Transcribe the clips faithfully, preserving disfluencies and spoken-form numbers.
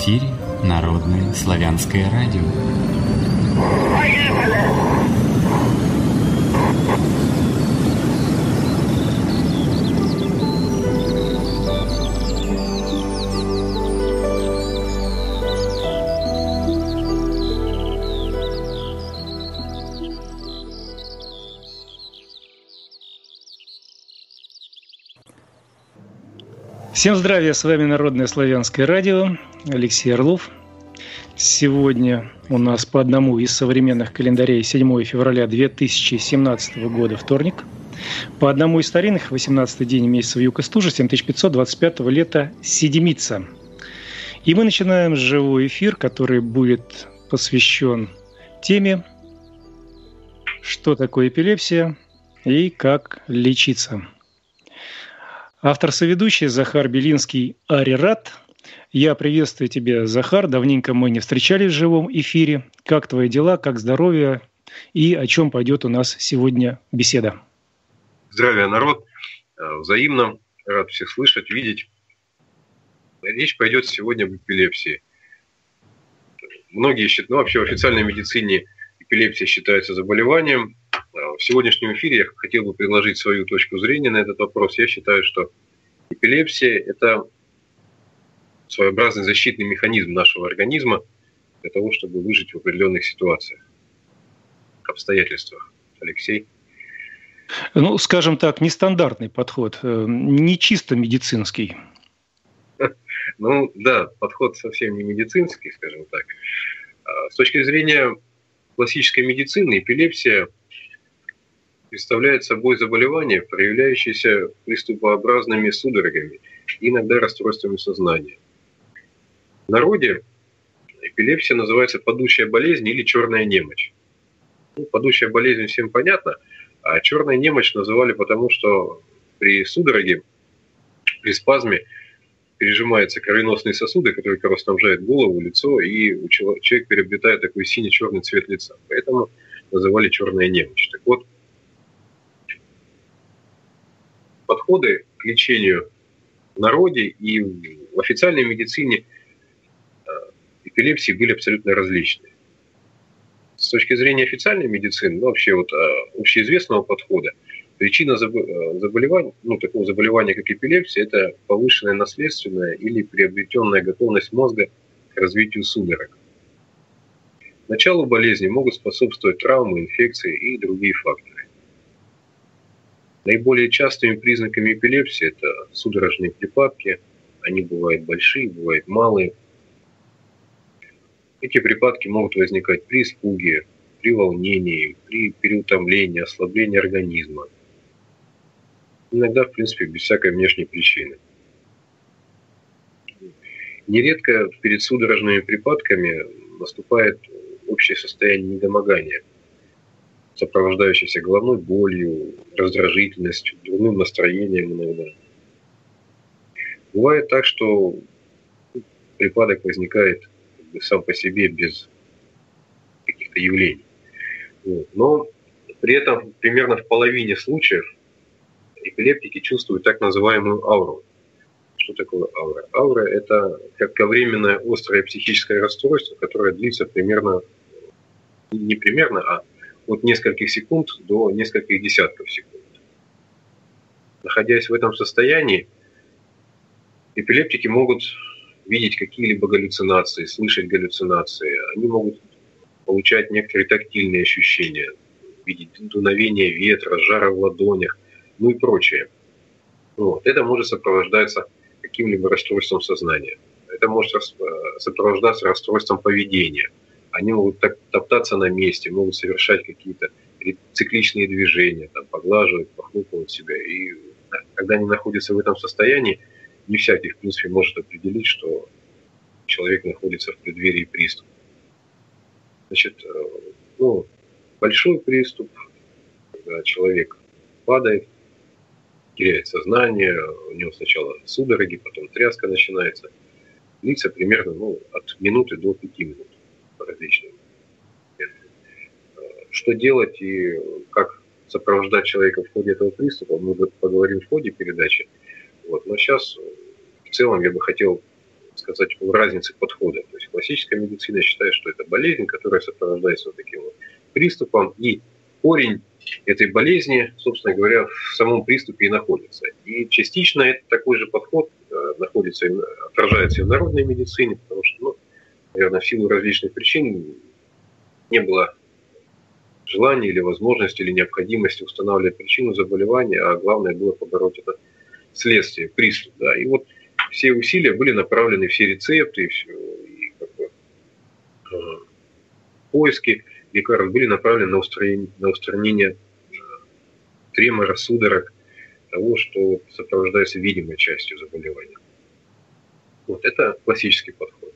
эфире Народное славянское радио. Всем здравия, с вами Народное славянское радио, Алексей Орлов. Сегодня у нас по одному из современных календарей седьмое февраля две тысячи семнадцатого года, вторник. По одному из старинных восемнадцатый день месяца Вьюг-Истужа семь тысяч пятьсот двадцать пятого лета Седмица. И мы начинаем живой эфир, который будет посвящен теме, что такое эпилепсия и как лечиться. Автор-соведущий Захар Белинский, Арират. Я приветствую тебя, Захар. Давненько мы не встречались в живом эфире. Как твои дела, как здоровье и о чем пойдет у нас сегодня беседа? Здравия, народ. Взаимно. Рад всех слышать, видеть. Речь пойдет сегодня об эпилепсии. Многие считают, ну вообще в официальной медицине эпилепсия считается заболеванием. В сегодняшнем эфире я хотел бы предложить свою точку зрения на этот вопрос. Я считаю, что эпилепсия – это своеобразный защитный механизм нашего организма для того, чтобы выжить в определенных ситуациях, обстоятельствах. Алексей? Ну, скажем так, нестандартный подход, не чисто медицинский. Ну да, подход совсем не медицинский, скажем так. С точки зрения классической медицины, эпилепсия представляет собой заболевание, проявляющееся приступообразными судорогами и иногда расстройствами сознания. В народе эпилепсия называется падучая болезнь или черная немочь. Ну, падучая болезнь всем понятно, а черная немочь называли потому, что при судороге, при спазме пережимаются кровеносные сосуды, которые кровоснабжают голову, лицо, и человек приобретает такой сине-черный цвет лица. Поэтому называли черная немочь. Так вот, подходы к лечению в народе и в официальной медицине эпилепсии были абсолютно различные. С точки зрения официальной медицины, ну, вообще вот общеизвестного подхода, причина заболевания, ну, такого заболевания, как эпилепсия, это повышенная наследственная или приобретенная готовность мозга к развитию судорог. Началу болезни могут способствовать травмы, инфекции и другие факторы. Наиболее частыми признаками эпилепсии это судорожные припадки. Они бывают большие, бывают малые. Эти припадки могут возникать при испуге, при волнении, при переутомлении, ослаблении организма. Иногда, в принципе, без всякой внешней причины. Нередко перед судорожными припадками наступает общее состояние недомогания, сопровождающийся головной болью, раздражительностью, дурным настроением иногда. Бывает так, что припадок возникает как бы сам по себе без каких-то явлений. Вот. Но при этом примерно в половине случаев эпилептики чувствуют так называемую ауру. Что такое аура? Аура – это кратковременное острое психическое расстройство, которое длится примерно, не примерно, а от нескольких секунд до нескольких десятков секунд. Находясь в этом состоянии, эпилептики могут видеть какие-либо галлюцинации, слышать галлюцинации. Они могут получать некоторые тактильные ощущения, видеть дуновение ветра, жара в ладонях, ну и прочее. Вот. Это может сопровождаться каким-либо расстройством сознания. Это может сопровождаться расстройством поведения. Они могут топтаться на месте, могут совершать какие-то цикличные движения, там, поглаживать, похлопывать себя. И когда они находятся в этом состоянии, не всякий, в принципе, может определить, что человек находится в преддверии приступа. Значит, ну, большой приступ, когда человек падает, теряет сознание, у него сначала судороги, потом тряска начинается, длится примерно ну, от минуты до пяти минут. Различные. Что делать и как сопровождать человека в ходе этого приступа, мы поговорим в ходе передачи. Вот. Но сейчас в целом я бы хотел сказать, в разнице подхода. То есть классическая медицина считает, что это болезнь, которая сопровождается вот таким вот приступом, и корень этой болезни, собственно говоря, в самом приступе и находится. И частично это такой же подход э, находится, отражается и в народной медицине, потому что, ну, наверное, в силу различных причин не было желания или возможности, или необходимости устанавливать причину заболевания, а главное было побороть это следствие, приступ. Да. И вот все усилия были направлены, все рецепты, и, все, и как бы, э, поиски лекарств были направлены на устранение, на устранение тремора, судорог, того, что сопровождается видимой частью заболевания. Вот это классический подход.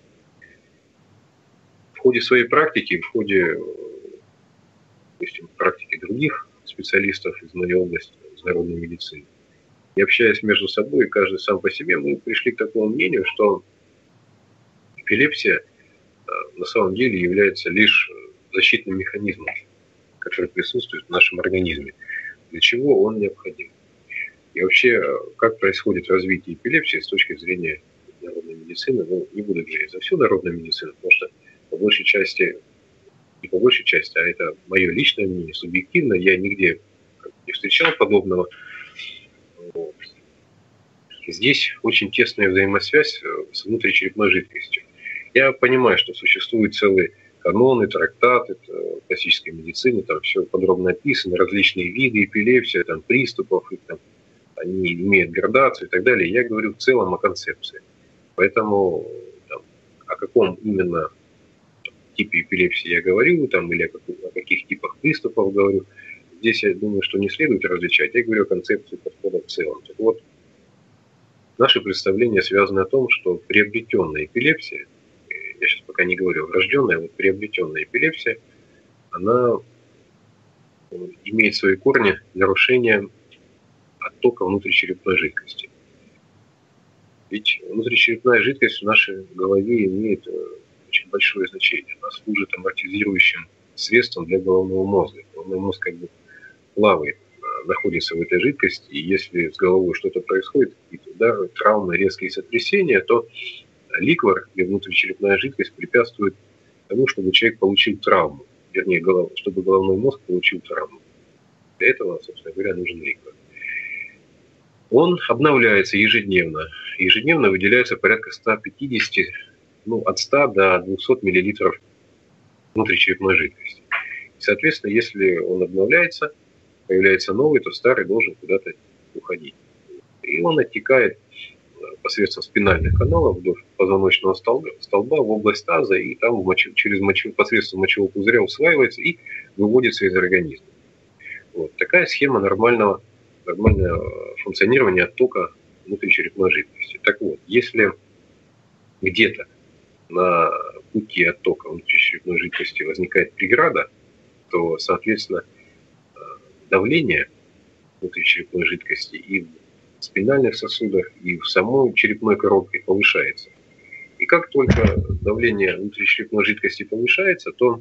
В ходе своей практики, в ходе, допустим, практики других специалистов из моей области, из народной медицины, и общаясь между собой, каждый сам по себе, мы пришли к такому мнению, что эпилепсия на самом деле является лишь защитным механизмом, который присутствует в нашем организме, для чего он необходим. И вообще, как происходит развитие эпилепсии с точки зрения народной медицины, ну, не буду говорить за всю народную медицину, потому что по большей части, не по большей части, а это мое личное мнение, субъективно, я нигде не встречал подобного. Вот. Здесь очень тесная взаимосвязь с внутричерепной жидкостью. Я понимаю, что существуют целые каноны, трактаты классической медицины, там все подробно описано, различные виды эпилепсии, там, приступов, их, там, они имеют градацию и так далее. Я говорю в целом о концепции. Поэтому там, о каком именно типе эпилепсии я говорю, там, или о, как, о каких типах приступов говорю, здесь я думаю, что не следует различать. Я говорю о концепции подхода в целом. Так вот, наше представление связано о том, что приобретенная эпилепсия, я сейчас пока не говорю врожденная, а вот приобретенная эпилепсия, она имеет свои корни нарушения оттока внутричерепной жидкости. Ведь внутричерепная жидкость в нашей голове имеет очень большое значение. Она служит амортизирующим средством для головного мозга. Головной мозг как бы плавает, находится в этой жидкости, и если с головой что-то происходит, какие-то удары, травмы, резкие сотрясения, то ликвор или внутричерепная жидкость препятствует тому, чтобы человек получил травму, вернее, голов... чтобы головной мозг получил травму. Для этого, собственно говоря, нужен ликвор. Он обновляется ежедневно. Ежедневно выделяется порядка ста пятидесяти, ну, от ста до двухсот миллилитров внутричерепной жидкости. И, соответственно, если он обновляется, появляется новый, то старый должен куда-то уходить. И он оттекает посредством спинальных каналов вдоль позвоночного столба, столба в область таза, и там мочу, через мочу, посредством мочевого пузыря усваивается и выводится из организма. Вот. Такая схема нормального, нормального функционирования оттока внутричерепной жидкости. Так вот, если где-то на пути оттока внутричерепной жидкости возникает преграда, то, соответственно, давление внутричерепной жидкости и в спинальных сосудах, и в самой черепной коробке повышается. И как только давление внутричерепной жидкости повышается, то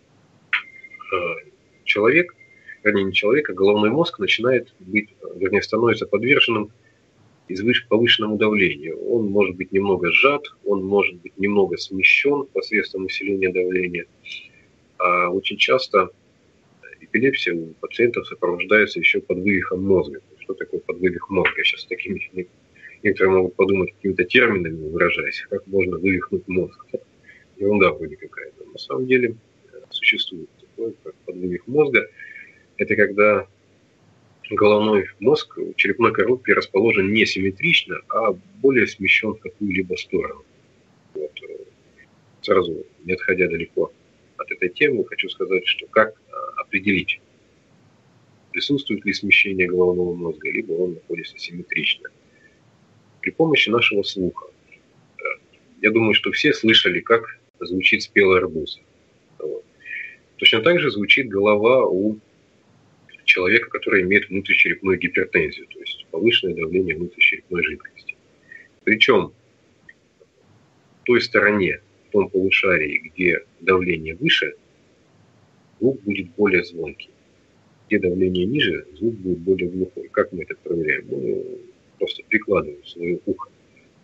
человек, вернее не человек, а головной мозг начинает быть, вернее, становится подверженным повышенному давлению. Он может быть немного сжат, он может быть немного смещен посредством усиления давления. А очень часто эпилепсия у пациентов сопровождается еще подвывихом мозга. Что такое подвывих мозга? Я сейчас такими некоторые могут подумать какими-то терминами, выражаясь, как можно вывихнуть мозг. Ерунда вроде какая-то. На самом деле существует такое, как подвывих мозга. Это когда головной мозг в черепной коробке расположен не симметрично, а более смещен в какую-либо сторону. Вот. Сразу, не отходя далеко от этой темы, хочу сказать, что как определить, присутствует ли смещение головного мозга, либо он находится симметрично. При помощи нашего слуха. Я думаю, что все слышали, как звучит спелый арбуз. Вот. Точно так же звучит голова у человека, который имеет внутричерепную гипертензию, то есть повышенное давление внутричерепной жидкости. Причем в той стороне, в том полушарии, где давление выше, звук будет более звонкий. Где давление ниже, звук будет более глухой. Как мы это проверяем? Мы просто прикладываем свое ухо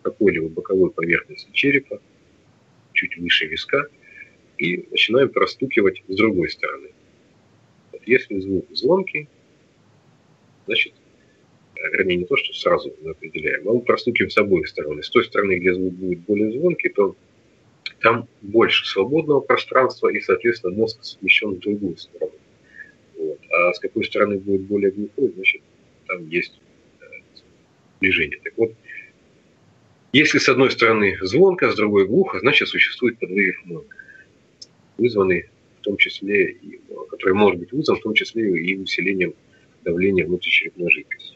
какой-либо боковой поверхности черепа, чуть выше виска, и начинаем простукивать с другой стороны. Вот если звук звонкий, значит, вернее, не то, что сразу мы определяем, а мы простукиваем с обоих сторон. С той стороны, где звук будет более звонкий, то там больше свободного пространства, и, соответственно, мозг смещен в другую сторону. Вот. А с какой стороны будет более глухой, значит, там есть движение. Так вот, если с одной стороны звонко, с другой глухо, значит, существует подрыв мозга, вызванный в том числе, и, который может быть вызван в том числе и усилением давления внутричерепной жидкости.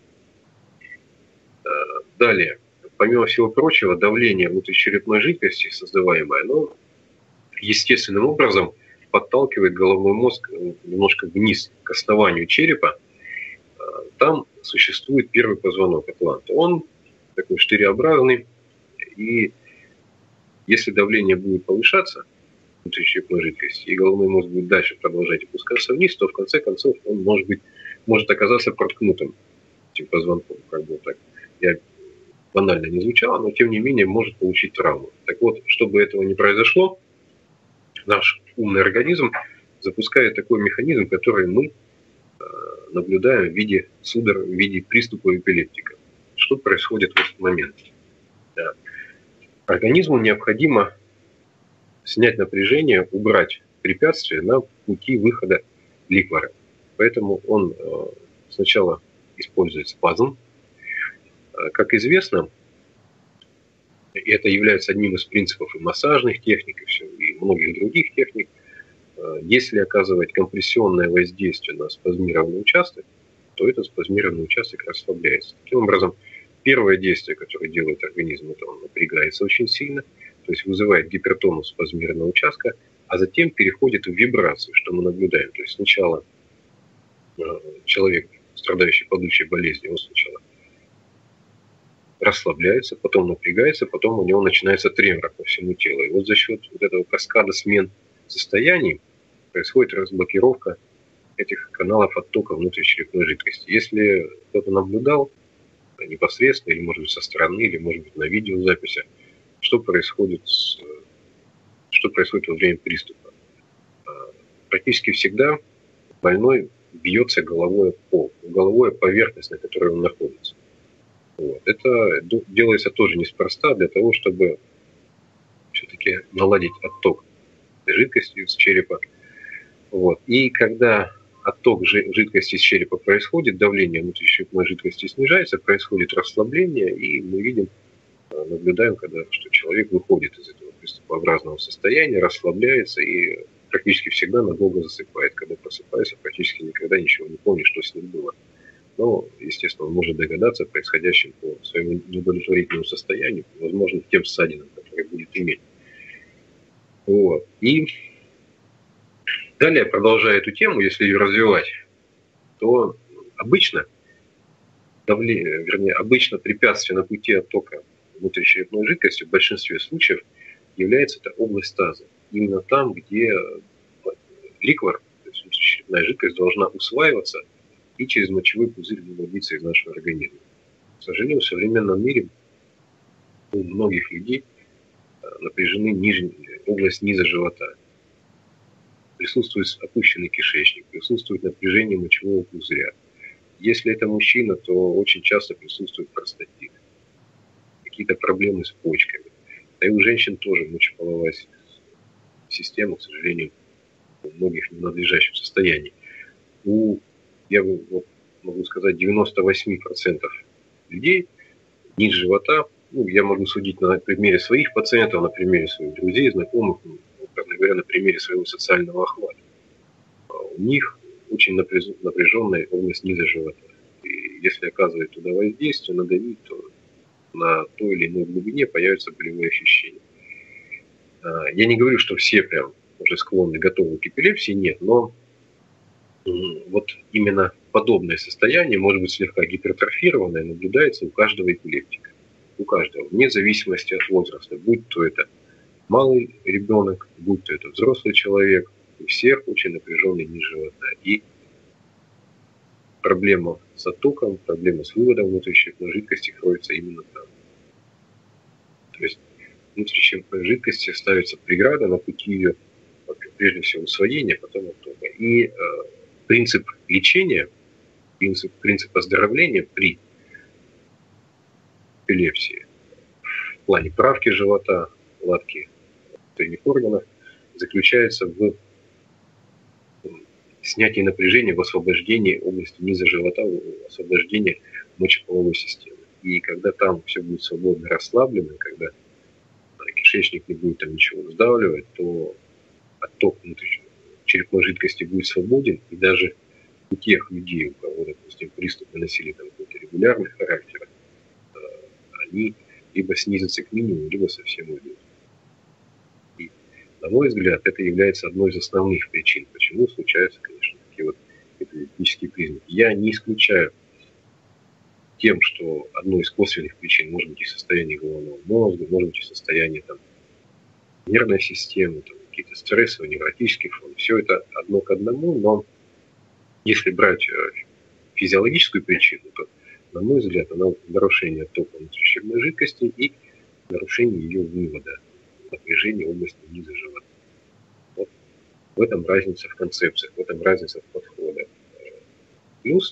Далее, помимо всего прочего, давление внутричерепной жидкости, создаваемое, оно естественным образом подталкивает головной мозг немножко вниз, к основанию черепа. Там существует первый позвонок атланта. Он такой штыреобразный, и если давление будет повышаться внутричерепной жидкости, и головной мозг будет дальше продолжать опускаться вниз, то в конце концов он может быть, может оказаться проткнутым этим позвонком, как бы так. Я банально не звучало, но тем не менее может получить травму. Так вот, чтобы этого не произошло, наш умный организм запускает такой механизм, который мы э, наблюдаем в виде судор, в виде приступа эпилептика. Что происходит в этот момент? Да. Организму необходимо снять напряжение, убрать препятствие на пути выхода ликвора. Поэтому он э, сначала использует спазм. Как известно, и это является одним из принципов и массажных техник, и, все, и многих других техник, если оказывать компрессионное воздействие на спазмированный участок, то этот спазмированный участок расслабляется. Таким образом, первое действие, которое делает организм, это он напрягается очень сильно, то есть вызывает гипертонус спазмированного участка, а затем переходит в вибрацию, что мы наблюдаем. То есть сначала человек, страдающий падучей болезнью, он сначала расслабляется, потом напрягается, потом у него начинается тремор по всему телу. И вот за счет вот этого каскада смен состояний происходит разблокировка этих каналов оттока внутричерепной жидкости. Если кто-то наблюдал непосредственно, или может быть со стороны, или может быть на видеозаписи, что происходит, с, что происходит во время приступа. Практически всегда больной бьется головой об пол, головой об поверхность, на которой он находится. Вот. Это делается тоже неспроста для того, чтобы все-таки наладить отток жидкости из черепа. Вот. И когда отток жидкости из черепа происходит, давление внутричерепной жидкости снижается, происходит расслабление, и мы видим, наблюдаем, когда, что человек выходит из этого приступообразного состояния, расслабляется и практически всегда надолго засыпает. Когда просыпается, практически никогда ничего не помнит, что с ним было. Но, естественно, он может догадаться о происходящем по своему неудовлетворительному состоянию, возможно, тем ссадинам, которые будет иметь. Вот. И далее, продолжая эту тему, если ее развивать, то обычно, давление, вернее, обычно препятствие на пути оттока внутричерепной жидкости в большинстве случаев является это область таза. Именно там, где ликвор, то есть внутричерепная жидкость, должна усваиваться и через мочевой пузырь выводиться из нашего организма. К сожалению, в современном мире у многих людей напряжены нижняя область низа живота. Присутствует опущенный кишечник, присутствует напряжение мочевого пузыря. Если это мужчина, то очень часто присутствует простатит, какие-то проблемы с почками. Да и у женщин тоже мочеполовая система, к сожалению, у многих в ненадлежащем состоянии. У Я вот могу сказать, девяносто восемь процентов людей низ живота, ну, я могу судить на примере своих пациентов, на примере своих друзей, знакомых, как говоря, на примере своего социального охвата. У них очень напряженная область низа живота. И если оказывать туда воздействие, надавить, то на той или иной глубине появятся болевые ощущения. Я не говорю, что все прям уже склонны, готовы к эпилепсии, нет, но вот именно подобное состояние, может быть слегка гипертрофированное, наблюдается у каждого эпилептика. У каждого, вне зависимости от возраста. Будь то это малый ребенок, будь то это взрослый человек, у всех очень напряженный низ живота. И проблема с оттоком, проблема с выводом внутричерепной жидкости кроется именно там. То есть внутрищелочной жидкости ставится преграда на пути ее, прежде всего, усвоения, потом оттока. И э, принцип лечения, принцип, принцип оздоровления при эпилепсии в плане правки живота, латки внутренних органов заключается в снятии напряжения, в освобождении области низа живота, в освобождении мочеполовой системы. И когда там все будет свободно расслаблено, когда кишечник не будет там ничего сдавливать, то отток черепной жидкости будет свободен, и даже у тех людей, у кого, допустим, приступы носили там какой-то регулярный характер, они либо снизятся к минимуму, либо совсем уйдут. И, на мой взгляд, это является одной из основных причин, почему случаются, конечно, такие вот эпилептические признаки. Я не исключаю тем, что одной из косвенных причин может быть и состояние головного мозга, может быть и состояние там, нервной системы, там, какие-то стрессовые, невротические фоны. Все это одно к одному, но если брать физиологическую причину, то, на мой взгляд, она нарушение оттока внутрищелочной жидкости и нарушение ее вывода, напряжения области низа живота. Вот в этом разница в концепциях, в этом разница в подходах. Плюс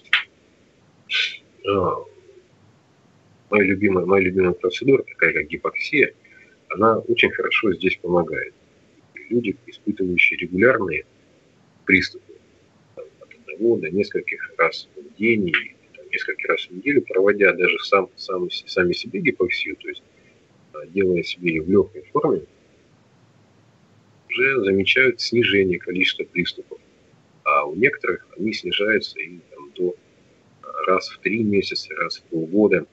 моя любимая, моя любимая процедура, такая как гипоксия, она очень хорошо здесь помогает. Люди, испытывающие регулярные приступы там, от одного до нескольких раз в день, или там, несколько раз в неделю, проводя даже сам, сам, сами себе гипоксию, то есть делая себе ее в легкой форме, уже замечают снижение количества приступов. А у некоторых они снижаются и там, до раз в три месяца, раз в полгода.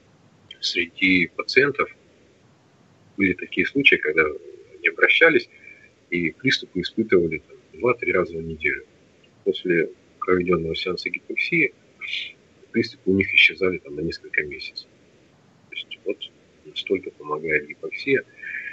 Среди пациентов были такие случаи, когда они обращались и приступы испытывали два-три раза в неделю. После проведенного сеанса гипоксии приступы у них исчезали там, на несколько месяцев. То есть вот настолько помогает гипоксия.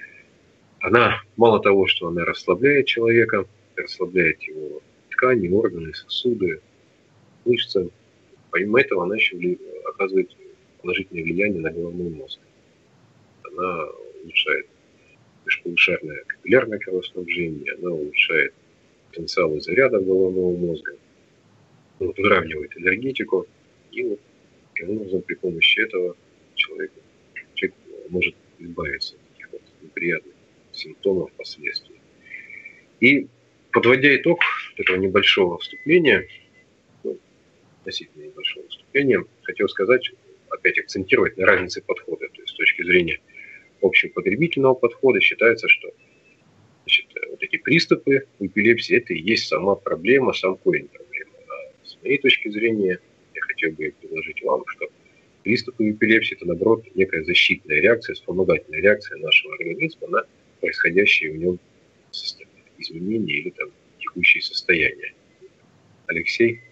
Она, мало того, что она расслабляет человека, расслабляет его ткани, органы, сосуды, мышцы, помимо этого она еще оказывает положительное влияние на головной мозг. Она улучшает межполушарное капиллярное кровоснабжение, она улучшает потенциалы заряда головного мозга, вот, выравнивает энергетику, и вот таким образом при помощи этого человек, человек может избавиться от таких вот неприятных симптомов, последствий. И подводя итог этого небольшого вступления, ну, относительно небольшого вступления, хотел сказать, опять акцентировать на разнице подхода. То есть с точки зрения общепотребительного подхода считается, что значит, вот эти приступы эпилепсии это и есть сама проблема, сам корень проблемы. А с моей точки зрения я хотел бы предложить вам, что приступы эпилепсии это наоборот некая защитная реакция, вспомогательная реакция нашего организма на происходящие в нем изменения или там текущие состояния. Алексей?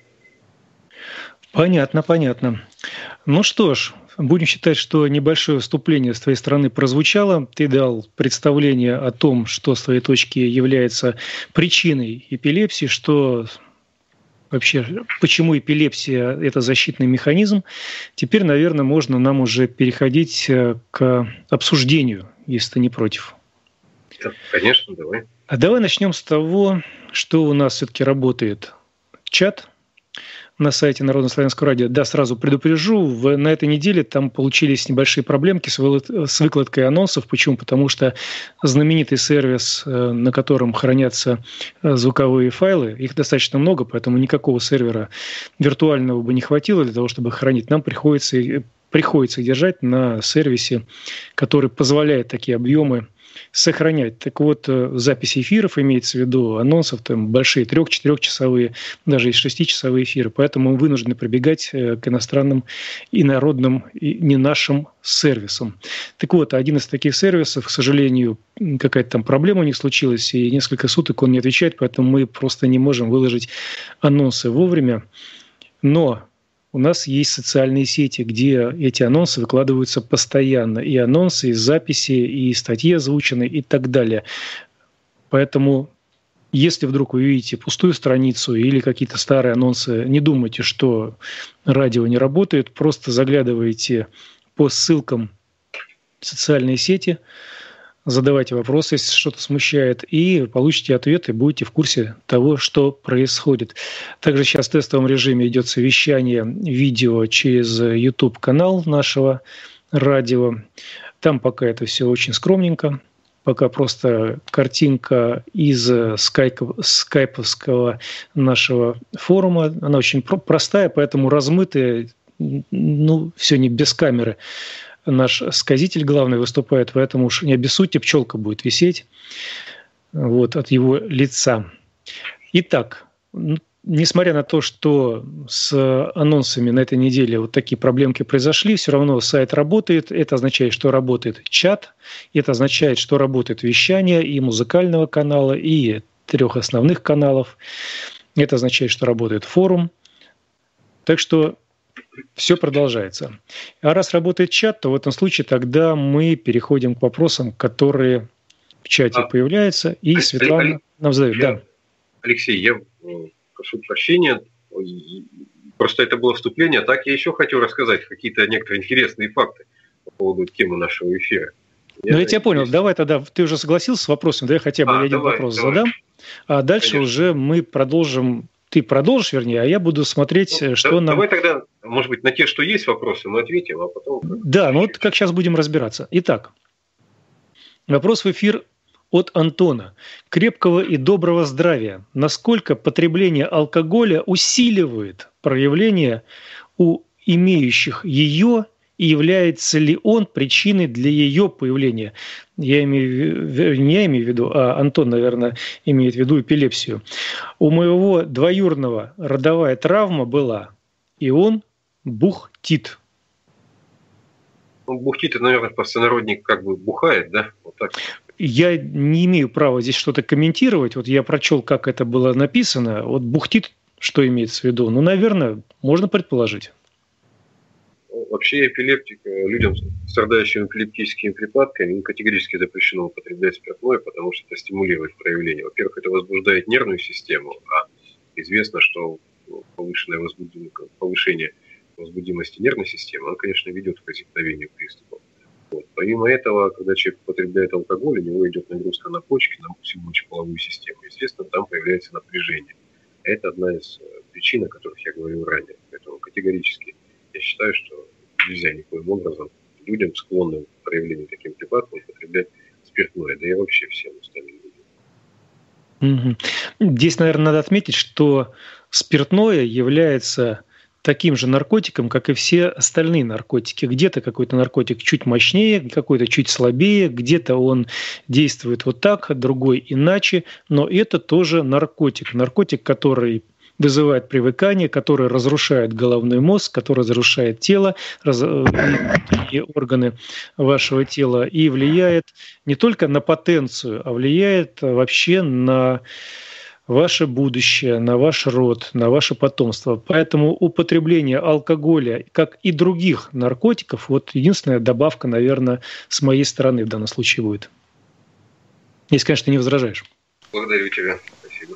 Понятно, понятно. Ну что ж, будем считать, что небольшое вступление с твоей стороны прозвучало. Ты дал представление о том, что с твоей точки является причиной эпилепсии, что вообще, почему эпилепсия – это защитный механизм. Теперь, наверное, можно нам уже переходить к обсуждению, если ты не против. Конечно, давай. А давай начнем с того, что у нас все-таки работает чат на сайте Народно-славянского радио. Да, сразу предупрежу, в, на этой неделе там получились небольшие проблемки с, вы, с выкладкой анонсов. Почему? Потому что знаменитый сервис, на котором хранятся звуковые файлы, их достаточно много, поэтому никакого сервера виртуального бы не хватило для того, чтобы хранить. Нам приходится, приходится держать на сервисе, который позволяет такие объемы сохранять. Так вот, записи эфиров, имеется в виду анонсов, там большие трех-четырехчасовые, даже и шестичасовые эфиры. Поэтому мы вынуждены прибегать к иностранным и народным, и не нашим сервисам. Так вот, один из таких сервисов, к сожалению, какая-то там проблема у них случилась, и несколько суток он не отвечает, поэтому мы просто не можем выложить анонсы вовремя. Но у нас есть социальные сети, где эти анонсы выкладываются постоянно. И анонсы, и записи, и статьи озвучены, и так далее. Поэтому, если вдруг вы видите пустую страницу или какие-то старые анонсы, не думайте, что радио не работает. Просто заглядывайте по ссылкам социальные сети, задавайте вопросы, если что-то смущает, и получите ответы, будете в курсе того, что происходит. Также сейчас в тестовом режиме идет совещание видео через YouTube-канал нашего радио. Там пока это все очень скромненько. Пока просто картинка из скайп, скайповского нашего форума. Она очень простая, поэтому размытая, ну, все не без камеры. Наш сказитель главный выступает, поэтому уж не обессудьте, пчелка будет висеть вот, от его лица. Итак, несмотря на то, что с анонсами на этой неделе вот такие проблемки произошли, все равно сайт работает. Это означает, что работает чат, это означает, что работает вещание и музыкального канала, и трех основных каналов. Это означает, что работает форум. Так что все продолжается. А раз работает чат, то в этом случае тогда мы переходим к вопросам, которые в чате а, появляются. И Алексей, Светлана нам задает. Я, да. Алексей, я прошу прощения. Просто это было вступление. Так я еще хотел рассказать какие-то некоторые интересные факты по поводу темы нашего эфира. Я ну, я тебя понял. Есть... Давай тогда, ты уже согласился с вопросом, да я хотя бы а, один давай, вопрос давай. задам. А дальше Конечно. уже мы продолжим. Ты продолжишь, вернее, а я буду смотреть, ну, что да, нам... Давай тогда, может быть, на те, что есть вопросы, мы ответим, а потом... Да, ну вот как сейчас будем разбираться. Итак, вопрос в эфир от Антона. Крепкого и доброго здравия. Насколько потребление алкоголя усиливает проявление у имеющих ее, и является ли он причиной для ее появления? Я имею, не я имею в виду, а Антон, наверное, имеет в виду эпилепсию. У моего двоюродного родовая травма была, и он бухтит. Ну, бухтит, это, наверное, простонародник как бы бухает, да? Вот так. Я не имею права здесь что-то комментировать. Вот я прочел, как это было написано. Вот бухтит, что имеется в виду? Ну, наверное, можно предположить. Вообще эпилептика, людям, страдающим эпилептическими припадками, категорически запрещено употреблять спиртное, потому что это стимулирует проявление. Во-первых, это возбуждает нервную систему, а известно, что повышенное повышение возбудимости нервной системы, оно, конечно, ведет к возникновению приступов. Вот. Помимо этого, когда человек употребляет алкоголь, у него идет нагрузка на почки, на всю мочеполовую систему. Естественно, там появляется напряжение. Это одна из причин, о которых я говорил ранее. Поэтому категорически я считаю, что нельзя никоим образом людям, склонным к проявлению таким припадкам, употреблять спиртное, да и вообще всем остальным людям. Здесь, наверное, надо отметить, что спиртное является таким же наркотиком, как и все остальные наркотики. Где-то какой-то наркотик чуть мощнее, какой-то чуть слабее, где-то он действует вот так, другой иначе, но это тоже наркотик. Наркотик, который вызывает привыкание, который разрушает головной мозг, который разрушает тело раз, и органы вашего тела и влияет не только на потенцию, а влияет вообще на ваше будущее, на ваш род, на ваше потомство. Поэтому употребление алкоголя, как и других наркотиков, вот единственная добавка, наверное, с моей стороны в данном случае будет. Если, конечно, ты не возражаешь. Благодарю тебя. Спасибо.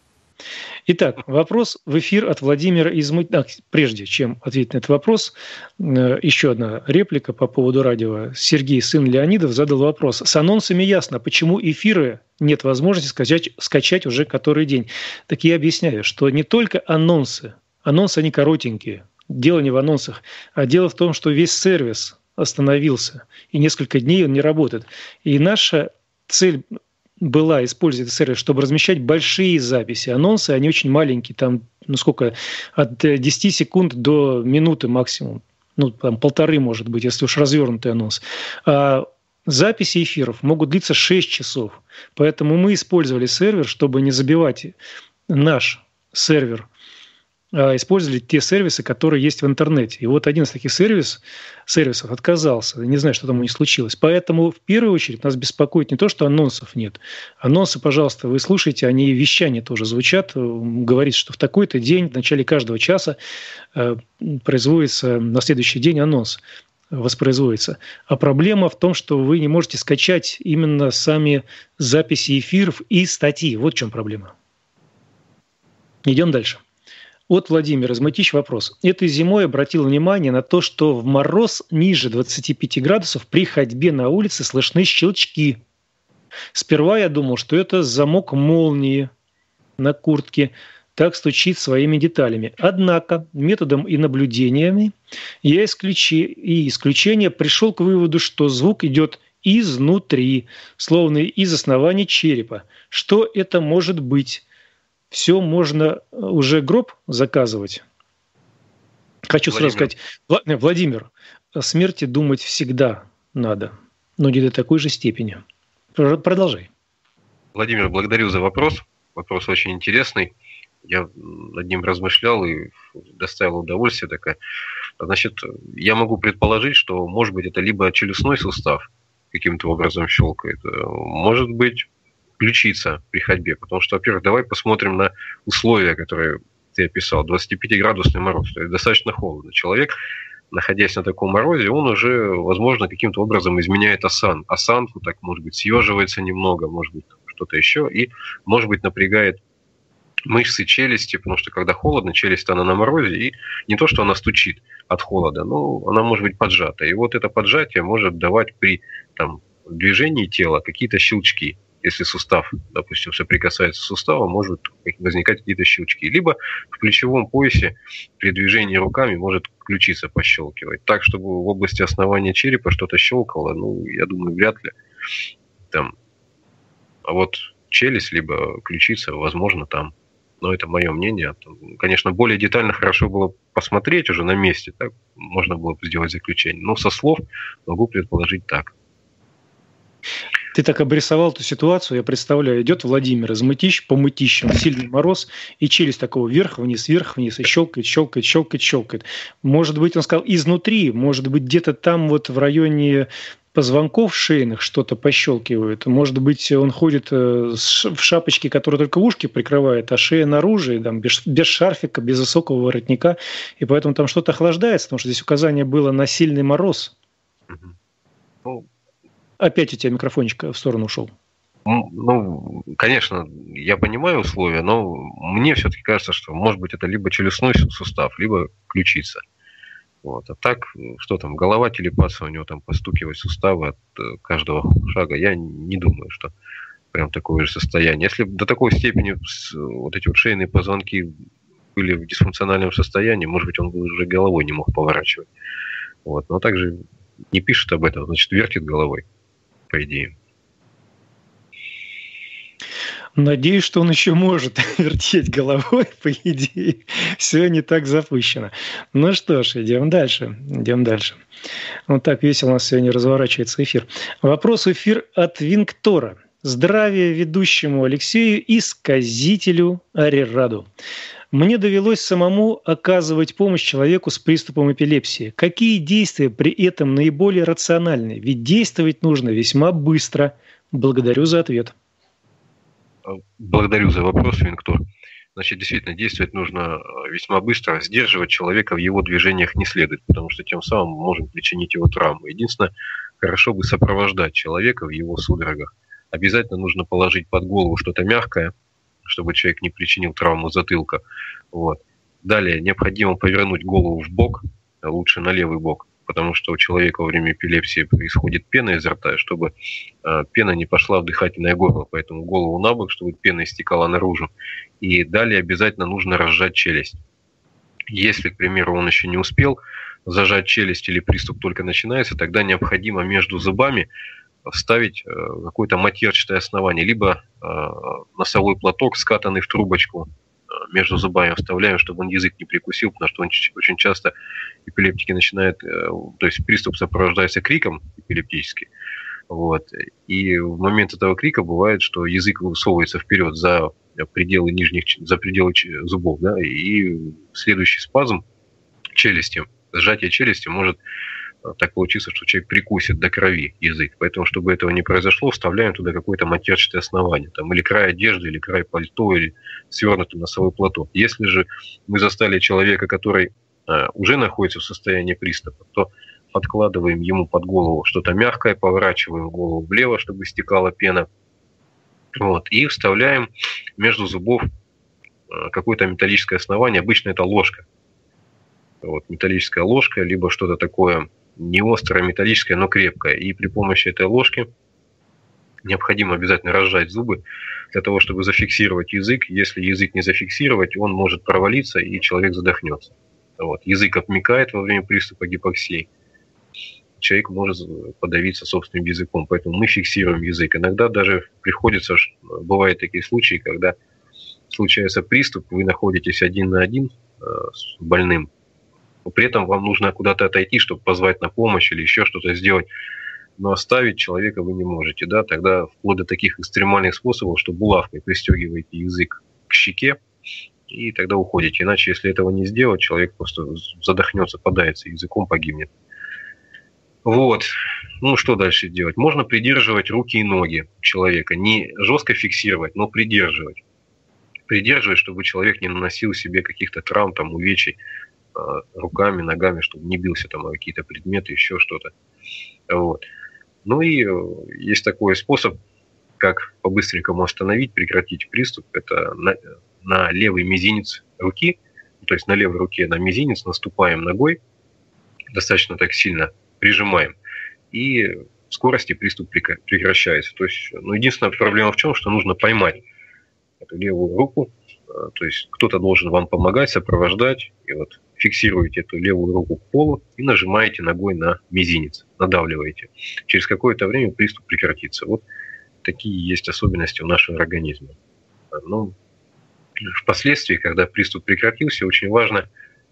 Итак, вопрос в эфир от Владимира из Мытищи. А, прежде чем ответить на этот вопрос, еще одна реплика по поводу радио. Сергей, сын Леонидов, задал вопрос. С анонсами ясно, почему эфиры нет возможности скачать, скачать уже который день. Так я объясняю, что не только анонсы. Анонсы, они коротенькие. Дело не в анонсах, а дело в том, что весь сервис остановился. И несколько дней он не работает. И наша цель была использовать этот сервис, чтобы размещать большие записи. Анонсы, они очень маленькие, там, ну сколько, от десяти секунд до минуты максимум. Ну, там, полторы, может быть, если уж развернутый анонс. А записи эфиров могут длиться шесть часов. Поэтому мы использовали сервер, чтобы не забивать наш сервер, а использовали те сервисы, которые есть в интернете. И вот один из таких сервис, сервисов отказался. Не знаю, что там у них случилось. Поэтому в первую очередь нас беспокоит не то, что анонсов нет. Анонсы, пожалуйста, вы слушаете, они и вещания тоже звучат. Говорится, что в такой-то день, в начале каждого часа производится на следующий день анонс. Воспроизводится. А проблема в том, что вы не можете скачать именно сами записи эфиров и статьи. Вот в чем проблема. Идем дальше. От Владимира Змытищ вопрос. Этой зимой обратил внимание на то, что в мороз ниже двадцати пяти градусов при ходьбе на улице слышны щелчки. Сперва я думал, что это замок молнии на куртке, так стучит своими деталями. Однако методом и наблюдениями я исключи... и исключения пришел к выводу, что звук идет изнутри, словно из основания черепа. Что это может быть? Все можно уже гроб заказывать. Хочу Владимир. сразу сказать, Владимир, о смерти думать всегда надо, но не до такой же степени. Продолжай. Владимир, благодарю за вопрос. Вопрос очень интересный. Я над ним размышлял и доставил удовольствие такое. Значит, я могу предположить, что, может быть, это либо челюстной сустав каким-то образом щелкает, может быть, ключица при ходьбе. Потому что, во-первых, давай посмотрим на условия, которые ты описал. двадцатипятиградусный мороз. То есть достаточно холодно. Человек, находясь на таком морозе, он уже, возможно, каким-то образом изменяет асан. Осанку, так, может быть, съеживается немного, может быть, что-то еще. И, может быть, напрягает мышцы челюсти, потому что, когда холодно, челюсть, она на морозе, и не то, что она стучит от холода, но она может быть поджата. И вот это поджатие может давать при там, движении тела какие-то щелчки. Если сустав, допустим, соприкасается с суставом, может возникать какие-то щелчки. Либо в плечевом поясе при движении руками может ключица пощелкивать. Так, чтобы в области основания черепа что-то щелкало, ну, я думаю, вряд ли. Там. А вот челюсть, либо ключица, возможно, там. Но это мое мнение. Конечно, более детально хорошо было посмотреть уже на месте. Так можно было бы сделать заключение. Но со слов могу предположить так. Ты так обрисовал эту ситуацию, я представляю, идет Владимир из Мытищ по Мытищам, сильный мороз, и челюсть такого вверх-вниз, вверх-вниз, и щелкает, щелкает, щелкает, щелкает. Может быть, он сказал изнутри, может быть, где-то там вот в районе позвонков шейных что-то пощелкивает. Может быть, он ходит в шапочке, которая только ушки прикрывает, а шея наружу, там, без, без шарфика, без высокого воротника, и поэтому там что-то охлаждается, потому что здесь указание было на сильный мороз. Ну, опять у тебя микрофончик в сторону ушел. Ну, конечно, я понимаю условия, но мне все-таки кажется, что, может быть, это либо челюстной сустав, либо ключица. Вот. А так, что там, голова телепаться, у него там постукивать суставы от каждого шага, я не думаю, что прям такое же состояние. Если до такой степени вот эти вот шейные позвонки были в дисфункциональном состоянии, может быть, он бы уже головой не мог поворачивать. Вот. Но также не пишет об этом, значит, вертит головой, по идее. Надеюсь, что он еще может вертеть головой, по идее. Все не так запущено. Ну что ж, идем дальше. Идем дальше. Вот так весело у нас сегодня разворачивается эфир. Вопрос в эфир от Винктора. Здравия ведущему Алексею и сказителю Арираду. Мне довелось самому оказывать помощь человеку с приступом эпилепсии. Какие действия при этом наиболее рациональны? Ведь действовать нужно весьма быстро. Благодарю за ответ. Благодарю за вопрос, Винктор. Значит, действительно, действовать нужно весьма быстро. Сдерживать человека в его движениях не следует, потому что тем самым можем причинить его травму. Единственное, хорошо бы сопровождать человека в его судорогах. Обязательно нужно положить под голову что-то мягкое, чтобы человек не причинил травму затылка. Вот. Далее необходимо повернуть голову в бок, лучше на левый бок, потому что у человека во время эпилепсии происходит пена изо рта, чтобы э, пена не пошла в дыхательное горло, поэтому голову на бок, чтобы пена истекала наружу. И далее обязательно нужно разжать челюсть. Если, к примеру, он еще не успел зажать челюсть или приступ только начинается, тогда необходимо между зубами вставить э, какое-то матерчатое основание, либо э, носовой платок, скатанный в трубочку, между зубами вставляем, чтобы он язык не прикусил, потому что он очень часто эпилептики начинают, то есть приступ сопровождается криком эпилептически, вот, и в момент этого крика бывает, что язык высовывается вперед за пределы нижних, за пределы зубов, да, и следующий спазм челюсти, сжатие челюсти может так получиться, что человек прикусит до крови язык. Поэтому, чтобы этого не произошло, вставляем туда какое-то матерчатое основание. Там, или край одежды, или край пальто, или свернутый носовой платок. Если же мы застали человека, который э, уже находится в состоянии приступа, то подкладываем ему под голову что-то мягкое, поворачиваем голову влево, чтобы стекала пена. Вот, и вставляем между зубов какое-то металлическое основание, обычно это ложка. Вот, металлическая ложка, либо что-то такое не острое, металлическое, но крепкое. И при помощи этой ложки необходимо обязательно разжать зубы для того, чтобы зафиксировать язык. Если язык не зафиксировать, он может провалиться, и человек задохнется. Вот. Язык обмякает во время приступа гипоксии. Человек может подавиться собственным языком. Поэтому мы фиксируем язык. Иногда даже приходится, бывают такие случаи, когда случается приступ, вы находитесь один на один с больным, но при этом вам нужно куда-то отойти, чтобы позвать на помощь или еще что-то сделать. Но оставить человека вы не можете. Да? Тогда вплоть до таких экстремальных способов, что булавкой пристегиваете язык к щеке, и тогда уходите. Иначе, если этого не сделать, человек просто задохнется, подавится, языком погибнет. Вот. Ну, что дальше делать? Можно придерживать руки и ноги человека. Не жестко фиксировать, но придерживать. Придерживать, чтобы человек не наносил себе каких-то травм, там, увечий э, руками, ногами, чтобы не бился там о какие-то предметы, еще что-то. Вот. Ну и э, есть такой способ, как по-быстренькому остановить, прекратить приступ. Это на, на левый мизинец руки, то есть на левой руке на мизинец наступаем ногой, достаточно так сильно прижимаем, и в скорости приступ прекращается. То есть, ну, единственная проблема в чем, что нужно поймать эту левую руку, то есть кто-то должен вам помогать, сопровождать, и вот фиксируете эту левую руку к полу и нажимаете ногой на мизинец, надавливаете. Через какое-то время приступ прекратится. Вот такие есть особенности у нашего организма. Ну, впоследствии, когда приступ прекратился, очень важно,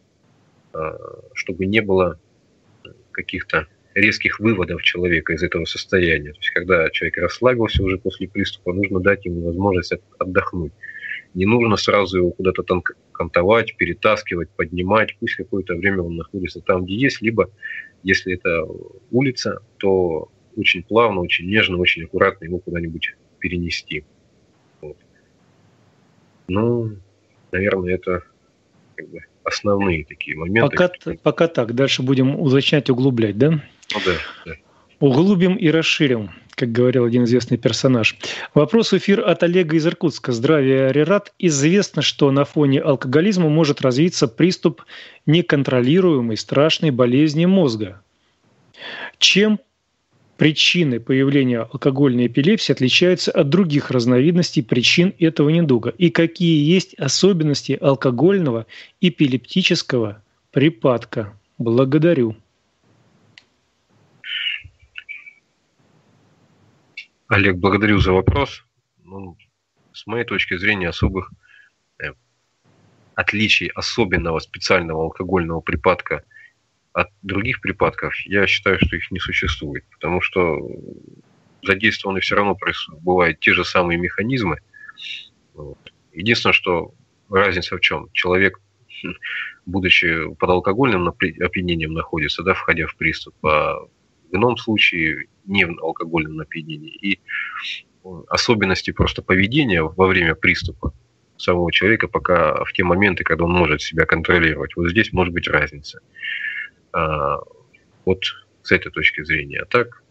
чтобы не было каких-то резких выводов человека из этого состояния. То есть, когда человек расслабился уже после приступа, нужно дать ему возможность отдохнуть. Не нужно сразу его куда-то там кантовать, перетаскивать, поднимать. Пусть какое-то время он находится там, где есть. Либо, если это улица, то очень плавно, очень нежно, очень аккуратно его куда-нибудь перенести. Вот. Ну, наверное, это как бы основные такие моменты. Пока, пока так. Дальше будем уточнять, углублять, да? Ну да, да. Углубим и расширим, как говорил один известный персонаж. Вопрос в эфир от Олега из Иркутска. Здравия, Арират. Известно, что на фоне алкоголизма может развиться приступ неконтролируемой страшной болезни мозга. Чем причины появления алкогольной эпилепсии отличаются от других разновидностей причин этого недуга? И какие есть особенности алкогольного эпилептического припадка? Благодарю. Олег, благодарю за вопрос. Ну, с моей точки зрения, особых э, отличий особенного специального алкогольного припадка от других припадков, я считаю, что их не существует, потому что задействованы все равно бывают те же самые механизмы. Вот. Единственное, что разница в чем? Человек, будучи под алкогольным опьянением находится, да, входя в приступ, а в ином случае не в алкогольном опьянении. И особенности просто поведения во время приступа самого человека пока в те моменты, когда он может себя контролировать. Вот здесь может быть разница. А, вот с этой точки зрения. А так,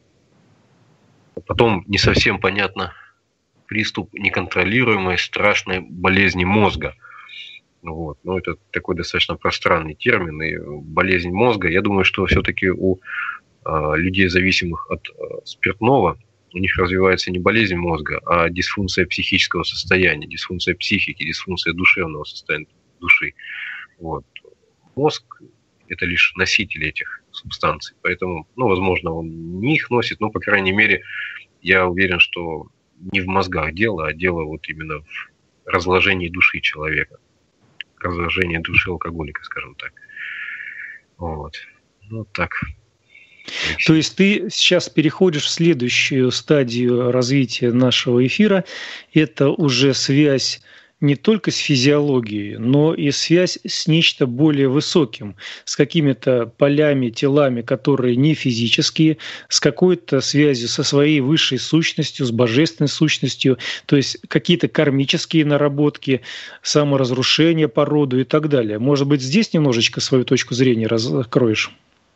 потом не совсем понятно приступ неконтролируемой страшной болезни мозга. Вот. Ну, это такой достаточно пространный термин. И болезнь мозга, я думаю, что все-таки у людей, зависимых от спиртного, у них развивается не болезнь мозга, а дисфункция психического состояния, дисфункция психики, дисфункция душевного состояния души. Вот. Мозг – это лишь носитель этих субстанций, поэтому, ну, возможно, он не их носит, но, по крайней мере, я уверен, что не в мозгах дело, а дело вот именно в разложении души человека, разложении души алкоголика, скажем так. Вот. Ну, так. То есть ты сейчас переходишь в следующую стадию развития нашего эфира. Это уже связь не только с физиологией, но и связь с нечто более высоким, с какими-то полями, телами, которые не физические, с какой-то связью со своей высшей сущностью, с божественной сущностью, то есть какие-то кармические наработки, саморазрушение по роду и так далее. Может быть, здесь немножечко свою точку зрения раскроешь?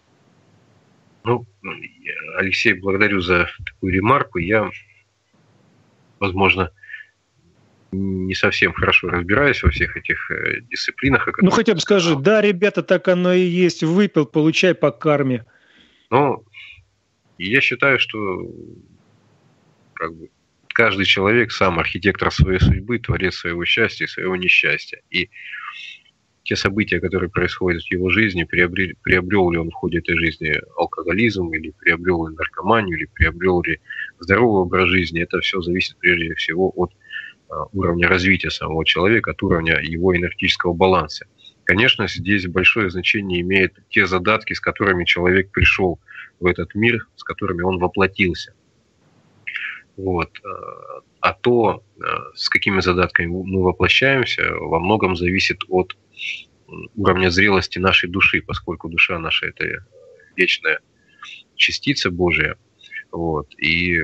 Ну, Алексей, благодарю за такую ремарку. Я, возможно, не совсем хорошо разбираюсь во всех этих дисциплинах. Ну, хотя бы скажи, да, ребята, так оно и есть, выпил, получай по карме. Ну, я считаю, что как бы каждый человек сам архитектор своей судьбы, творец своего счастья и своего несчастья. И те события, которые происходят в его жизни, приобрел, приобрел ли он в ходе этой жизни алкоголизм, или приобрел ли наркоманию, или приобрел ли здоровый образ жизни, это все зависит прежде всего от а, уровня развития самого человека, от уровня его энергетического баланса. Конечно, здесь большое значение имеют те задатки, с которыми человек пришел в этот мир, с которыми он воплотился. Вот. А то, с какими задатками мы воплощаемся, во многом зависит от уровня зрелости нашей души, поскольку душа наша – это вечная частица Божия. Вот. И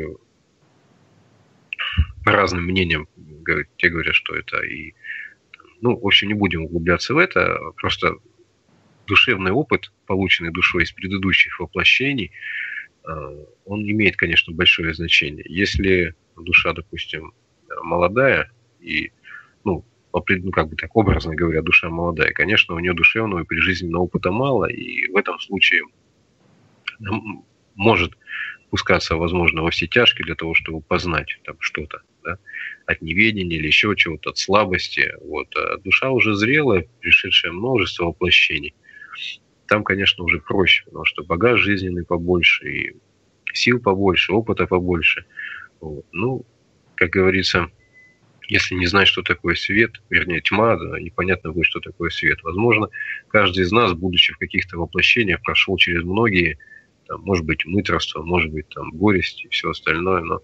по разным мнениям те говорят, что это и... Ну, в общем, не будем углубляться в это. Просто душевный опыт, полученный душой из предыдущих воплощений, он имеет, конечно, большое значение. Если душа, допустим, молодая и, ну, ну, как бы так образно говоря, душа молодая, конечно, у нее душевного и прижизненного опыта мало, и в этом случае может пускаться, возможно, во все тяжкие для того, чтобы познать там что-то, да, от неведения или еще чего-то, от слабости. Вот. А душа уже зрелая, пришедшая множество воплощений. Там, конечно, уже проще, потому что багаж жизненный побольше, и сил побольше, опыта побольше. Вот. Ну, как говорится, если не знать, что такое свет, вернее, тьма, да, непонятно будет, что такое свет. Возможно, каждый из нас, будучи в каких-то воплощениях, прошел через многие, там, может быть, мытарство, может быть, там, горесть и все остальное, но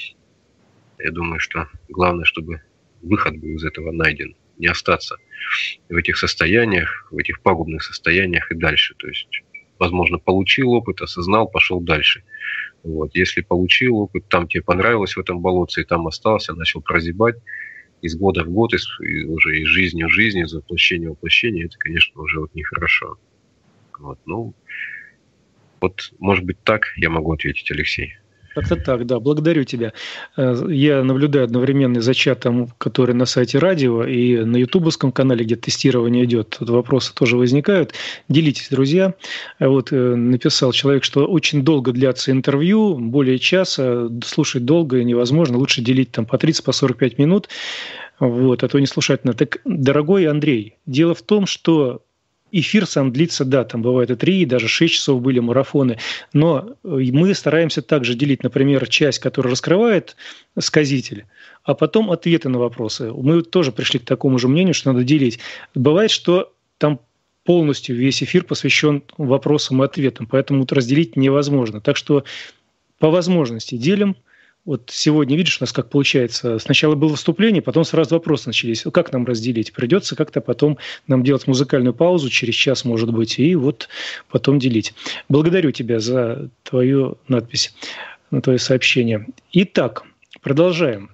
я думаю, что главное, чтобы выход был из этого найден, не остаться в этих состояниях, в этих пагубных состояниях и дальше. То есть, возможно, получил опыт, осознал, пошел дальше. Вот. Если получил опыт, там тебе понравилось в этом болотце, и там остался, начал прозябать из года в год, из, уже из жизни в жизнь, из воплощения в воплощение, это, конечно, уже вот нехорошо. Вот. Ну, вот, может быть, так я могу ответить, Алексей. Как-то так, да. Благодарю тебя. Я наблюдаю одновременно за чатом, который на сайте радио, и на ютубовском канале, где тестирование идет. Тут вопросы тоже возникают. Делитесь, друзья. Вот написал человек, что очень долго длятся интервью, более часа. Слушать долго невозможно. Лучше делить там по тридцать, по сорок пять минут. Вот, а то неслушательно. Так, дорогой Андрей, дело в том, что эфир сам длится, да, там бывает и три, и даже шесть часов были марафоны, но мы стараемся также делить, например, часть, которая раскрывает сказитель, а потом ответы на вопросы. Мы тоже пришли к такому же мнению, что надо делить. Бывает, что там полностью весь эфир посвящен вопросам и ответам, поэтому разделить невозможно. Так что по возможности делим. Вот сегодня, видишь, у нас как получается, сначала было выступление, потом сразу вопросы начались. Как нам разделить? Придется как-то потом нам делать музыкальную паузу, через час, может быть, и вот потом делить. Благодарю тебя за твою надпись, на твое сообщение. Итак, продолжаем.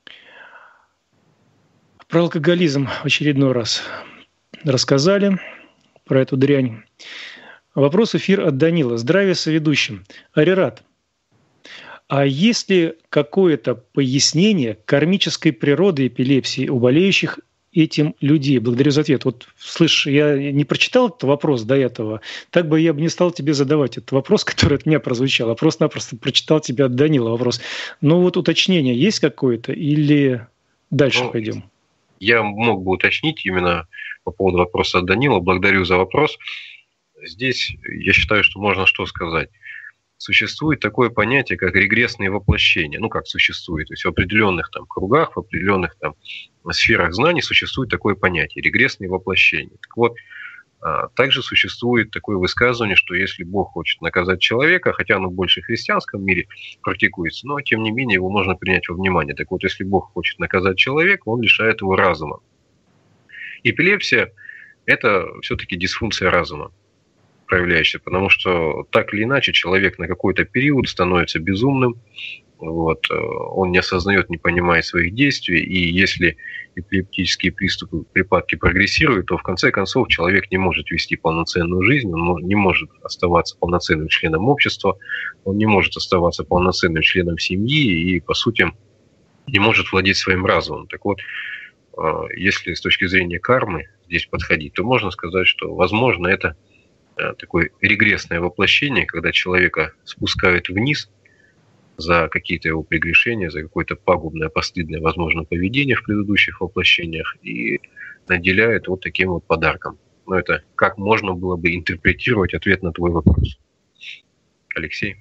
Про алкоголизм в очередной раз рассказали, про эту дрянь. Вопрос эфир от Данила. Здравия соведущим. Арират. А есть ли какое-то пояснение кармической природы эпилепсии у болеющих этим людей? Благодарю за ответ. Вот, слышь, я не прочитал этот вопрос до этого, так бы я бы не стал тебе задавать этот вопрос, который от меня прозвучал, а просто-напросто прочитал тебе от Данила вопрос. Но вот уточнение есть какое-то или дальше ну, пойдем? Я мог бы уточнить именно по поводу вопроса от Данила. Благодарю за вопрос. Здесь я считаю, что можно что сказать. Существует такое понятие, как регрессные воплощения. Ну, как существует. То есть в определенных там кругах, в определенных там сферах знаний существует такое понятие – регрессные воплощения. Так вот, также существует такое высказывание, что если Бог хочет наказать человека, хотя оно больше в христианском мире практикуется, но тем не менее его можно принять во внимание. Так вот, если Бог хочет наказать человека, он лишает его разума. Эпилепсия – это все-таки дисфункция разума проявляющийся, потому что так или иначе человек на какой-то период становится безумным, вот, он не осознает, не понимает своих действий, и если эпилептические приступы, припадки прогрессируют, то в конце концов человек не может вести полноценную жизнь, он не может оставаться полноценным членом общества, он не может оставаться полноценным членом семьи, и по сути не может владеть своим разумом. Так вот, если с точки зрения кармы здесь подходить, то можно сказать, что, возможно, это такое регрессное воплощение, когда человека спускают вниз за какие-то его прегрешения, за какое-то пагубное, постыдное, возможно, поведение в предыдущих воплощениях и наделяют вот таким вот подарком. Но это как можно было бы интерпретировать ответ на твой вопрос? Алексей?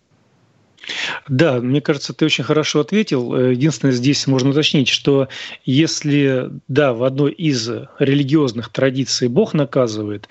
Да, мне кажется, ты очень хорошо ответил. Единственное, здесь можно уточнить, что если, да, в одной из религиозных традиций Бог наказывает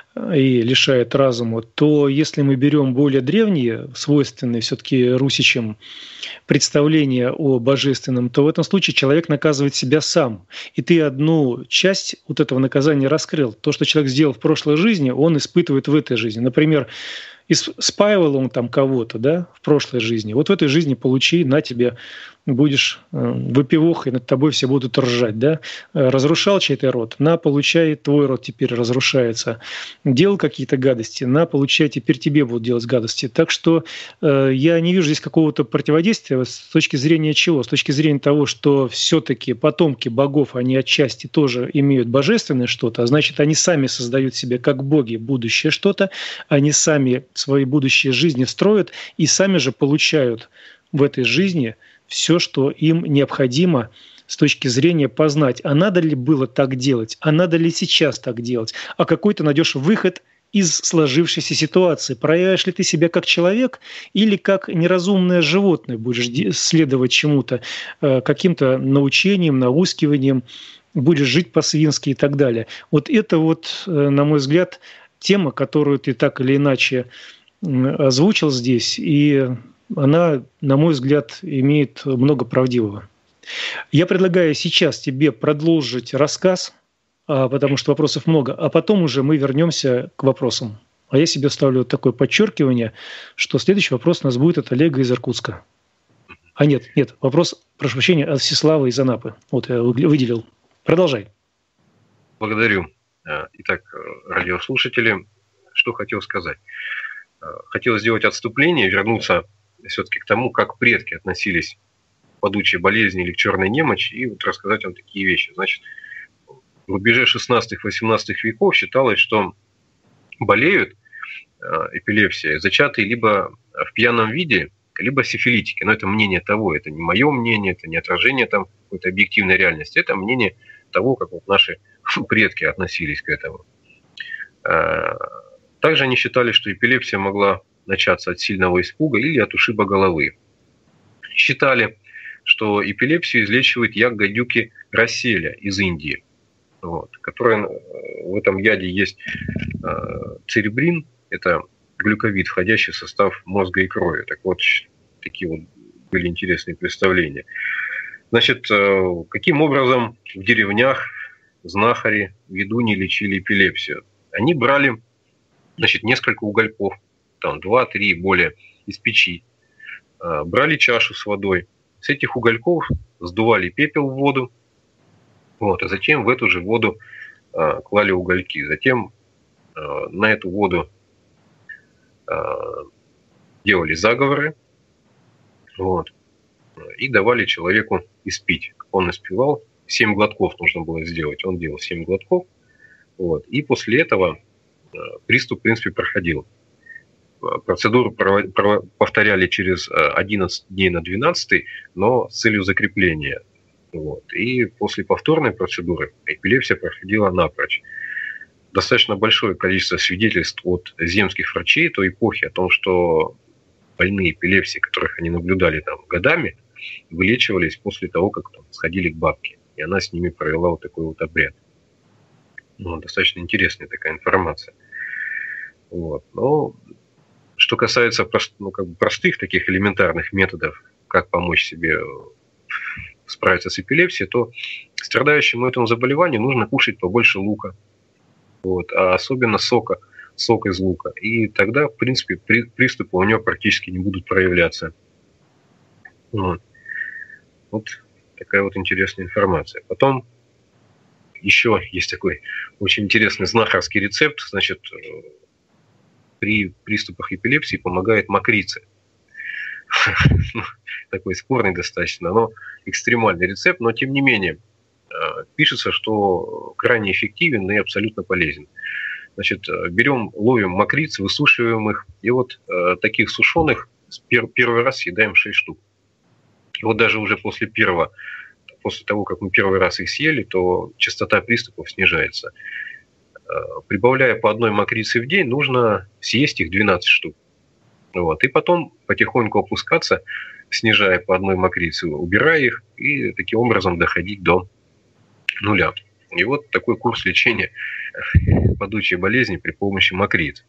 и лишает разума, то если мы берем более древние, свойственные все-таки русичам представления о божественном, то в этом случае человек наказывает себя сам. И ты одну часть вот этого наказания раскрыл. То, что человек сделал в прошлой жизни, он испытывает в этой жизни. Например, и спаивал он там кого-то, да, в прошлой жизни. Вот в этой жизни получи, на тебе, будешь выпивохой, над тобой все будут ржать, да. Разрушал чей-то род, на, получай, твой род теперь разрушается. Делал какие-то гадости, на, получай, теперь тебе будут делать гадости. Так что э, я не вижу здесь какого-то противодействия с точки зрения чего? С точки зрения того, что все-таки потомки богов, они отчасти тоже имеют божественное что-то, а значит, они сами создают себе как боги будущее что-то, они сами свои будущие жизни строят и сами же получают в этой жизни все, что им необходимо с точки зрения познать, а надо ли было так делать, а надо ли сейчас так делать, а какой ты найдешь выход из сложившейся ситуации. Проявишь ли ты себя как человек или как неразумное животное, будешь следовать чему-то, каким-то научениям, наускиваниям, будешь жить по-свински и так далее. Вот это вот, на мой взгляд, тема, которую ты так или иначе озвучил здесь, и она, на мой взгляд, имеет много правдивого. Я предлагаю сейчас тебе продолжить рассказ, потому что вопросов много, а потом уже мы вернемся к вопросам. А я себе ставлю такое подчеркивание, что следующий вопрос у нас будет от Олега из Иркутска. А нет, нет, вопрос, прошу прощения, от Всеслава из Анапы. Вот я выделил. Продолжай. Благодарю. Итак, радиослушатели, что хотел сказать. Хотел сделать отступление, вернуться все-таки к тому, как предки относились к падучей болезни или к черной немочи, и вот рассказать вам такие вещи. Значит, в рубеже шестнадцатого-восемнадцатого веков считалось, что болеют эпилепсией зачатые либо в пьяном виде, либо сифилитики. Но это мнение того, это не мое мнение, это не отражение там какой-то объективной реальности, это мнение того, как вот наши предки относились к этому. Также они считали, что эпилепсия могла начаться от сильного испуга или от ушиба головы. Считали, что эпилепсию излечивает яд гадюки расселя из Индии, вот, которая, в этом яде есть церебрин, это глюковид, входящий в состав мозга и крови. Так вот, такие вот были интересные представления. Значит, каким образом в деревнях знахари, ведуни лечили эпилепсию? Они брали, значит, несколько угольков, там два-три более, из печи, брали чашу с водой, с этих угольков сдували пепел в воду, вот, а затем в эту же воду а, клали угольки. Затем а, на эту воду а, делали заговоры, вот, и давали человеку испить. Он испивал, семь глотков нужно было сделать, он делал семь глотков, вот, и после этого а, приступ, в принципе, проходил. Процедуру повторяли через одиннадцать дней на двенадцатый, но с целью закрепления. Вот. И после повторной процедуры эпилепсия проходила напрочь. Достаточно большое количество свидетельств от земских врачей той эпохи о том, что больные эпилепсией, которых они наблюдали там годами, вылечивались после того, как там, сходили к бабке. И она с ними провела вот такой вот обряд. Ну, достаточно интересная такая информация. Вот. Но что касается прост, ну, как бы простых таких элементарных методов, как помочь себе справиться с эпилепсией, то страдающему этому заболеванию нужно кушать побольше лука, вот, а особенно сока, сок из лука. И тогда, в принципе, при, приступы у него практически не будут проявляться. Вот. Вот такая вот интересная информация. Потом еще есть такой очень интересный знахарский рецепт. Значит, при приступах эпилепсии помогает мокрица. такой спорный достаточно, но экстремальный рецепт, но тем не менее пишется, что крайне эффективен и абсолютно полезен. Значит, берем, ловим мокриц, высушиваем их, и вот таких сушеных первый раз съедаем шесть штук. И вот даже уже после первого, после того, как мы первый раз их съели, то частота приступов снижается. Прибавляя по одной мокрице в день, нужно съесть их двенадцать штук. Вот. И потом потихоньку опускаться, снижая по одной мокрице, убирая их, и таким образом доходить до нуля. И вот такой курс лечения падучей болезни при помощи мокриц.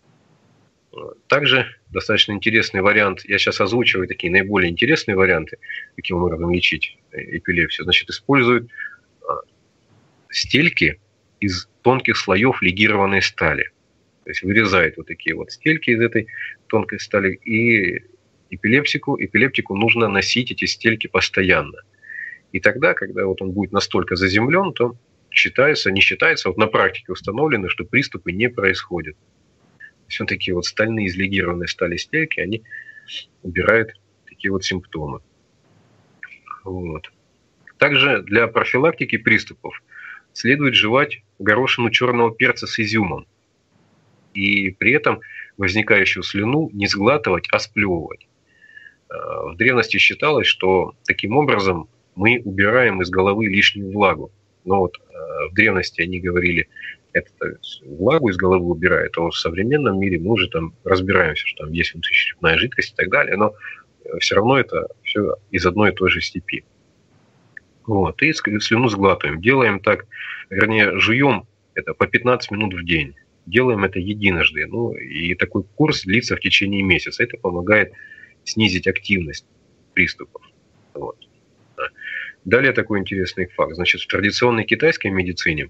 Также достаточно интересный вариант, я сейчас озвучиваю такие наиболее интересные варианты, каким образом лечить эпилепсию. Значит, используют стельки из тонких слоев легированной стали. То есть вырезают вот такие вот стельки из этой тонкой стали, и эпилептику, эпилептику нужно носить эти стельки постоянно. И тогда, когда вот он будет настолько заземлен, то считается, не считается, вот на практике установлено, что приступы не происходят. Все такие вот стальные из легированной стали стельки, они убирают такие вот симптомы. Вот. Также для профилактики приступов следует жевать горошину черного перца с изюмом. И при этом возникающую слюну не сглатывать, а сплевывать. В древности считалось, что таким образом мы убираем из головы лишнюю влагу. Но вот в древности они говорили, это влагу из головы убирает, а в современном мире мы уже там разбираемся, что там есть внутричерепная жидкость и так далее, но все равно это все из одной и той же степи. Вот, и слюну сглатываем. Делаем так, вернее, жуем это по пятнадцать минут в день. Делаем это единожды. Ну, и такой курс длится в течение месяца. Это помогает снизить активность приступов. Вот. Далее такой интересный факт. Значит, в традиционной китайской медицине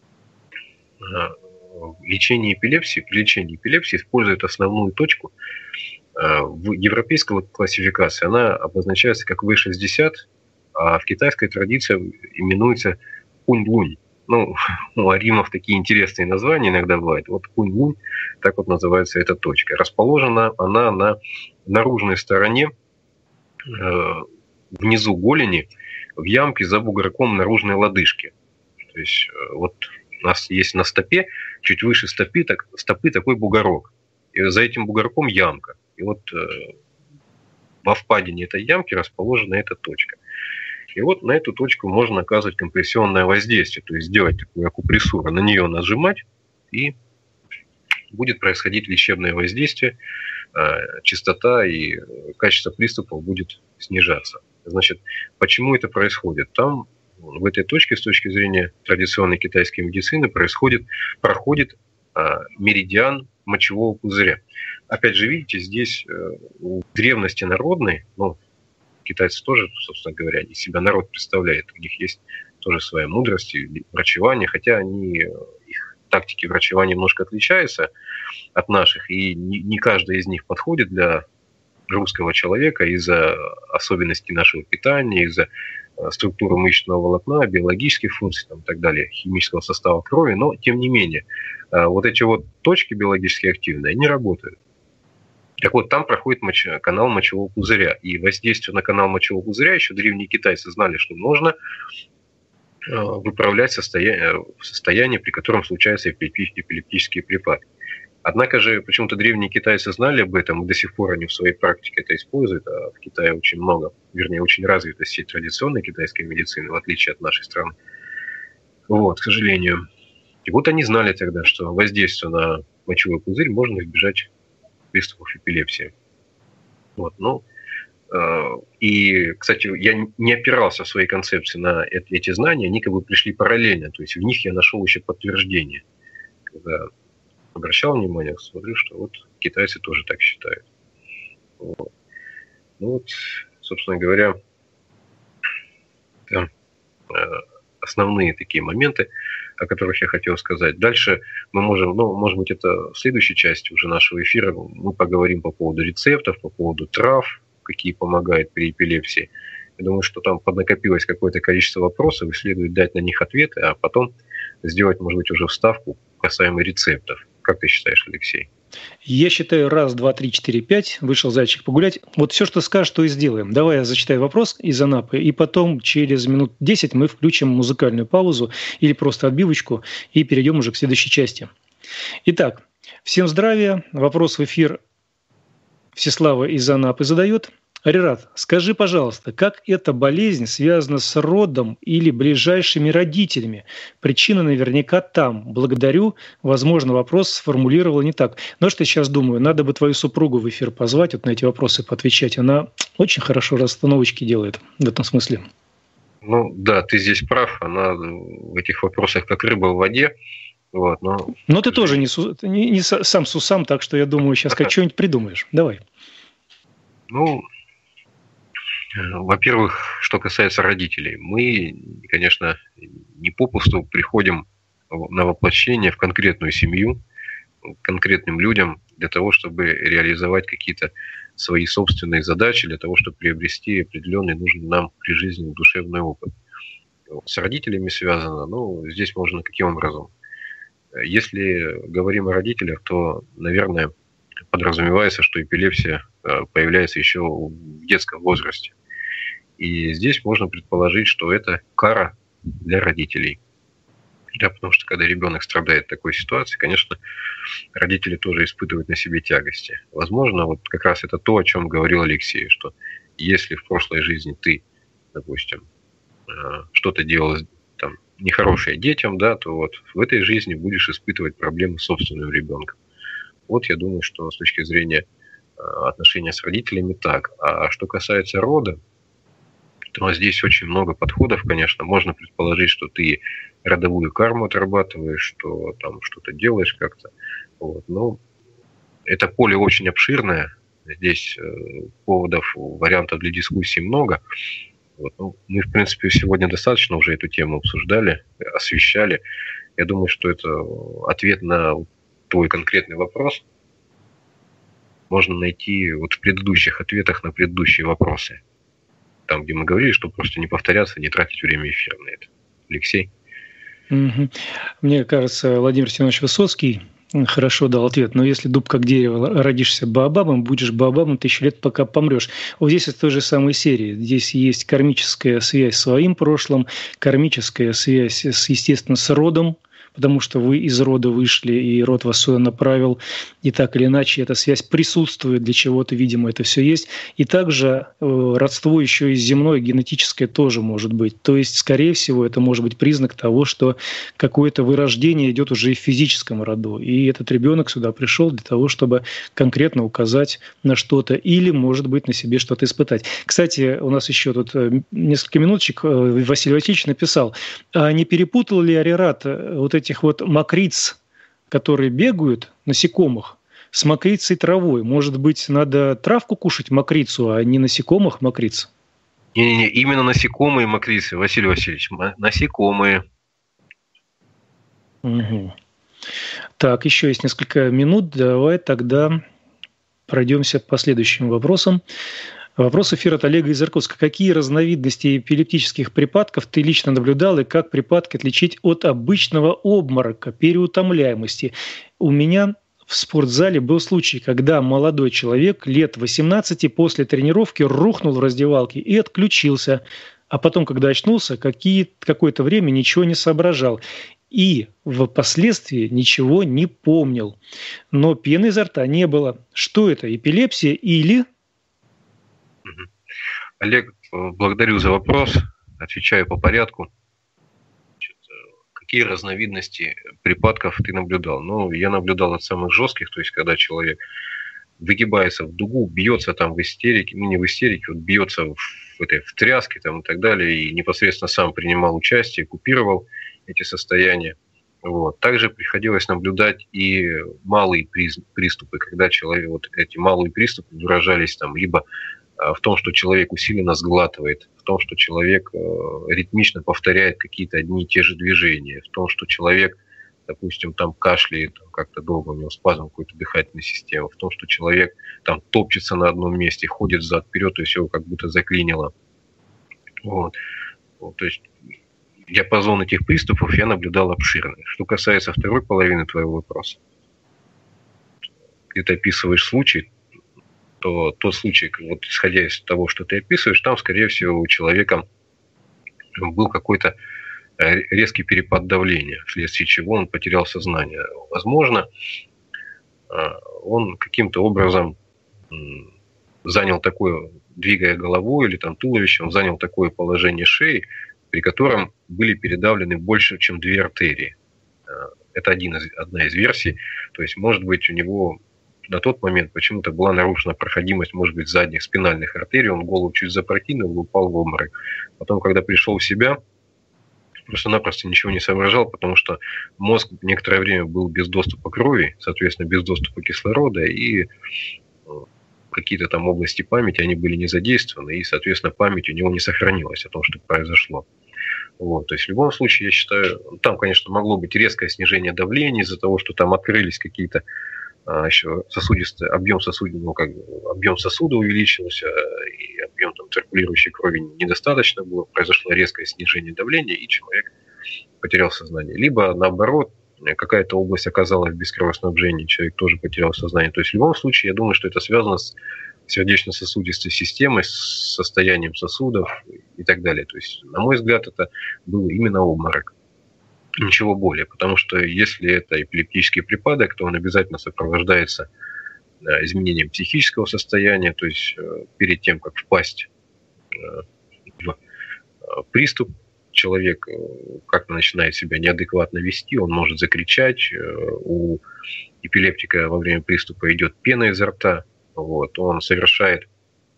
в лечении эпилепсии, при лечении эпилепсии используют основную точку. В европейской классификации она обозначается как вэ шестьдесят, а в китайской традиции именуется Кунь-Лунь. Ну, у аримов такие интересные названия иногда бывают. Вот Кунь-Лунь, так вот называется эта точка. Расположена она на наружной стороне, э, внизу голени, в ямке за бугорком наружной лодыжки. То есть э, вот у нас есть на стопе, чуть выше стопы, так, стопы такой бугорок. И за этим бугорком ямка. И вот э, во впадине этой ямки расположена эта точка. И вот на эту точку можно оказывать компрессионное воздействие, то есть сделать такую акупрессуру, на нее нажимать, и будет происходить лечебное воздействие, частота и качество приступов будет снижаться. Значит, почему это происходит? Там, в этой точке, с точки зрения традиционной китайской медицины, происходит, проходит меридиан мочевого пузыря. Опять же, видите, здесь в древности народной, ну, китайцы тоже, собственно говоря, они себя народ представляют. У них есть тоже своя мудрость и врачевание, хотя они, их тактики врачевания немножко отличаются от наших, и не, не каждая из них подходит для русского человека из-за особенностей нашего питания, из-за структуры мышечного волокна, биологических функций там, и так далее, химического состава крови, но тем не менее, вот эти вот точки биологически активные, они работают. Так вот, там проходит моч... канал мочевого пузыря. И воздействие на канал мочевого пузыря еще древние китайцы знали, что можно э, выправлять состояние, состояние, при котором случаются эпилептические припадки. Однако же почему-то древние китайцы знали об этом, и до сих пор они в своей практике это используют. А в Китае очень много, вернее, очень развита сеть традиционной китайской медицины, в отличие от нашей страны. Вот, к сожалению. И вот они знали тогда, что воздействие на мочевой пузырь можно избежать приступов эпилепсии. Вот, ну, э, и, кстати, я не опирался в своей концепции на эти, эти знания, они как бы пришли параллельно, то есть в них я нашел еще подтверждение. Когда обращал внимание, смотрю, что вот китайцы тоже так считают. Вот. Ну вот, собственно говоря, это, э, основные такие моменты, о которых я хотел сказать. Дальше мы можем, ну, может быть, это в следующей части уже нашего эфира, мы поговорим по поводу рецептов, по поводу трав, какие помогают при эпилепсии. Я думаю, что там поднакопилось какое-то количество вопросов, и следует дать на них ответы, а потом сделать, может быть, уже вставку касаемо рецептов. Как ты считаешь, Алексей? Я считаю раз, два, три, четыре, пять. Вышел зайчик погулять. Вот все, что скажешь, то и сделаем. Давай я зачитаю вопрос из Анапы, и потом через минут десять мы включим музыкальную паузу или просто отбивочку и перейдем уже к следующей части. Итак, всем здравия. Вопрос в эфир Всеслава из Анапы задает. Арират, скажи, пожалуйста, как эта болезнь связана с родом или ближайшими родителями? Причина наверняка там. Благодарю. Возможно, вопрос сформулировала не так. Но что я сейчас думаю, надо бы твою супругу в эфир позвать, вот на эти вопросы поотвечать. Она очень хорошо расстановочки делает в этом смысле. Ну да, ты здесь прав. Она в этих вопросах как рыба в воде. Вот, но... но ты тоже не, су... не, не сам с усам, так что я думаю, сейчас как что-нибудь придумаешь. Давай. Ну... Во-первых, что касается родителей, мы, конечно, не попусту приходим на воплощение в конкретную семью, к конкретным людям для того, чтобы реализовать какие-то свои собственные задачи, для того, чтобы приобрести определенный нужный нам при жизни душевный опыт. С родителями связано, ну, здесь можно каким образом? Если говорим о родителях, то, наверное, подразумевается, что эпилепсия появляется еще в детском возрасте. И здесь можно предположить, что это кара для родителей. Да, потому что когда ребенок страдает в такой ситуации, конечно, родители тоже испытывают на себе тягости. Возможно, вот как раз это то, о чем говорил Алексей, что если в прошлой жизни ты, допустим, что-то делал там нехорошее детям, да, то вот в этой жизни будешь испытывать проблемы с собственным ребенком. Вот я думаю, что с точки зрения отношения с родителями так. А что касается рода, то здесь очень много подходов, конечно. Можно предположить, что ты родовую карму отрабатываешь, что там что-то делаешь как-то. Вот. Но это поле очень обширное. Здесь поводов, вариантов для дискуссии много. Вот. Ну, мы, в принципе, сегодня достаточно уже эту тему обсуждали, освещали. Я думаю, что это ответ на твой конкретный вопрос можно найти вот в предыдущих ответах на предыдущие вопросы. Там, где мы говорили, чтобы просто не повторяться, не тратить время эфира на это. Алексей? Угу. Мне кажется, Владимир Семенович Высоцкий хорошо дал ответ. Но если дуб как дерево, родишься баобабом, будешь баобабом тысячу лет, пока помрешь. Вот здесь из той же самой серии. Здесь есть кармическая связь с своим прошлым, кармическая связь, с, естественно, с родом, потому что вы из рода вышли, и род вас сюда направил, и так или иначе эта связь присутствует, для чего-то, видимо, это все есть. И также э, родство еще и земное, генетическое тоже может быть. То есть, скорее всего, это может быть признак того, что какое-то вырождение идет уже и в физическом роду. И этот ребенок сюда пришел для того, чтобы конкретно указать на что-то или, может быть, на себе что-то испытать. Кстати, у нас еще тут несколько минуточек Василий Васильевич написал, а не перепутал ли Арират вот эти этих вот мокриц, которые бегают, насекомых, с мокрицей травой. Может быть, надо травку кушать, мокрицу, а не насекомых мокриц? Не-не-не, именно насекомые мокрицы, Василий Васильевич, насекомые. Угу. Так, еще есть несколько минут. Давай тогда пройдемся по следующим вопросам. Вопрос эфира от Олега из Иркутска. Какие разновидности эпилептических припадков ты лично наблюдал и как припадки отличить от обычного обморока, переутомляемости? У меня в спортзале был случай, когда молодой человек лет восемнадцати после тренировки рухнул в раздевалке и отключился. А потом, когда очнулся, какие, какое-то время ничего не соображал. И впоследствии ничего не помнил. Но пены изо рта не было. Что это, эпилепсия или... Олег, благодарю за вопрос. Отвечаю по порядку. Значит, какие разновидности припадков ты наблюдал? Ну, я наблюдал от самых жестких, то есть когда человек выгибается в дугу, бьется там в истерике, ну не в истерике, вот бьется в, этой, в тряске там, и так далее, и непосредственно сам принимал участие, купировал эти состояния. Вот. Также приходилось наблюдать и малые приступы, когда человек, вот эти малые приступы выражались там либо в том, что человек усиленно сглатывает, в том, что человек ритмично повторяет какие-то одни и те же движения, в том, что человек, допустим, там кашляет, там, как-то долго у него спазм какой-то дыхательной системы, в том, что человек там топчется на одном месте, ходит взад-вперед, то есть его как будто заклинило. Вот. Вот, то есть диапазон этих приступов я наблюдал обширный. Что касается второй половины твоего вопроса, где ты описываешь случай, то тот случай, вот исходя из того, что ты описываешь, там, скорее всего, у человека был какой-то резкий перепад давления, вследствие чего он потерял сознание. Возможно, он каким-то образом занял такое, двигая головой или там туловищем, занял такое положение шеи, при котором были передавлены больше, чем две артерии. Это один из, одна из версий. То есть, может быть, у него на тот момент почему-то была нарушена проходимость, может быть, задних спинальных артерий, он голову чуть запрокинул, упал в обморок. Потом, когда пришел в себя, просто-напросто ничего не соображал, потому что мозг некоторое время был без доступа крови, соответственно, без доступа кислорода, и какие-то там области памяти, они были не задействованы, и, соответственно, память у него не сохранилась о том, что произошло. Вот, то есть в любом случае, я считаю, там, конечно, могло быть резкое снижение давления из-за того, что там открылись какие-то а, еще сосудистые, объем сосудов, ну, как объем сосуда увеличился, и объем там циркулирующей крови недостаточно было, произошло резкое снижение давления, и человек потерял сознание. Либо, наоборот, какая-то область оказалась без кровоснабжения, человек тоже потерял сознание. То есть в любом случае, я думаю, что это связано с сердечно-сосудистой системой, с состоянием сосудов и так далее. То есть, на мой взгляд, это был именно обморок. Ничего более. Потому что если это эпилептический припадок, то он обязательно сопровождается изменением психического состояния. То есть перед тем, как впасть в приступ, человек как-то начинает себя неадекватно вести, он может закричать. У эпилептика во время приступа идет пена изо рта. Вот, он совершает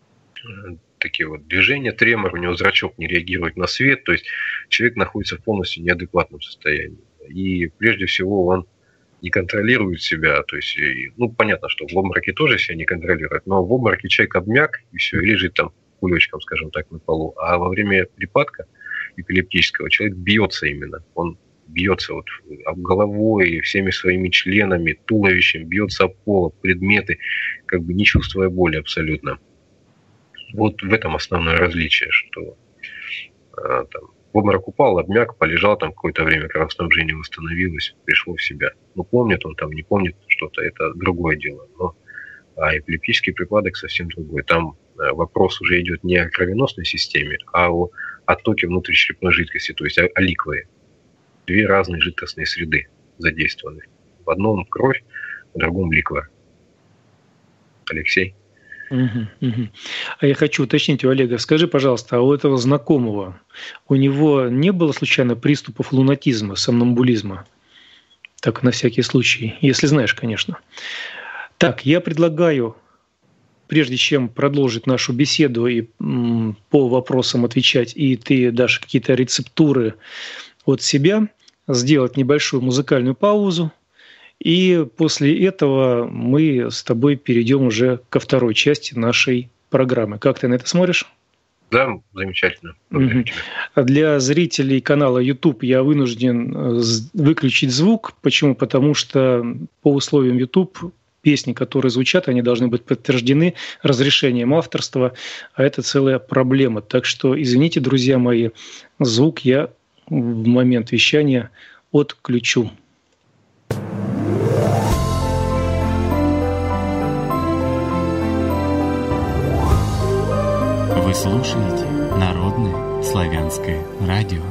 такие вот движения, тремор, у него зрачок не реагирует на свет, то есть человек находится в полностью неадекватном состоянии. И прежде всего он не контролирует себя, то есть, ну, понятно, что в обмороке тоже себя не контролирует, но в обмороке человек обмяк, и все, и лежит там кулечком, скажем так, на полу. А во время припадка эпилептического человек бьется именно, он бьется вот об головой, всеми своими членами, туловищем, бьется об пол, предметы, как бы не чувствуя боли абсолютно. Вот в этом основное различие, что а, там, в обморок упал, обмяк, полежал там какое-то время, кровоснабжение восстановилось, пришел в себя. Ну, помнит он там, не помнит что-то, это другое дело. Но а эпилептический припадок совсем другой. Там а, вопрос уже идет не о кровеносной системе, а о оттоке внутричерепной жидкости, то есть о, о ликвое. Две разные жидкостные среды задействованы. В одном кровь, в другом ликвор. Алексей? Угу, угу. А я хочу уточнить у Олега. Скажи, пожалуйста, а у этого знакомого, у него не было случайно приступов лунатизма, сомнамбулизма? Так, на всякий случай. Если знаешь, конечно. Так, я предлагаю, прежде чем продолжить нашу беседу и м, по вопросам отвечать, и ты дашь какие-то рецептуры от себя, сделать небольшую музыкальную паузу, и после этого мы с тобой перейдем уже ко второй части нашей программы. Как ты на это смотришь? Да, замечательно. Угу. Для зрителей канала YouTube я вынужден выключить звук. Почему? Потому что по условиям YouTube песни, которые звучат, они должны быть подтверждены разрешением авторства, а это целая проблема. Так что, извините, друзья мои, звук я в момент вещания отключу. Вы слушаете Народное славянское радио.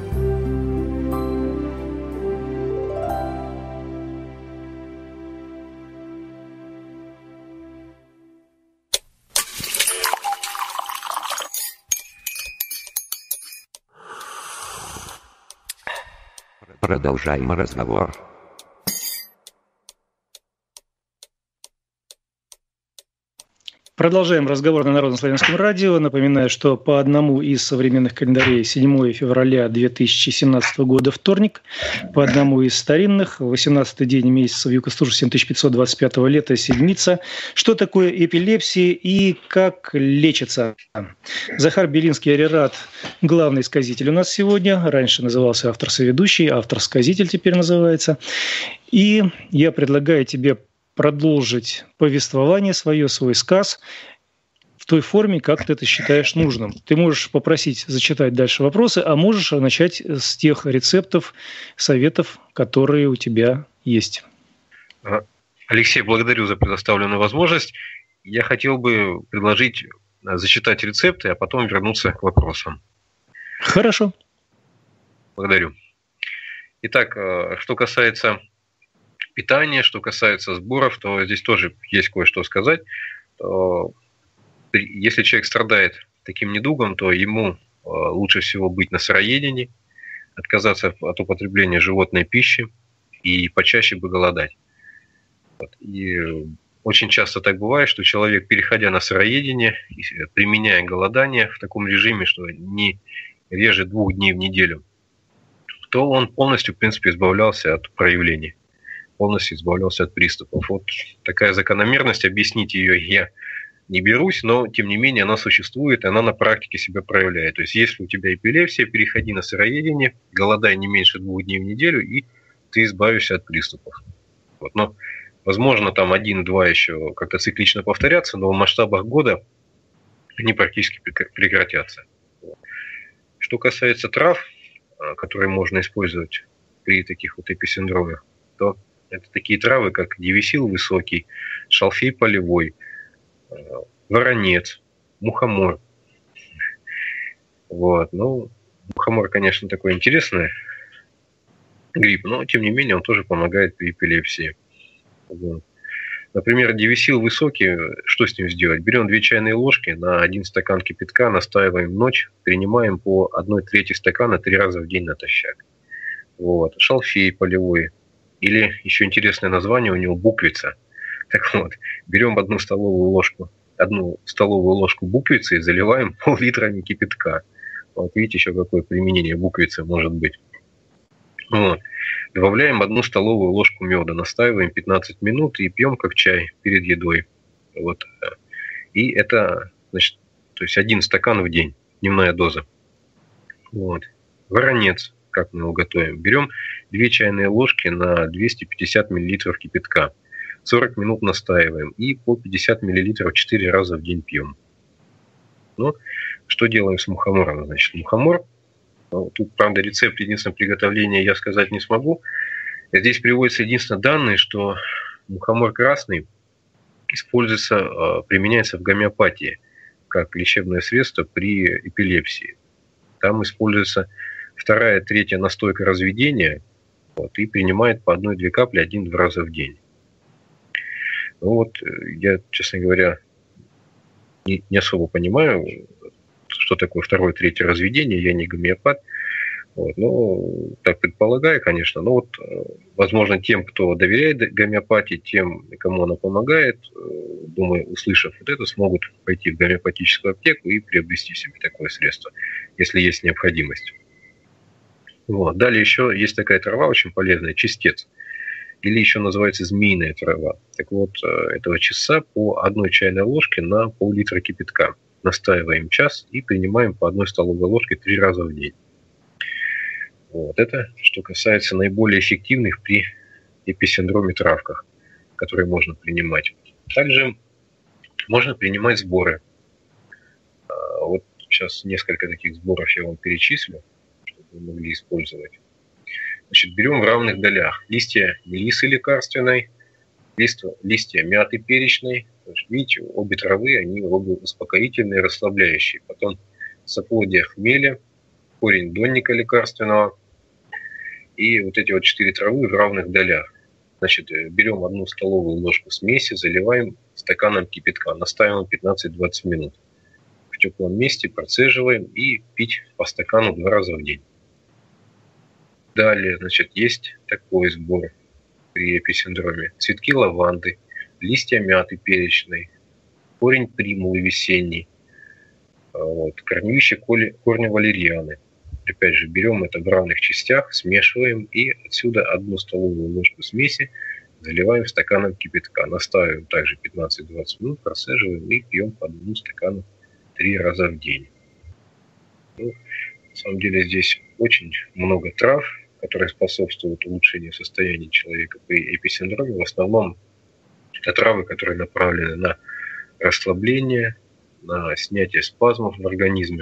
Продолжаем разговор. Продолжаем разговор на Народном славянском радио. Напоминаю, что по одному из современных календарей седьмое февраля две тысячи семнадцатого года вторник, по одному из старинных восемнадцатый день месяца Вьюкостужа семь тысяч пятьсот двадцать пятого лета седмица. Что такое эпилепсия и как лечится? Захар Белинский, Арират, главный сказитель у нас сегодня. Раньше назывался автор-соведущий, автор-сказитель теперь называется. И я предлагаю тебе продолжить повествование свое, свой сказ в той форме, как ты это считаешь нужным. Ты можешь попросить зачитать дальше вопросы, а можешь начать с тех рецептов, советов, которые у тебя есть. Алексей, благодарю за предоставленную возможность. Я хотел бы предложить зачитать рецепты, а потом вернуться к вопросам. Хорошо. Благодарю. Итак, что касается питания, что касается сборов, то здесь тоже есть кое-что сказать. Если человек страдает таким недугом, то ему лучше всего быть на сыроедении, отказаться от употребления животной пищи и почаще бы голодать. И очень часто так бывает, что человек, переходя на сыроедение, применяя голодание в таком режиме, что не реже двух дней в неделю, то он полностью, в принципе, избавлялся от проявлений, полностью избавлялся от приступов. Вот такая закономерность, объяснить ее я не берусь, но, тем не менее, она существует, и она на практике себя проявляет. То есть, если у тебя эпилепсия, переходи на сыроедение, голодай не меньше двух дней в неделю, и ты избавишься от приступов. Вот. Но, возможно, там один-два еще как-то циклично повторятся, но в масштабах года они практически прекратятся. Что касается трав, которые можно использовать при таких вот эписиндромах, то это такие травы, как девисил высокий, шалфей полевой, воронец, мухомор. Вот. Ну, мухомор, конечно, такой интересный гриб, но, тем не менее, он тоже помогает при эпилепсии. Вот. Например, девисил высокий, что с ним сделать? Берем две чайные ложки на один стакан кипятка, настаиваем ночь, принимаем по одной трети стакана три раза в день натощак. Вот. Шалфей полевой, или еще интересное название у него буквица. Так вот, берем одну столовую ложку, одну столовую ложку буквицы и заливаем пол-литра кипятка. Вот видите, еще какое применение буквицы может быть. Вот. Добавляем одну столовую ложку меда, настаиваем пятнадцать минут и пьем как чай перед едой. Вот. И это, значит, то есть один стакан в день, дневная доза. Вот. Воронец, как мы его готовим. Берем две чайные ложки на двести пятьдесят миллилитров кипятка. сорок минут настаиваем и по пятьдесят миллилитров четыре раза в день пьем. Ну, что делаем с мухомором? Значит, мухомор. Тут, правда, рецепт единственного приготовления я сказать не смогу. Здесь приводятся единственные данные, что мухомор красный используется, применяется в гомеопатии как лечебное средство при эпилепсии. Там используется вторая, третья настойка разведения, вот, и принимает по одной-две капли один-два раза в день. Ну вот, я, честно говоря, не, не особо понимаю, что такое второе, третье разведение, я не гомеопат. Вот, ну, так предполагаю, конечно. Но вот, возможно, тем, кто доверяет гомеопатии, тем, кому она помогает, думаю, услышав вот это, смогут пойти в гомеопатическую аптеку и приобрести себе такое средство, если есть необходимость. Вот. Далее еще есть такая трава очень полезная, чистец. Или еще называется змеиная трава. Так вот, этого чесца по одной чайной ложке на пол-литра кипятка. Настаиваем час и принимаем по одной столовой ложке три раза в день. Вот это, что касается наиболее эффективных при эписиндроме травках, которые можно принимать. Также можно принимать сборы. Вот сейчас несколько таких сборов я вам перечислю, чтобы вы могли использовать. Значит, берем в равных долях листья мелисы лекарственной, листья, листья мяты перечной. Видите, обе травы, они обе успокоительные, расслабляющие. Потом соплодья хмеля, корень донника лекарственного. И вот эти вот четыре травы в равных долях. Значит, берем одну столовую ложку смеси, заливаем стаканом кипятка, настаиваем пятнадцать-двадцать минут. В теплом месте процеживаем и пить по стакану два раза в день. Далее, значит, есть такой сбор при эписиндроме. Цветки лаванды, листья мяты перечной, корень примулы весенний, вот, корневище корня валерьяны. Опять же, берем это в равных частях, смешиваем и отсюда одну столовую ложку смеси заливаем стаканом кипятка. Настаиваем также пятнадцать-двадцать минут, процеживаем и пьем по одному стакану три раза в день. Ну, на самом деле здесь очень много трав, которые способствуют улучшению состояния человека при эписиндроме. В основном это травы, которые направлены на расслабление, на снятие спазмов в организме,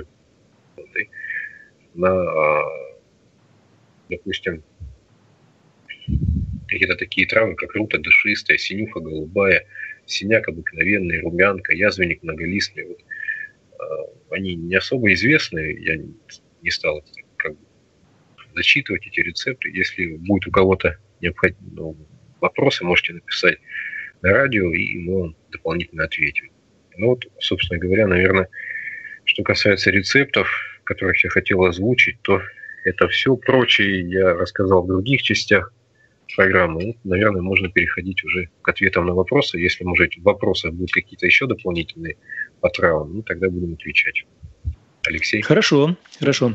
на, допустим, какие-то такие травмы, как рута душистая, синюха голубая, синяк обыкновенный, румянка, язвенник многолистный. Вот, э, они не особо известны, я не стал как бы зачитывать эти рецепты. Если будет у кого-то необходимы ну, вопросы, можете написать на радио, и мы вам дополнительно ответим. Ну вот, собственно говоря, наверное, что касается рецептов, которых я хотел озвучить, то это все. Прочее я рассказал в других частях программы. Ну, наверное, можно переходить уже к ответам на вопросы. Если, может, в вопросах будут какие-то еще дополнительные по травмам, ну, тогда будем отвечать. Алексей? Хорошо, хорошо.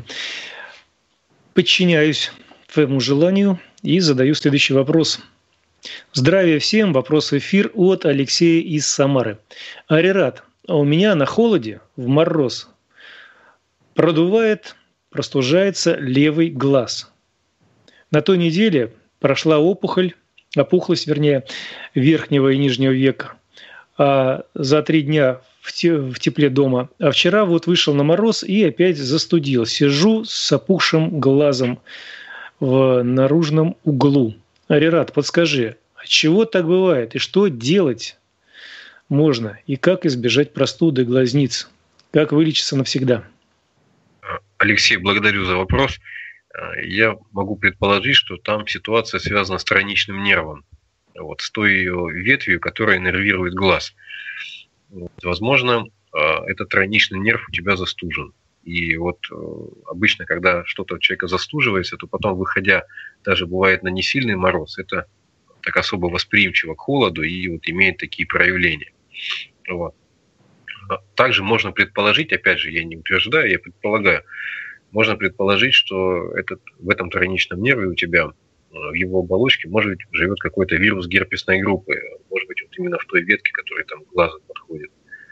Подчиняюсь твоему желанию и задаю следующий вопрос. Здравия всем. Вопрос в эфир от Алексея из Самары. Арират, а у меня на холоде, в мороз, продувает, простужается левый глаз. На той неделе прошла опухоль, опухлость, вернее, верхнего и нижнего века, а за три дня в тепле дома. А вчера вот вышел на мороз и опять застудил. Сижу с опухшим глазом в наружном углу. Арират, подскажи, от чего так бывает и что делать можно? И как избежать простуды глазниц? Как вылечиться навсегда? Алексей, благодарю за вопрос. Я могу предположить, что там ситуация связана с тройничным нервом, вот, с той ее ветвью, которая нервирует глаз. Вот, возможно, этот тройничный нерв у тебя застужен. И вот обычно, когда что-то у человека застуживается, то потом, выходя, даже бывает на несильный мороз, это так особо восприимчиво к холоду и вот имеет такие проявления. Вот. Также можно предположить, опять же, я не утверждаю, я предполагаю, можно предположить, что этот, в этом тройничном нерве у тебя, в его оболочке, может быть, живет какой-то вирус герпесной группы, может быть, вот именно в той ветке, которая там к глазу подходит.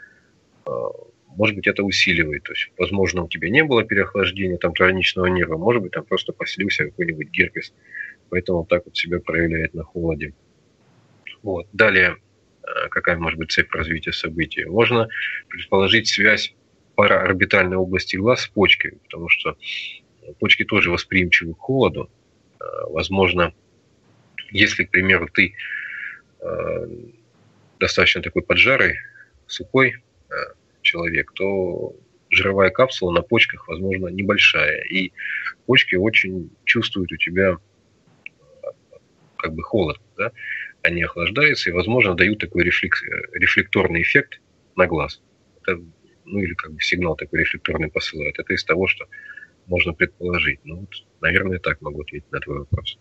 Может быть, это усиливает. То есть, возможно, у тебя не было переохлаждения там тройничного нерва, может быть, там просто поселился какой-нибудь герпес, поэтому он так вот себя проявляет на холоде. Вот. Далее, какая может быть цепь развития событий? Можно предположить связь параорбитальной области глаз с почкой, потому что почки тоже восприимчивы к холоду. Возможно, если, к примеру, ты достаточно такой поджарый, сухой человек, то жировая капсула на почках, возможно, небольшая. И почки очень чувствуют у тебя как бы холод, да? Они охлаждаются и, возможно, дают такой рефлекс, рефлекторный эффект на глаз. Это, ну или как бы сигнал такой рефлекторный посылают. Это из того, что можно предположить. Ну вот, наверное, так могу ответить на твой вопрос.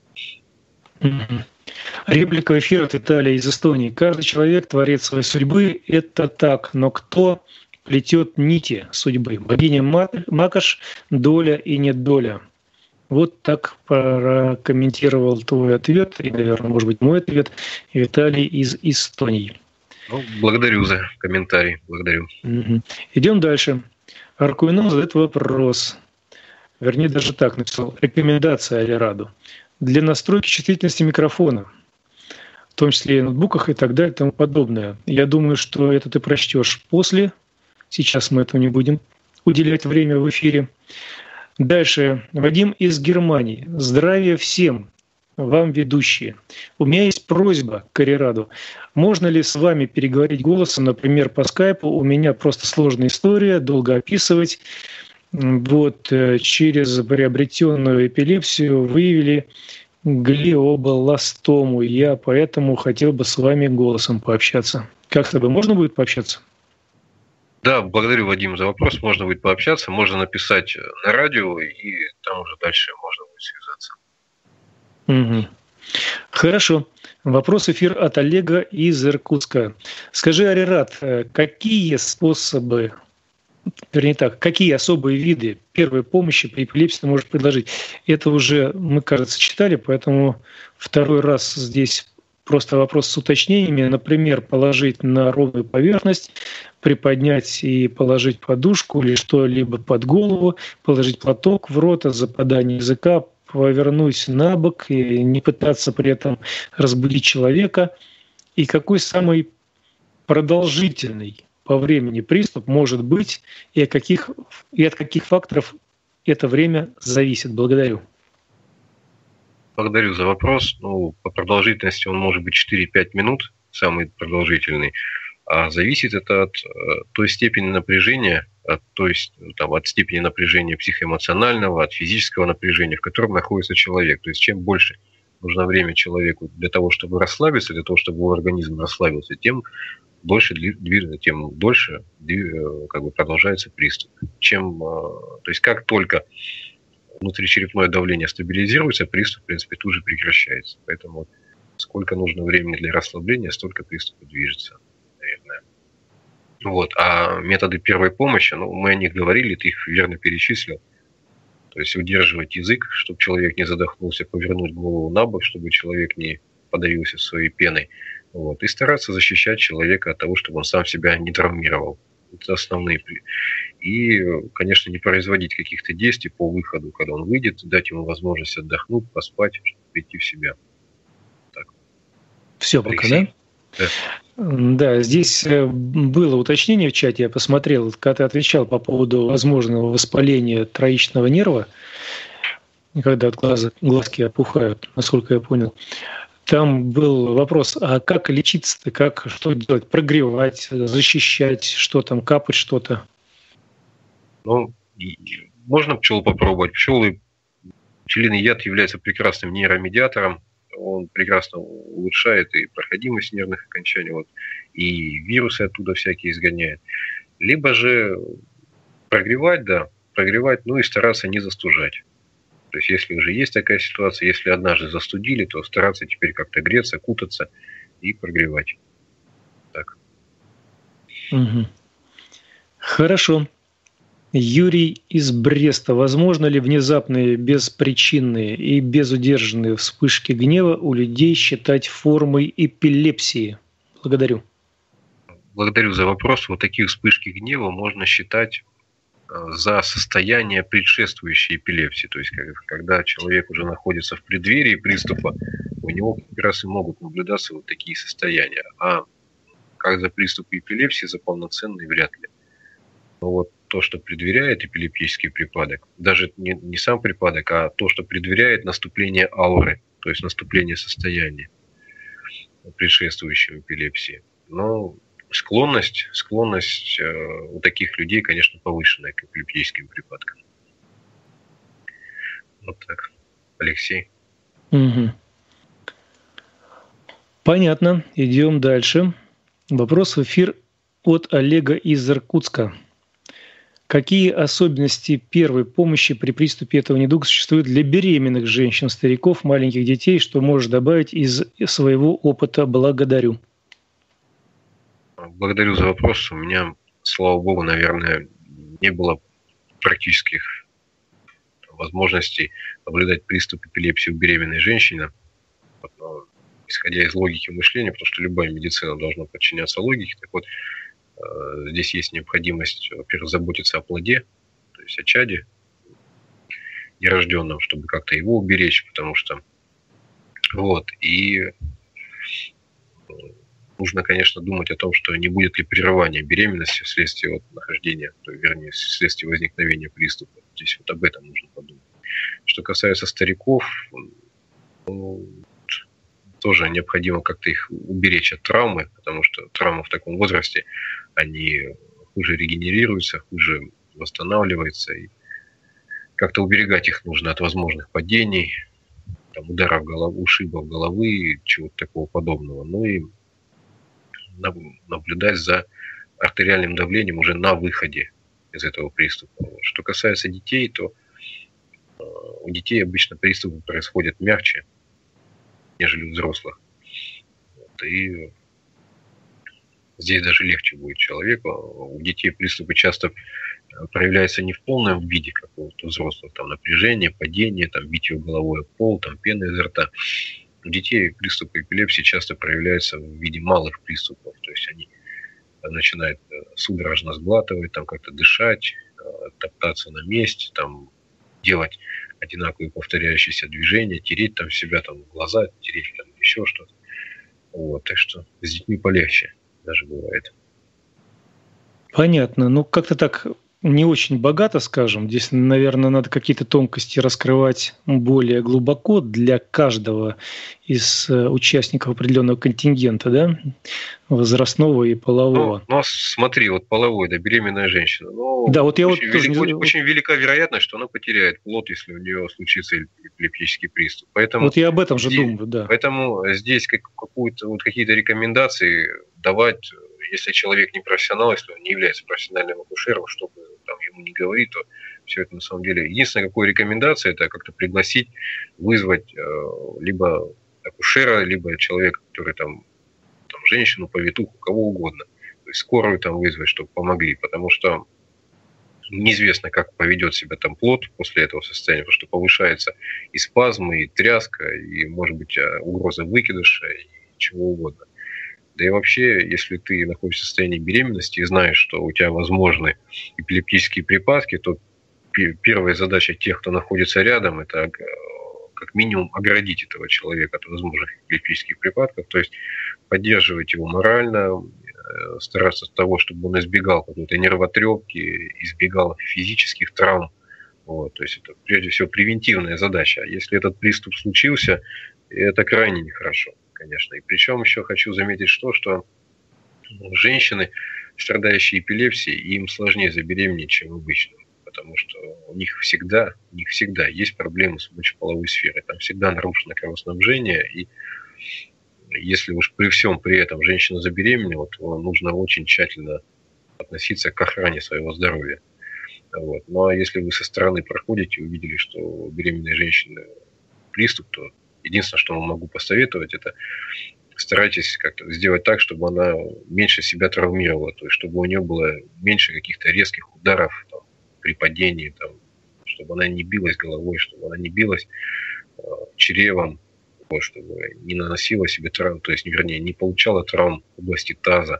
Mm-hmm. Реплика эфира от Виталия из Эстонии. Каждый человек творец своей судьбы. Это так. Но кто плетет нити судьбы? Богиня Макаш, доля и недоля. Вот так прокомментировал твой ответ, и, наверное, может быть, мой ответ, Виталий из Эстонии. Ну, благодарю за комментарий. Благодарю. Угу. Идем дальше. Аркуинон задает вопрос. Вернее, даже так написал. Рекомендация Алираду. Для настройки чувствительности микрофона, в том числе и ноутбуках и так далее и тому подобное. Я думаю, что это ты прочтешь после. Сейчас мы этому не будем уделять время в эфире. Дальше. Вадим из Германии. Здравия всем вам, ведущие. У меня есть просьба к Арираду. Можно ли с вами переговорить голосом, например, по скайпу? У меня просто сложная история, долго описывать. Вот, через приобретенную эпилепсию выявили глиобластому. Я поэтому хотел бы с вами голосом пообщаться. Как с тобой можно будет пообщаться? Да, благодарю, Вадим, за вопрос. Можно будет пообщаться, можно написать на радио, и там уже дальше можно будет связаться. Угу. Хорошо. Вопрос эфир от Олега из Иркутска. Скажи, Арират, какие способы, вернее так, какие особые виды первой помощи при эпилепсии ты можешь предложить? Это уже мы, кажется, читали, поэтому второй раз здесь просто вопрос с уточнениями. Например, положить на ровную поверхность, приподнять и положить подушку или что-либо под голову, положить платок в рот, западание языка, повернуть на бок и не пытаться при этом разбудить человека. И какой самый продолжительный по времени приступ может быть и от каких, и от каких факторов это время зависит? Благодарю. Благодарю за вопрос. Ну, по продолжительности он может быть четыре-пять минут, самый продолжительный. А зависит это от э, той степени напряжения, от, то есть, там, от степени напряжения психоэмоционального, от физического напряжения, в котором находится человек. То есть чем больше нужно время человеку для того, чтобы расслабиться, для того, чтобы его организм расслабился, тем дольше, тем дольше как бы, продолжается приступ. Чем, то есть как только внутричерепное давление стабилизируется, приступ, в принципе, тут же прекращается. Поэтому сколько нужно времени для расслабления, столько приступа движется, наверное. Вот. А методы первой помощи, ну, мы о них говорили, ты их верно перечислил. То есть удерживать язык, чтобы человек не задохнулся, повернуть голову на бок, чтобы человек не подавился своей пеной. Вот. И стараться защищать человека от того, чтобы он сам себя не травмировал. Это основные. И, конечно, не производить каких-то действий по выходу, когда он выйдет, дать ему возможность отдохнуть, поспать, чтобы прийти в себя. Так. Все пока, да? Да. Да, здесь было уточнение в чате, я посмотрел, когда ты отвечал по поводу возможного воспаления троичного нерва, когда от глаза, глазки опухают, насколько я понял. Там был вопрос, а как лечиться-то, как, что делать, прогревать, защищать, что там, капать что-то? Ну, можно пчелу попробовать. Пчелы, пчелиный яд является прекрасным нейромедиатором. Он прекрасно улучшает и проходимость нервных окончаний, вот, и вирусы оттуда всякие изгоняет. Либо же прогревать, да, прогревать, ну и стараться не застужать. То есть, если уже есть такая ситуация, если однажды застудили, то стараться теперь как-то греться, кутаться и прогревать. Так. Угу. Хорошо. Юрий из Бреста. Возможно ли внезапные, беспричинные и безудержанные вспышки гнева у людей считать формой эпилепсии? Благодарю. Благодарю за вопрос. Вот такие вспышки гнева можно считать за состояние, предшествующее эпилепсии. То есть, когда человек уже находится в преддверии приступа, у него как раз и могут наблюдаться вот такие состояния. А как за приступы эпилепсии, за полноценные вряд ли. Но вот то, что предваряет эпилептический припадок, даже не, не сам припадок, а то, что предваряет наступление ауры, то есть наступление состояния, предшествующего эпилепсии. Но склонность, склонность э, у таких людей, конечно, повышенная к эпилептическим припадкам. Вот так. Алексей. Угу. Понятно. Идем дальше. Вопрос в эфир от Олега из Иркутска. Какие особенности первой помощи при приступе этого недуга существуют для беременных женщин, стариков, маленьких детей? Что можешь добавить из своего опыта? Благодарю. Благодарю за вопрос. У меня, слава богу, наверное, не было практических возможностей наблюдать приступ эпилепсии у беременной женщины. Но, исходя из логики мышления, потому что любая медицина должна подчиняться логике, так вот, здесь есть необходимость, во-первых, заботиться о плоде, то есть о чаде нерожденном, чтобы как-то его уберечь, потому что вот, и нужно, конечно, думать о том, что не будет ли прерывания беременности вследствие вот нахождения, то, вернее, вследствие возникновения приступа. Здесь вот об этом нужно подумать. Что касается стариков, ну, тоже необходимо как-то их уберечь от травмы, потому что травмы в таком возрасте, они хуже регенерируются, хуже восстанавливаются, и как-то уберегать их нужно от возможных падений, там, ударов головы, ушибов головы, чего-то такого подобного. Ну и наблюдать за артериальным давлением уже на выходе из этого приступа. Что касается детей, то у детей обычно приступы происходят мягче, нежели у взрослых. Вот, и здесь даже легче будет человеку. У детей приступы часто проявляются не в полном виде, как у взрослых, там напряжение, падение, там битье головой о пол, там пена изо рта. У детей приступы эпилепсии часто проявляются в виде малых приступов, то есть они начинают судорожно сглатывать, там как-то дышать, топтаться на месте, там делать одинаковые повторяющиеся движения, тереть там себя, там глаза, тереть там еще что-то. Вот, так что с детьми полегче даже бывает. Понятно. Ну, как-то так не очень богато, скажем. Здесь, наверное, надо какие-то тонкости раскрывать более глубоко для каждого из участников определенного контингента, да, возрастного и полового. Ну, ну смотри, вот половой, да, беременная женщина. Ну, да, вот я очень, вот вели, тоже... очень, очень велика вероятность, что она потеряет плод, если у нее случится эпилептический приступ. Поэтому вот я об этом же здесь, думаю, да. Поэтому здесь как, какую-то, вот какие-то рекомендации давать, если человек не профессионал, если он не является профессиональным акушером, чтобы там ему не говорить, то все это на самом деле. Единственная какая рекомендация, это как-то пригласить, вызвать э, либо акушера, либо человека, который там, там женщину, повитуху, кого угодно. То есть скорую там вызвать, чтобы помогли, потому что неизвестно, как поведет себя там плод после этого состояния, потому что повышается и спазмы, и тряска, и, может быть, угроза выкидыша, и чего угодно. Да и вообще, если ты находишься в состоянии беременности и знаешь, что у тебя возможны эпилептические припадки, то первая задача тех, кто находится рядом, это как минимум оградить этого человека от возможных эпилептических припадков, то есть поддерживать его морально, стараться того, чтобы он избегал какой-то нервотрепки, избегал физических травм. Вот, то есть это прежде всего превентивная задача. Если этот приступ случился, это крайне нехорошо, конечно. И причем еще хочу заметить, что, что женщины, страдающие эпилепсией, им сложнее забеременеть, чем обычно. Потому что у них всегда, у них всегда есть проблемы с мочеполовой сферой. Там всегда нарушено кровоснабжение. И если уж при всем при этом женщина забеременела, то нужно очень тщательно относиться к охране своего здоровья. Вот. Ну а если вы со стороны проходите и увидели, что у беременной женщины приступ, то единственное, что вам могу посоветовать, это старайтесь как-то сделать так, чтобы она меньше себя травмировала, то есть чтобы у нее было меньше каких-то резких ударов там, при падении, там, чтобы она не билась головой, чтобы она не билась э, чревом, вот, чтобы не наносила себе травм, то есть, вернее, не получала травм в области таза.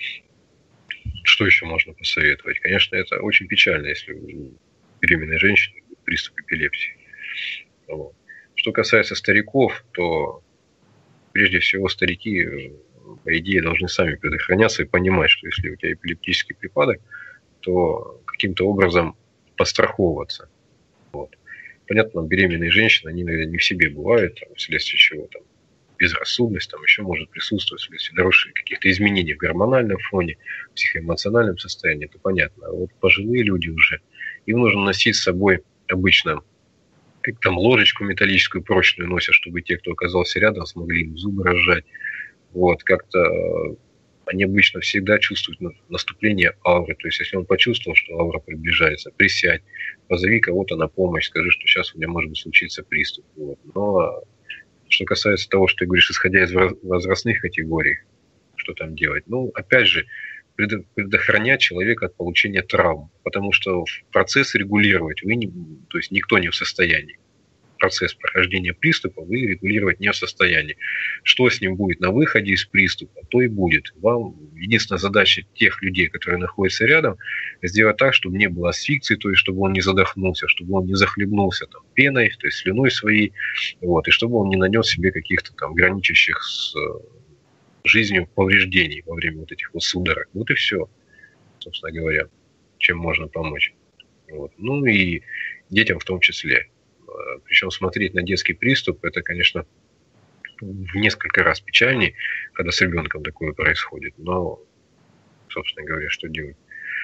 Что еще можно посоветовать? Конечно, это очень печально, если у беременной женщины приступ эпилепсии. Вот. Что касается стариков, то прежде всего старики, по идее, должны сами предохраняться и понимать, что если у тебя эпилептический припадок, то каким-то образом подстраховываться. Вот. Понятно, беременные женщины, они, наверное, не в себе бывают, там, вследствие чего там безрассудность, там еще может присутствовать вследствие нарушения каких-то изменений в гормональном фоне, в психоэмоциональном состоянии, это понятно. А вот пожилые люди уже, им нужно носить с собой обычно как там ложечку металлическую прочную носят, чтобы те, кто оказался рядом, смогли им зубы разжать. Вот, как-то они обычно всегда чувствуют наступление ауры. То есть, если он почувствовал, что аура приближается, присядь, позови кого-то на помощь, скажи, что сейчас у меня может быть случиться приступ. Вот. Но что касается того, что ты говоришь, исходя из возрастных категорий, что там делать? Ну, опять же, предохранять человека от получения травм, потому что процесс регулировать вы не, то есть никто не в состоянии. Процесс прохождения приступа вы регулировать не в состоянии. Что с ним будет на выходе из приступа, то и будет. Вам единственная задача тех людей, которые находятся рядом, сделать так, чтобы не было асфиксии, то есть чтобы он не задохнулся, чтобы он не захлебнулся там, пеной, то есть слюной своей, вот, и чтобы он не нанес себе каких-то там граничащих с жизнью повреждений во время вот этих вот судорог. Вот и все, собственно говоря, чем можно помочь. Вот. Ну и детям в том числе. Причем смотреть на детский приступ, это, конечно, в несколько раз печальнее, когда с ребенком такое происходит. Но, собственно говоря, что делать?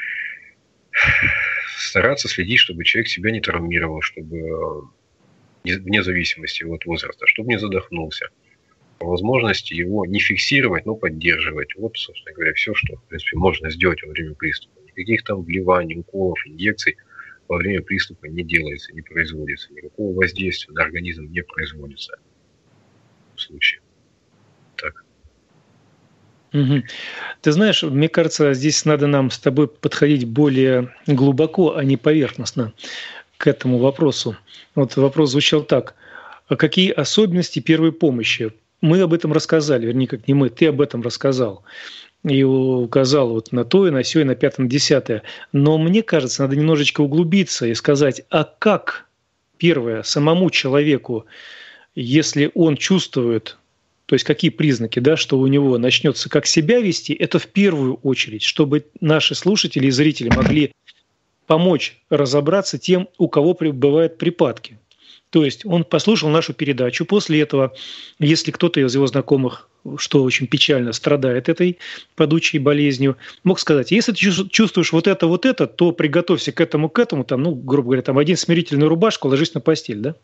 Стараться следить, чтобы человек себя не травмировал, чтобы вне зависимости от возраста, чтобы не задохнулся. По возможности его не фиксировать, но поддерживать. Вот, собственно говоря, все, что, в принципе, можно сделать во время приступа. Никаких там вливаний, уколов, инъекций во время приступа не делается, не производится. Никакого воздействия на организм не производится в случае. Так. Угу. Ты знаешь, мне кажется, здесь надо нам с тобой подходить более глубоко, а не поверхностно к этому вопросу. Вот вопрос звучал так. А какие особенности первой помощи? Мы об этом рассказали, вернее, как не мы, ты об этом рассказал. И указал вот на то, и на сё, и на пятое, на десятое. Но мне кажется, надо немножечко углубиться и сказать, а как, первое, самому человеку, если он чувствует, то есть какие признаки, да, что у него начнется как себя вести, это в первую очередь, чтобы наши слушатели и зрители могли помочь разобраться тем, у кого бывают припадки. То есть он послушал нашу передачу. После этого, если кто-то из его знакомых, что очень печально, страдает этой падучей болезнью, мог сказать: если ты чувствуешь вот это, вот это, то приготовься к этому, к этому, там, ну, грубо говоря, там, одень смирительную рубашку, ложись на постель, да?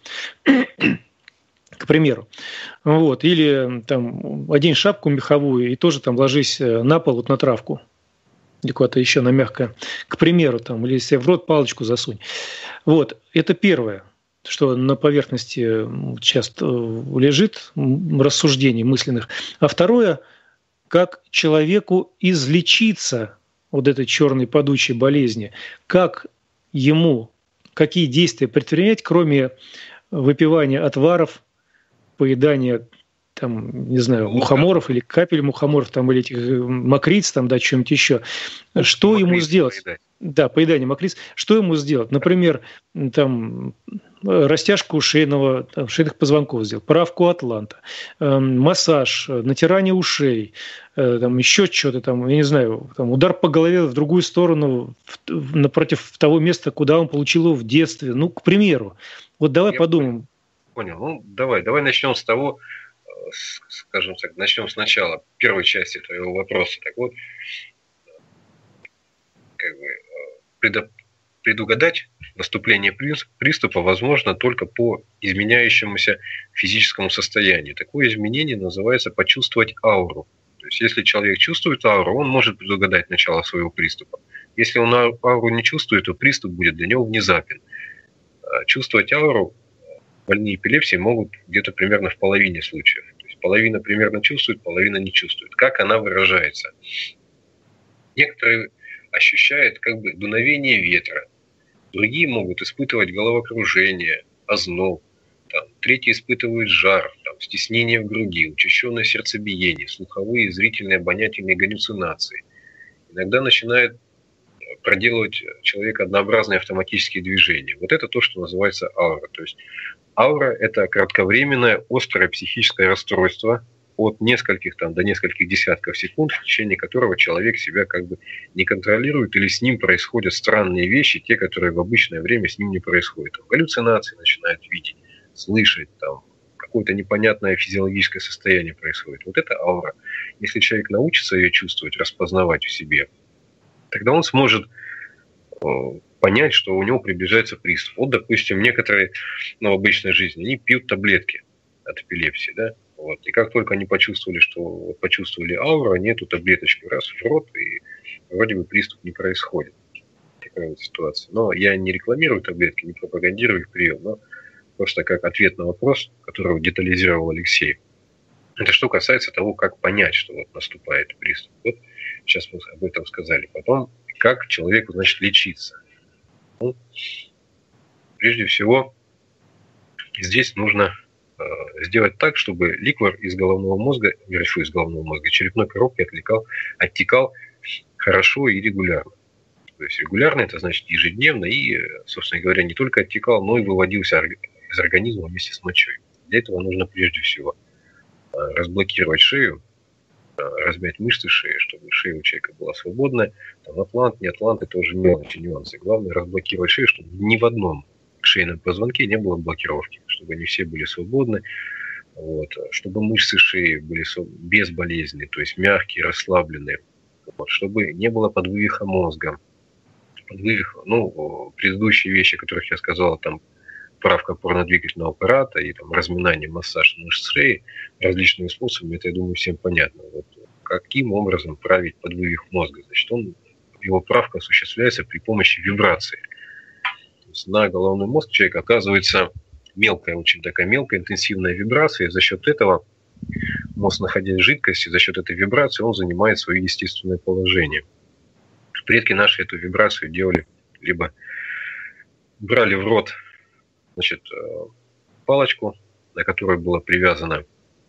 К примеру. Вот. Или там одень шапку меховую и тоже там ложись на пол, вот на травку. Или куда-то еще на мягкое. К примеру, там, или себе в рот палочку засунь. Вот. Это первое, что на поверхности часто лежит рассуждений мысленных. А второе, как человеку излечиться от этой черной падучей болезни, как ему, какие действия предпринять, кроме выпивания отваров, поедания, там, не знаю, мухоморов или капель мухоморов, там, или этих мокриц, там, да, чем-нибудь еще. Что мокриц ему сделать? Поедать. Да, поедание мокриц. Что ему сделать? Например, там, растяжку шейного, там, шейных позвонков сделать, правку атланта, э, массаж, натирание ушей, э, там, еще что-то, там, я не знаю, там, удар по голове в другую сторону, в, напротив того места, куда он получил его в детстве. Ну, к примеру. Вот давай я подумаем. Понял. Ну, давай, давай начнем с того, скажем так, начнем сначала, первой части твоего вопроса. Так вот, как бы, предугадать наступление приступа возможно только по изменяющемуся физическому состоянию. Такое изменение называется почувствовать ауру. То есть, если человек чувствует ауру, он может предугадать начало своего приступа. Если он ауру не чувствует, то приступ будет для него внезапен. Чувствовать ауру больные эпилепсией могут где-то примерно в половине случаев. То есть половина примерно чувствует, половина не чувствует. Как она выражается? Некоторые ощущают как бы дуновение ветра, другие могут испытывать головокружение, озноб, там, третьи испытывают жар, там, стеснение в груди, учащенное сердцебиение, слуховые, зрительные, обонятельные галлюцинации. Иногда начинает проделывать человек однообразные автоматические движения. Вот это то, что называется аура. То есть аура – это кратковременное острое психическое расстройство от нескольких там, до нескольких десятков секунд, в течение которого человек себя как бы не контролирует, или с ним происходят странные вещи, те, которые в обычное время с ним не происходят. Там, галлюцинации начинает видеть, слышать, там, какое-то непонятное физиологическое состояние происходит. Вот это аура. Если человек научится ее чувствовать, распознавать в себе, тогда он сможет э, понять, что у него приближается приступ. Вот, допустим, некоторые, ну, в обычной жизни, они пьют таблетки от эпилепсии, да, вот, и как только они почувствовали, что вот, почувствовали ауру, они эту таблеточку раз в рот, и вроде бы приступ не происходит. Такая вот ситуация. Но я не рекламирую таблетки, не пропагандирую их прием, но просто как ответ на вопрос, который детализировал Алексей. Это что касается того, как понять, что вот наступает приступ. Вот сейчас мы об этом сказали. Потом, как человеку, значит, лечиться. Ну, прежде всего, здесь нужно э, сделать так, чтобы ликвор из головного мозга, вершу из головного мозга, черепной коробки оттекал, оттекал хорошо и регулярно. То есть регулярно, это значит ежедневно, и, собственно говоря, не только оттекал, но и выводился из организма вместе с мочой. Для этого нужно прежде всего разблокировать шею, размять мышцы шеи, чтобы шея у человека была свободная. Там атлант, не атлант, это уже мелочи, нюансы. Главное разблокировать шею, чтобы ни в одном шейном позвонке не было блокировки, чтобы они все были свободны, вот, чтобы мышцы шеи были безболезненные, то есть мягкие, расслабленные, вот, чтобы не было подвывиха мозга. Подвывиха, ну, предыдущие вещи, о которых я сказал, там, правка опорно-двигательного аппарата и там, разминание, массаж мышц шеи различными способами, это, я думаю, всем понятно. Вот, каким образом править подвывих мозга? Значит, он, его правка осуществляется при помощи вибрации. То есть на головной мозг человека оказывается мелкая, очень такая мелкая, интенсивная вибрация, и за счет этого мозг, находясь в жидкости, за счет этой вибрации он занимает свое естественное положение. Предки наши эту вибрацию делали, либо брали в рот, значит, палочку, на которой была привязана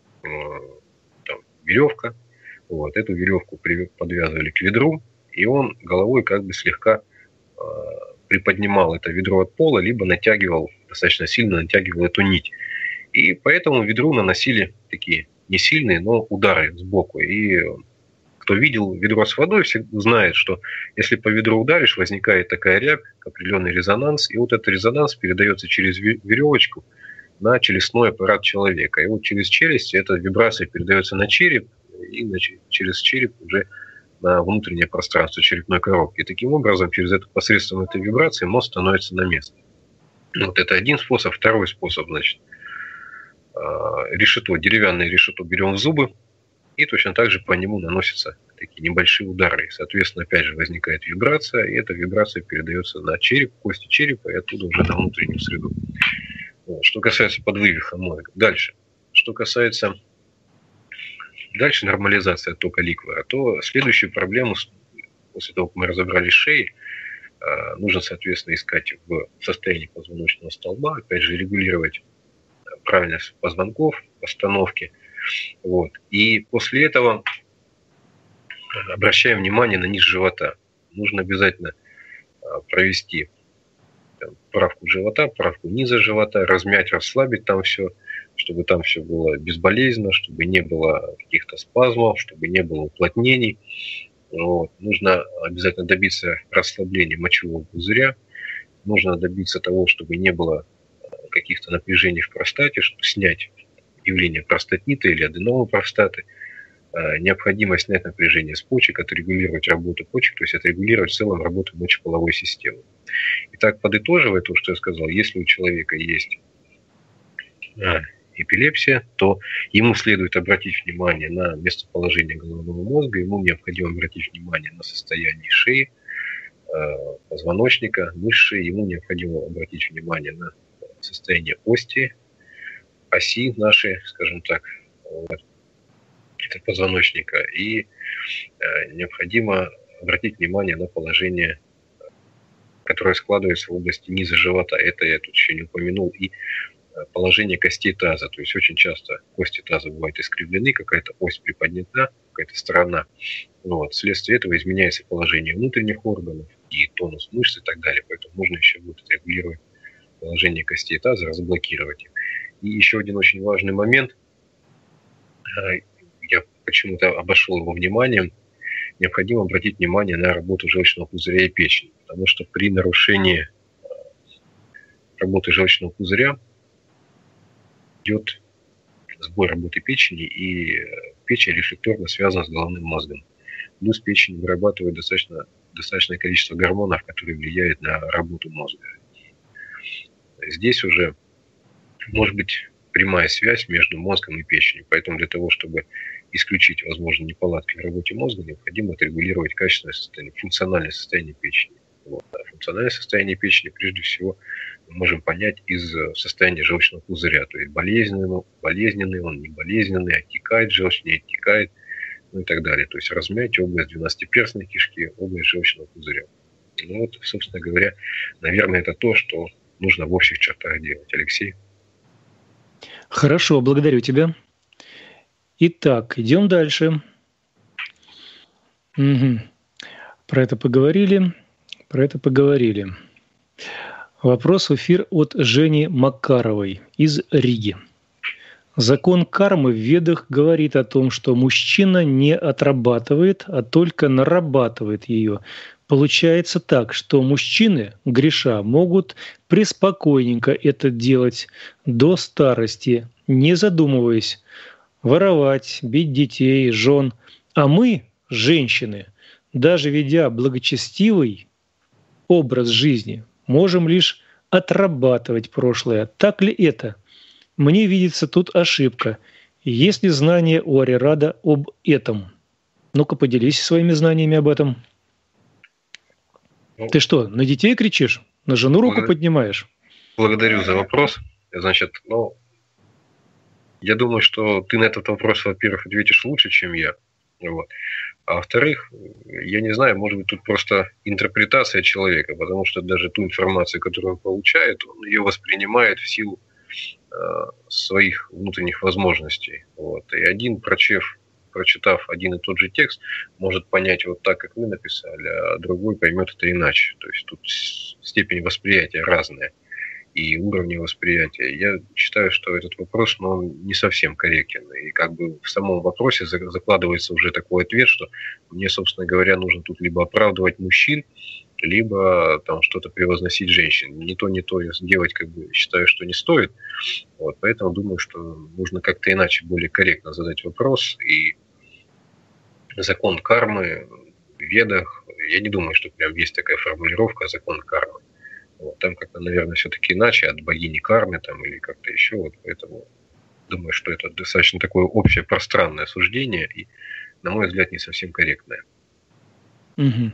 там, веревка. Вот, эту веревку подвязывали к ведру, и он головой как бы слегка э, приподнимал это ведро от пола, либо натягивал, достаточно сильно натягивал эту нить. И поэтому ведру наносили такие не сильные, но удары сбоку. И кто видел ведро с водой, все знает, что если по ведру ударишь, возникает такая рябь, определенный резонанс, и вот этот резонанс передается через веревочку на челюстной аппарат человека. И вот через челюсть эта вибрация передается на череп, и через череп уже на внутреннее пространство черепной коробки. И таким образом, через эту, посредством этой вибрации мозг становится на место. Вот это один способ. Второй способ, значит, решето, деревянное решето берем в зубы, и точно так же по нему наносятся такие небольшие удары. И, соответственно, опять же возникает вибрация, и эта вибрация передается на череп, кости черепа, и оттуда уже на внутреннюю среду. Вот. Что касается подвывиха мозга. Дальше. Что касается дальше нормализация тока ликвора, то следующую проблему, после того, как мы разобрали шеи, нужно, соответственно, искать в состоянии позвоночного столба, опять же, регулировать правильность позвонков, постановки. Вот. И после этого обращаем внимание на низ живота. Нужно обязательно провести там правку живота, правку низа живота, размять, расслабить там все, чтобы там все было безболезненно, чтобы не было каких-то спазмов, чтобы не было уплотнений. Вот. Нужно обязательно добиться расслабления мочевого пузыря. Нужно добиться того, чтобы не было каких-то напряжений в простате, чтобы снять явление простатита или аденомы простаты. Необходимо снять напряжение с почек, отрегулировать работу почек, то есть отрегулировать в целом работу мочеполовой системы. Итак, подытоживая то, что я сказал, если у человека есть эпилепсия, то ему следует обратить внимание на местоположение головного мозга, ему необходимо обратить внимание на состояние шеи, позвоночника, мышцы, ему необходимо обратить внимание на состояние ости, оси нашей, скажем так, позвоночника, и необходимо обратить внимание на положение, которое складывается в области низа живота. Это я тут еще не упомянул. И положение костей таза. То есть очень часто кости таза бывают искривлены, какая-то ось приподнята, какая-то сторона. Вот. Вследствие этого изменяется положение внутренних органов и тонус мышц и так далее. Поэтому можно еще будет регулировать положение костей таза, разблокировать их. И еще один очень важный момент. Я почему-то обошел его вниманием. Необходимо обратить внимание на работу желчного пузыря и печени. Потому что при нарушении работы желчного пузыря идет сбой работы печени, и печень рефлекторно связана с головным мозгом. Плюс печень вырабатывает достаточно, достаточное количество гормонов, которые влияют на работу мозга. Здесь уже может быть прямая связь между мозгом и печенью. Поэтому для того, чтобы исключить возможные неполадки в работе мозга, необходимо отрегулировать качественное состояние, функциональное состояние печени. Вот. А функциональное состояние печени, прежде всего, мы можем понять из состояния желчного пузыря. То есть болезненный, болезненный он, не болезненный, оттекает желчь, не оттекает, ну и так далее. То есть размять область двенадцатиперстной кишки, область желчного пузыря. Ну вот, собственно говоря, наверное, это то, что нужно в общих чертах делать. Алексей? Хорошо, благодарю тебя. Итак, идем дальше. Угу. Про это поговорили. Про это поговорили. Вопрос в эфир от Жени Макаровой из Риги. Закон кармы в Ведах говорит о том, что мужчина не отрабатывает, а только нарабатывает ее. Получается так, что мужчины, греша, могут преспокойненько это делать до старости, не задумываясь, воровать, бить детей, жен. А мы, женщины, даже ведя благочестивый образ жизни, можем лишь отрабатывать прошлое. Так ли это? Мне видится тут ошибка. Есть ли знание у Арирада об этом? Ну-ка, поделись своими знаниями об этом. Ну, ты что, на детей кричишь? На жену руку благодарю, поднимаешь? Благодарю за вопрос. Значит, ну, я думаю, что ты на этот вопрос, во-первых, ответишь лучше, чем я. Вот. А во-вторых, я не знаю, может быть, тут просто интерпретация человека, потому что даже ту информацию, которую он получает, он ее воспринимает в силу э, своих внутренних возможностей. Вот. И один, прочев, прочитав один и тот же текст, может понять вот так, как вы написали, а другой поймет это иначе. То есть тут степень восприятия разная. и уровня восприятия. Я считаю, что этот вопрос, ну, он не совсем корректен. И как бы в самом вопросе закладывается уже такой ответ, что мне, собственно говоря, нужно тут либо оправдывать мужчин, либо там что-то превозносить женщин. Ни то, ни то я делать как бы считаю, что не стоит. Вот, поэтому думаю, что нужно как-то иначе, более корректно задать вопрос. И закон кармы в Ведах, я не думаю, что прям есть такая формулировка «закон кармы». Вот, там как-то, наверное, все-таки иначе, от богини кармы там, или как-то еще. Вот, поэтому думаю, что это достаточно такое общее пространное суждение и, на мой взгляд, не совсем корректное. Угу.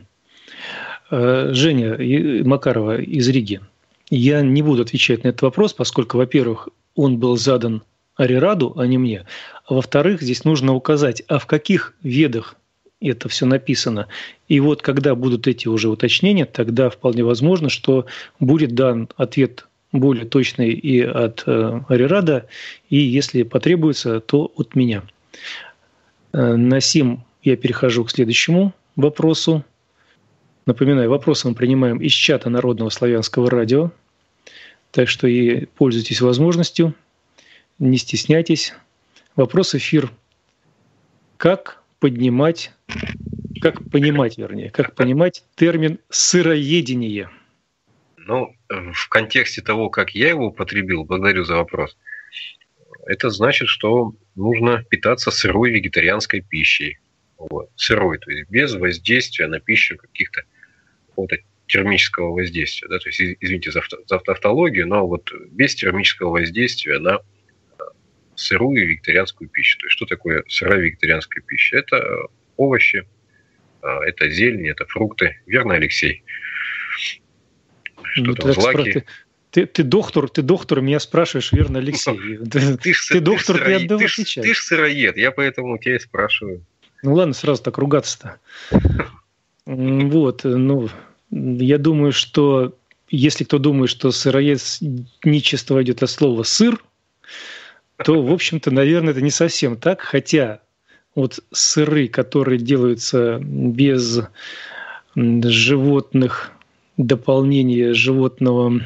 Женя Макарова из Риги. Я не буду отвечать на этот вопрос, поскольку, во-первых, он был задан Арираду, а не мне. А во-вторых, здесь нужно указать, а в каких ведах это все написано. И вот когда будут эти уже уточнения, тогда вполне возможно, что будет дан ответ более точный и от Арирада, и если потребуется, то от меня. На сим я перехожу к следующему вопросу. Напоминаю, вопросы мы принимаем из чата Народного славянского радио, так что и пользуйтесь возможностью, не стесняйтесь. Вопрос эфир. Как поднимать, как понимать, вернее, как понимать термин «сыроедение»? Ну, в контексте того, как я его употребил, благодарю за вопрос, это значит, что нужно питаться сырой вегетарианской пищей. Вот. Сырой, то есть без воздействия на пищу каких-то какого-то термического воздействия. Да? То есть, извините за, за тавтологию, но вот без термического воздействия на сырую вегетарианскую пищу. То есть, что такое сырая вегетарианская пища? Это овощи, это зелень, это фрукты. Верно, Алексей? Что ну, там, злаки? Ты, ты, ты доктор, ты доктор, меня спрашиваешь, верно, Алексей? Ну, ты, ты, ты доктор, ты отдал отвечать. Ты ж сыроед, я поэтому тебя и спрашиваю. Ну ладно, сразу так ругаться-то. Вот, ну, я думаю, что если кто думает, что сыроедничество идет от слова «сыр», то, в общем-то, наверное, это не совсем так, хотя вот сыры, которые делаются без животных, дополнения животного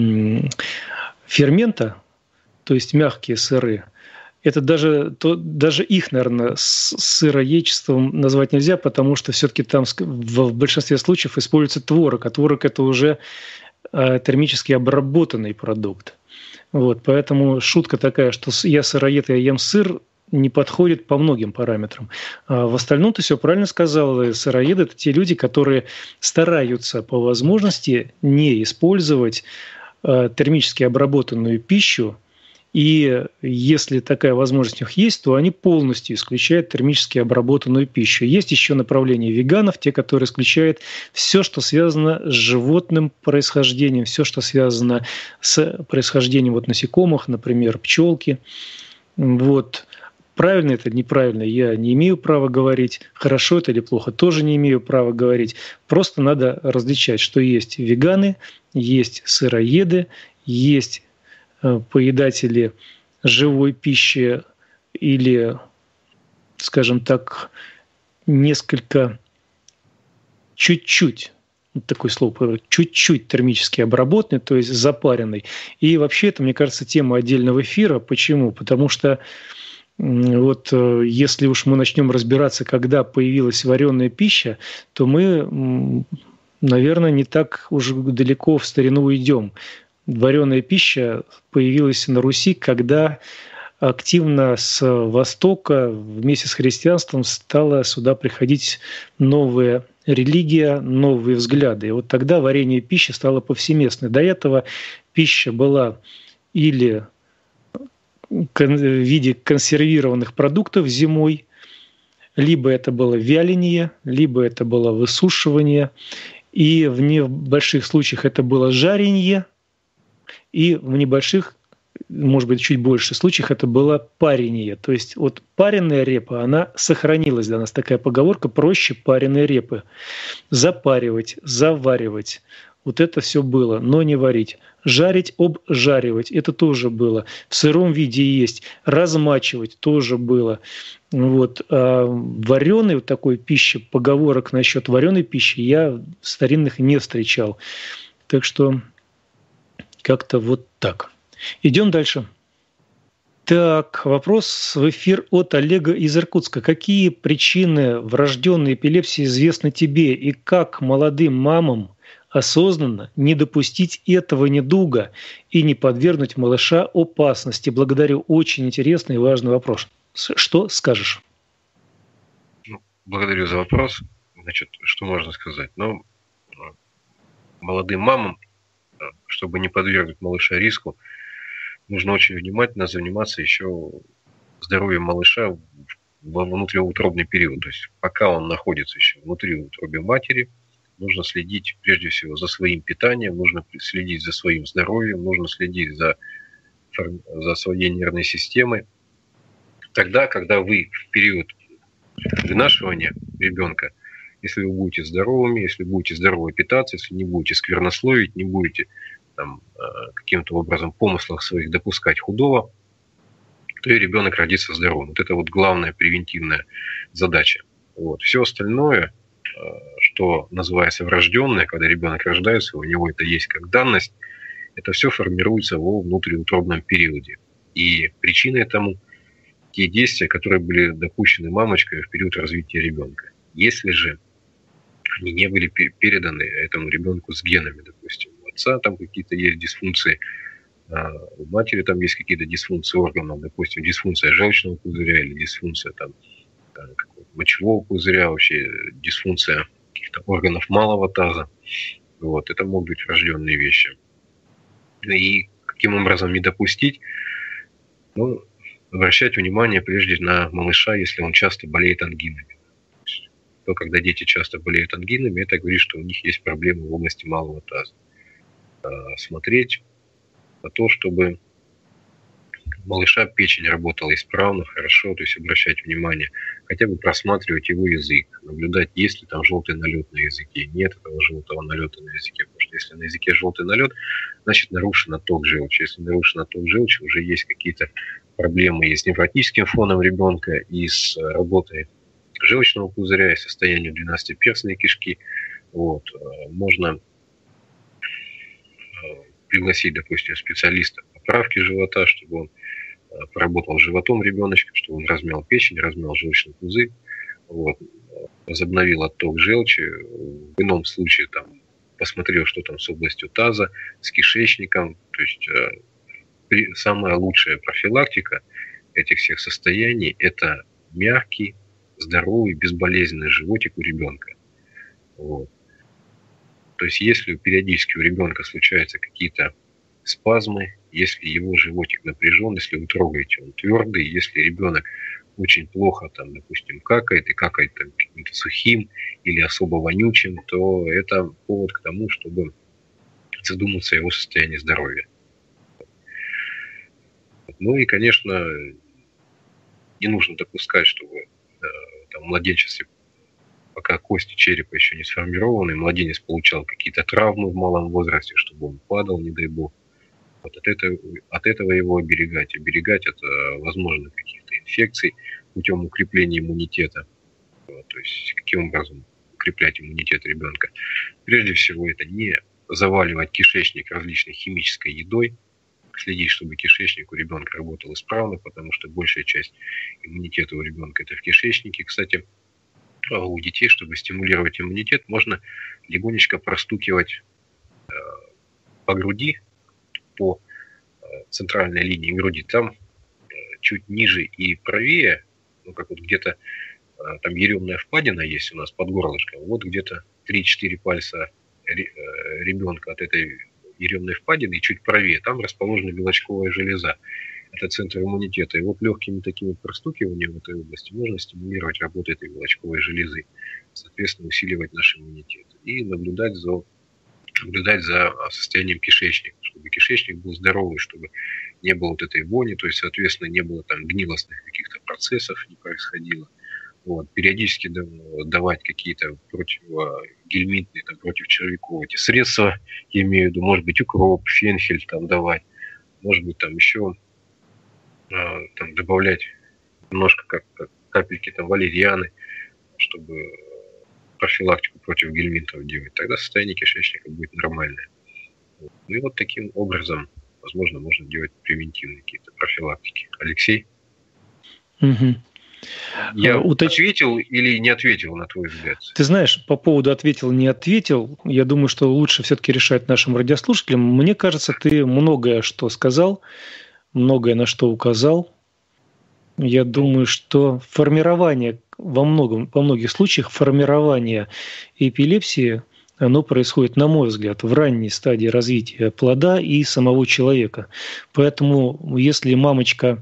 фермента, то есть мягкие сыры, это даже, то, даже их, наверное, сыроедчеством назвать нельзя, потому что все-таки там в большинстве случаев используется творог, а творог – это уже термически обработанный продукт. Вот, поэтому шутка такая, что я сыроед, я ем сыр, не подходит по многим параметрам. А в остальном ты все правильно сказал. Сыроеды – это те люди, которые стараются по возможности не использовать термически обработанную пищу, и если такая возможность у них есть, то они полностью исключают термически обработанную пищу. Есть еще направление веганов, те, которые исключают все, что связано с животным происхождением, все, что связано с происхождением вот насекомых, например, пчелки. Вот. Правильно это, неправильно, я не имею права говорить. Хорошо это или плохо, тоже не имею права говорить. Просто надо различать, что есть веганы, есть сыроеды, есть поедатели живой пищи или, скажем так, несколько, чуть-чуть, вот такое слово, чуть-чуть термически обработанный, то есть запаренный. И вообще это, мне кажется, тема отдельного эфира. Почему? Потому что вот если уж мы начнем разбираться, когда появилась вареная пища, то мы, наверное, не так уж далеко в старину уйдем. Вареная пища появилась на Руси, когда активно с Востока вместе с христианством стала сюда приходить новая религия, новые взгляды. И вот тогда варение пищи стало повсеместной. До этого пища была или в виде консервированных продуктов зимой, либо это было вяление, либо это было высушивание, и в небольших случаях это было жаренье, и в небольших, может быть, чуть больше случаях это было парение. То есть вот пареная репа, она сохранилась для нас. Такая поговорка: проще пареной репы. Запаривать, заваривать. Вот это все было, но не варить. Жарить, обжаривать, это тоже было. В сыром виде есть. Размачивать тоже было. Вот. А вареной вот такой пищи, поговорок насчет вареной пищи я старинных не встречал. Так что Как-то вот так. Идем дальше. Так, вопрос в эфир от Олега из Иркутска. Какие причины врожденной эпилепсии известны тебе и как молодым мамам осознанно не допустить этого недуга и не подвергнуть малыша опасности? Благодарю. Очень интересный и важный вопрос. Что скажешь? Ну, благодарю за вопрос. Значит, что можно сказать? Ну, молодым мамам, чтобы не подвергнуть малыша риску, нужно очень внимательно заниматься еще здоровьем малыша во внутриутробный период. То есть пока он находится еще внутри утробы матери, нужно следить прежде всего за своим питанием, нужно следить за своим здоровьем, нужно следить за, за своей нервной системой. Тогда, когда вы в период вынашивания ребенка, если вы будете здоровыми, если будете здорово питаться, если не будете сквернословить, не будете там, каким-то образом в помыслах своих допускать худого, то и ребенок родится здоровым. Вот это вот главная превентивная задача. Вот. Все остальное, что называется врожденное, когда ребенок рождается, у него это есть как данность, это все формируется во внутриутробном периоде. И причиной этому те действия, которые были допущены мамочкой в период развития ребенка. Если же они не были переданы этому ребенку с генами, допустим, у отца там какие-то есть дисфункции, у матери там есть какие-то дисфункции органов, допустим, дисфункция желчного пузыря или дисфункция там, мочевого пузыря, вообще дисфункция каких-то органов малого таза. Вот, это могут быть врожденные вещи. И каким образом не допустить? Ну, обращать внимание прежде на малыша, если он часто болеет ангинами. То, когда дети часто болеют ангинами, это говорит, что у них есть проблемы в области малого таза. Смотреть на то, чтобы у малыша печень работала исправно, хорошо, то есть обращать внимание, хотя бы просматривать его язык, наблюдать, есть ли там желтый налет на языке, нет этого желтого налета на языке, потому что если на языке желтый налет, значит нарушен отток желчи. Если нарушен отток желчи, уже есть какие-то проблемы и с невротическим фоном ребенка, и с работой желчного пузыря, и состоянием двенадцатиперстной кишки. Вот. Можно пригласить, допустим, специалиста по поправке живота, чтобы он поработал животом ребеночка, чтобы он размял печень, размял желчный пузырь, вот, возобновил отток желчи. В ином случае там, посмотрел, что там с областью таза, с кишечником. То есть э, самая лучшая профилактика этих всех состояний – это мягкий, здоровый, безболезненный животик у ребенка. Вот. То есть если периодически у ребенка случаются какие-то спазмы, если его животик напряжен, если вы трогаете, он твердый, если ребенок очень плохо, там, допустим, какает и какает там, каким-то сухим или особо вонючим, то это повод к тому, чтобы задуматься о его состоянии здоровья. Ну и, конечно, не нужно допускать, чтобы э, там, в младенчестве, пока кости черепа еще не сформированы, младенец получал какие-то травмы в малом возрасте, чтобы он падал, не дай бог. Вот от, этого, от этого его оберегать. Оберегать от возможных каких-то инфекций путем укрепления иммунитета. Вот, то есть каким образом укреплять иммунитет ребенка? Прежде всего это не заваливать кишечник различной химической едой, следить, чтобы кишечник у ребенка работал исправно, потому что большая часть иммунитета у ребенка это в кишечнике. Кстати, у детей, чтобы стимулировать иммунитет, можно легонечко простукивать э, по груди, по центральной линии груди, там чуть ниже и правее, ну как вот где-то там еремная впадина есть у нас под горлышком, вот где-то три-четыре пальца ребенка от этой еремной впадины и чуть правее, там расположена белочковая железа. Это центр иммунитета. И вот легкими такими простукиваниями в этой области можно стимулировать работу этой белочковой железы, соответственно, усиливать наш иммунитет и наблюдать за наблюдать за состоянием кишечника, чтобы кишечник был здоровый, чтобы не было вот этой вони, то есть, соответственно, не было там гнилостных каких-то процессов, не происходило. Вот. Периодически давать какие-то противогельминтные, там, против червяков эти средства, я имею в виду, может быть, укроп, фенхель там давать, может быть, там еще а, там, добавлять немножко как, как капельки там валерьяны, чтобы профилактику против гельминтов делать, тогда состояние кишечника будет нормальное. Ну и вот таким образом, возможно, можно делать превентивные какие-то профилактики. Алексей? Угу. Я А, уточ... ответил или не ответил, на твой взгляд? Ты знаешь, по поводу ответил, не ответил, я думаю, что лучше все-таки решать нашим радиослушателям. Мне кажется, ты многое что сказал, многое на что указал. Я думаю, что формирование во, многом, во многих случаях формирование эпилепсии, оно происходит, на мой взгляд, в ранней стадии развития плода и самого человека. Поэтому если мамочка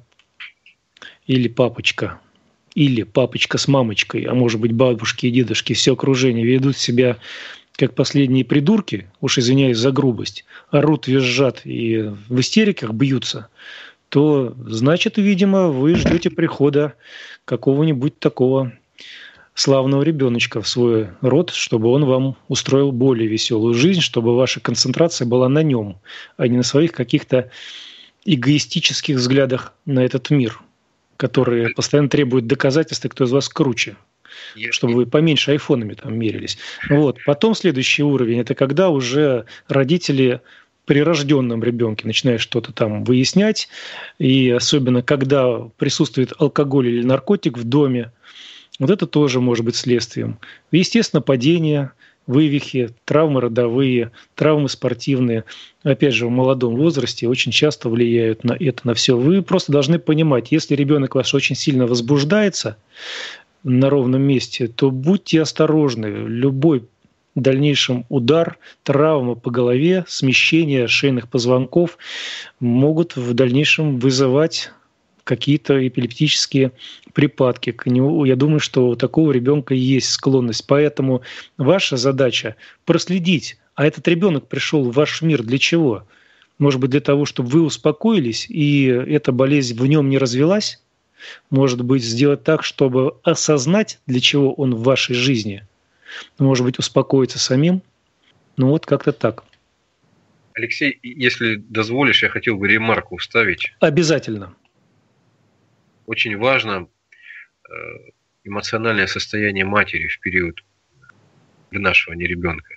или папочка, или папочка с мамочкой, а может быть бабушки и дедушки, все окружение ведут себя как последние придурки, уж извиняюсь за грубость, орут, визжат и в истериках бьются, то, значит, видимо, вы ждете прихода какого-нибудь такого славного ребеночка в свой род, чтобы он вам устроил более веселую жизнь, чтобы ваша концентрация была на нем, а не на своих каких-то эгоистических взглядах на этот мир, которые постоянно требуют доказательств, кто из вас круче, чтобы вы поменьше айфонами там мерились. Вот. Потом следующий уровень – это когда уже родители при рожденном ребенке начинают что-то там выяснять, и особенно когда присутствует алкоголь или наркотик в доме, вот это тоже может быть следствием. Естественно, падение, вывихи, травмы родовые, травмы спортивные, опять же, в молодом возрасте очень часто влияют на это, на все. Вы просто должны понимать, если ребенок ваш очень сильно возбуждается на ровном месте, то будьте осторожны. Любой дальнейшем удар, травма по голове, смещение шейных позвонков могут в дальнейшем вызывать какие-то эпилептические припадки. К нему, я думаю, что у такого ребенка есть склонность. Поэтому ваша задача проследить, а этот ребенок пришел в ваш мир для чего? Может быть, для того, чтобы вы успокоились, и эта болезнь в нем не развилась? Может быть, сделать так, чтобы осознать, для чего он в вашей жизни? Может быть, успокоиться самим? Ну вот как-то так. Алексей, если дозволишь, я хотел бы ремарку вставить. Обязательно. Очень важно эмоциональное состояние матери в период вынашивания ребенка.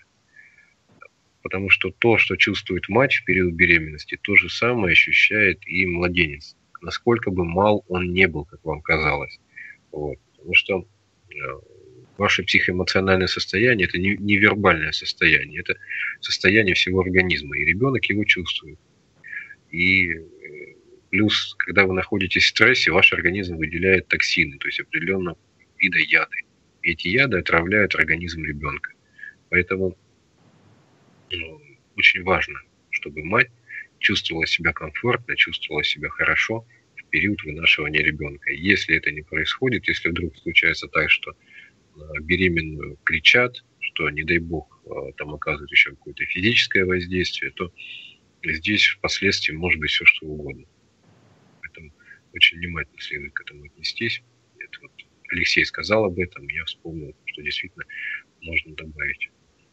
Потому что то, что чувствует мать в период беременности, то же самое ощущает и младенец. Насколько бы мал он не был, как вам казалось. Вот. Потому что ваше психоэмоциональное состояние – это не невербальное состояние, это состояние всего организма, и ребенок его чувствует. И плюс, когда вы находитесь в стрессе, ваш организм выделяет токсины, то есть определенного вида яды. И эти яды отравляют организм ребенка. Поэтому ну, очень важно, чтобы мать чувствовала себя комфортно, чувствовала себя хорошо в период вынашивания ребенка. Если это не происходит, если вдруг случается так, что беременную кричат, что, не дай бог, там оказывают еще какое-то физическое воздействие, то здесь впоследствии может быть все, что угодно. Поэтому очень внимательно следует к этому отнестись. Это вот Алексей сказал об этом, я вспомнил, что действительно можно добавить.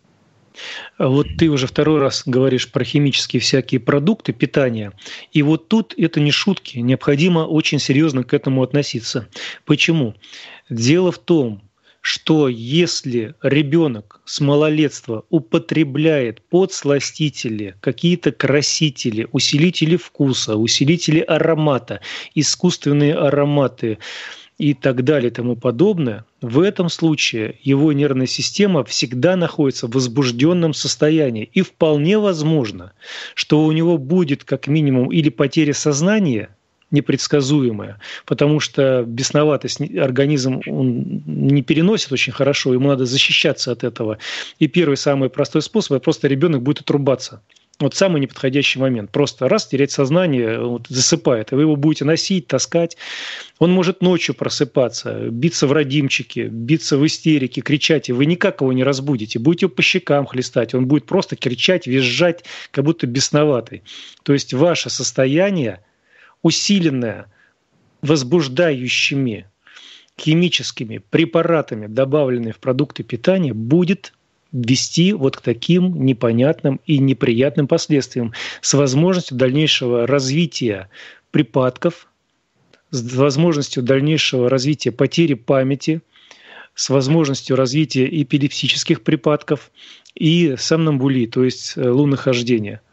Вот ты уже второй раз говоришь про химические всякие продукты питания. И вот тут это не шутки. Необходимо очень серьезно к этому относиться. Почему? Дело в том, что если ребенок с малолетства употребляет подсластители, какие-то красители, усилители вкуса, усилители аромата, искусственные ароматы и так далее и тому подобное, в этом случае его нервная система всегда находится в возбужденном состоянии. И вполне возможно, что у него будет как минимум или потеря сознания, непредсказуемая, потому что бесноватость организм он не переносит очень хорошо, ему надо защищаться от этого. И первый самый простой способ – это просто ребенок будет отрубаться. Вот самый неподходящий момент. Просто раз терять сознание, вот, засыпает, и вы его будете носить, таскать. Он может ночью просыпаться, биться в родимчике, биться в истерике, кричать, и вы никак его не разбудите. Будете его по щекам хлестать, он будет просто кричать, визжать, как будто бесноватый. То есть ваше состояние, усиленное возбуждающими химическими препаратами, добавленными в продукты питания, будет вести вот к таким непонятным и неприятным последствиям с возможностью дальнейшего развития припадков, с возможностью дальнейшего развития потери памяти, с возможностью развития эпилептических припадков и сомнамбулии, то есть лунохождения.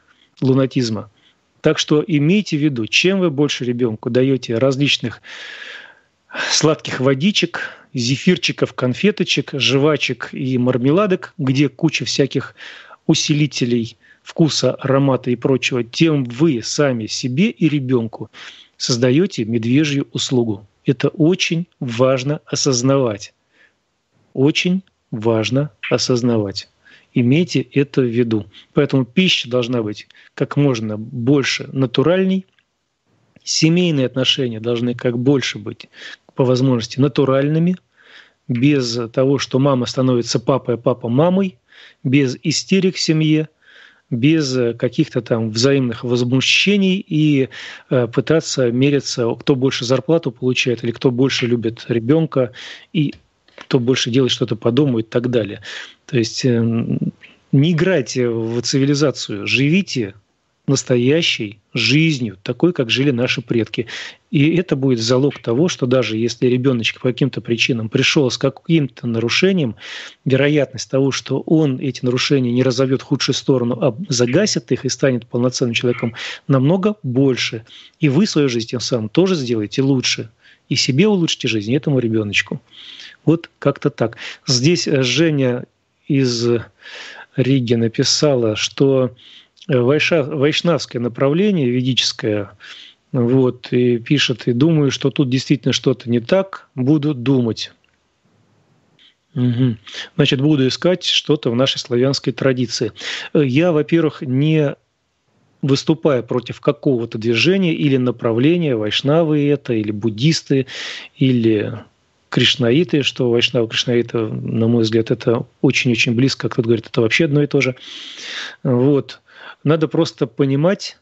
лунатизма. Так что имейте в виду, чем вы больше ребенку даете различных сладких водичек, зефирчиков, конфеточек, жвачек и мармеладок, где куча всяких усилителей вкуса, аромата и прочего, тем вы сами себе и ребенку создаете медвежью услугу. Это очень важно осознавать. Очень важно осознавать. Имейте это в виду. Поэтому пища должна быть как можно больше натуральней. Семейные отношения должны как больше быть, по возможности, натуральными, без того, что мама становится папой, а папа мамой, без истерик в семье, без каких-то там взаимных возмущений и э, пытаться мериться, кто больше зарплату получает или кто больше любит ребенка и кто больше делает что-то по дому и так далее. То есть э, не играйте в цивилизацию, живите настоящей жизнью, такой, как жили наши предки. И это будет залог того, что даже если ребеночек по каким-то причинам пришел с каким-то нарушением, вероятность того, что он эти нарушения не разовьет в худшую сторону, а загасит их и станет полноценным человеком, намного больше. И вы свою жизнь тем самым тоже сделаете лучше. И себе улучшите жизнь, и этому ребеночку. Вот как-то так. Здесь Женя из Риги написала, что вайшнавское направление, ведическое, вот, и пишет, и думаю, что тут действительно что-то не так, буду думать. Угу. Значит, буду искать что-то в нашей славянской традиции. Я, во-первых, не выступая против какого-то движения или направления, вайшнавы это, или буддисты, или кришнаиты, что вайшнавы, кришнаиты, на мой взгляд, это очень-очень близко, кто-то говорит, это вообще одно и то же. Вот. Надо просто понимать,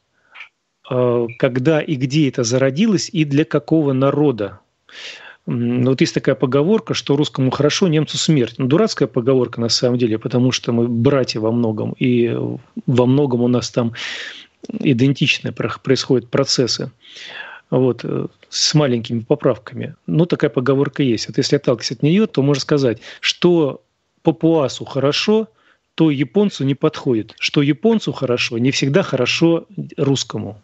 когда и где это зародилось, и для какого народа. Вот есть такая поговорка, что русскому хорошо, немцу смерть. Ну, дурацкая поговорка на самом деле, потому что мы братья во многом, и во многом у нас там идентичные происходят процессы. Вот, с маленькими поправками. Но такая поговорка есть. Вот если отталкиваться от нее, то можно сказать, что папуасу хорошо, то японцу не подходит. Что японцу хорошо, не всегда хорошо русскому.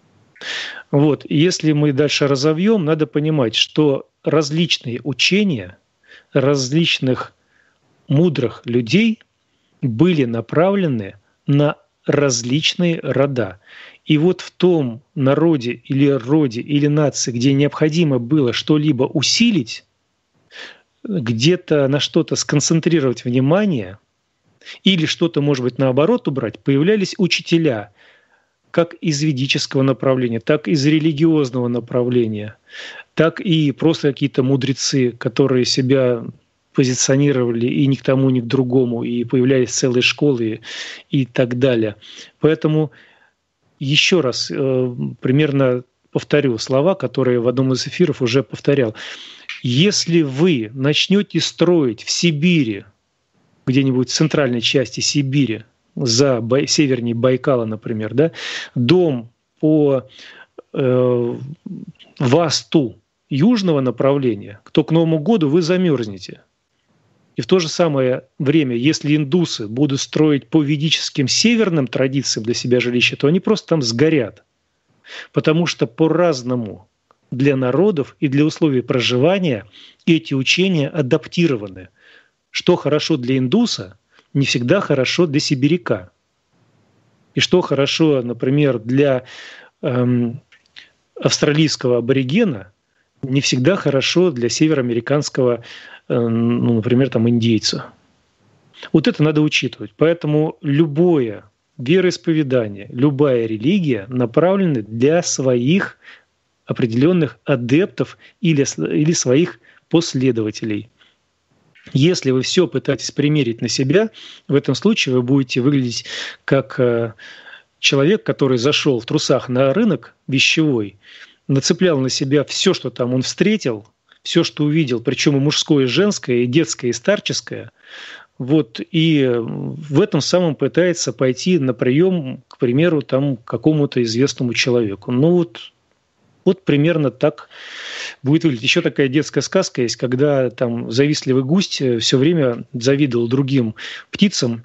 Вот. Если мы дальше разовьем, надо понимать, что различные учения различных мудрых людей были направлены на различные рода. И вот в том народе или роде или нации, где необходимо было что-либо усилить, где-то на что-то сконцентрировать внимание, или что-то, может быть, наоборот убрать, появлялись учителя, как из ведического направления, так и из религиозного направления, так и просто какие-то мудрецы, которые себя позиционировали и ни к тому, ни к другому, и появлялись целые школы и так далее. Поэтому еще раз э, примерно повторю слова, которые в одном из эфиров уже повторял. Если вы начнете строить в Сибири, где-нибудь в центральной части Сибири, за Бай, севернее Байкала, например, да, дом по э, восту южного направления, то к Новому году вы замерзнете. И в то же самое время, если индусы будут строить по ведическим северным традициям для себя жилища, то они просто там сгорят. Потому что по-разному для народов и для условий проживания эти учения адаптированы. Что хорошо для индуса, не всегда хорошо для сибиряка. И что хорошо, например, для эм, австралийского аборигена, не всегда хорошо для североамериканского, э, ну, например, там, индейца. Вот это надо учитывать. Поэтому любое вероисповедание, любая религия направлена для своих определенных адептов или, или своих последователей. Если вы все пытаетесь примерить на себя, в этом случае вы будете выглядеть как человек, который зашел в трусах на рынок вещевой, нацеплял на себя все, что там он встретил, все, что увидел, причем и мужское, и женское, и детское, и старческое. Вот, и в этом самом пытается пойти на прием, к примеру, там, к какому-то известному человеку. Ну вот, вот примерно так будет выглядеть. Еще такая детская сказка есть, когда там завистливый гусь все время завидовал другим птицам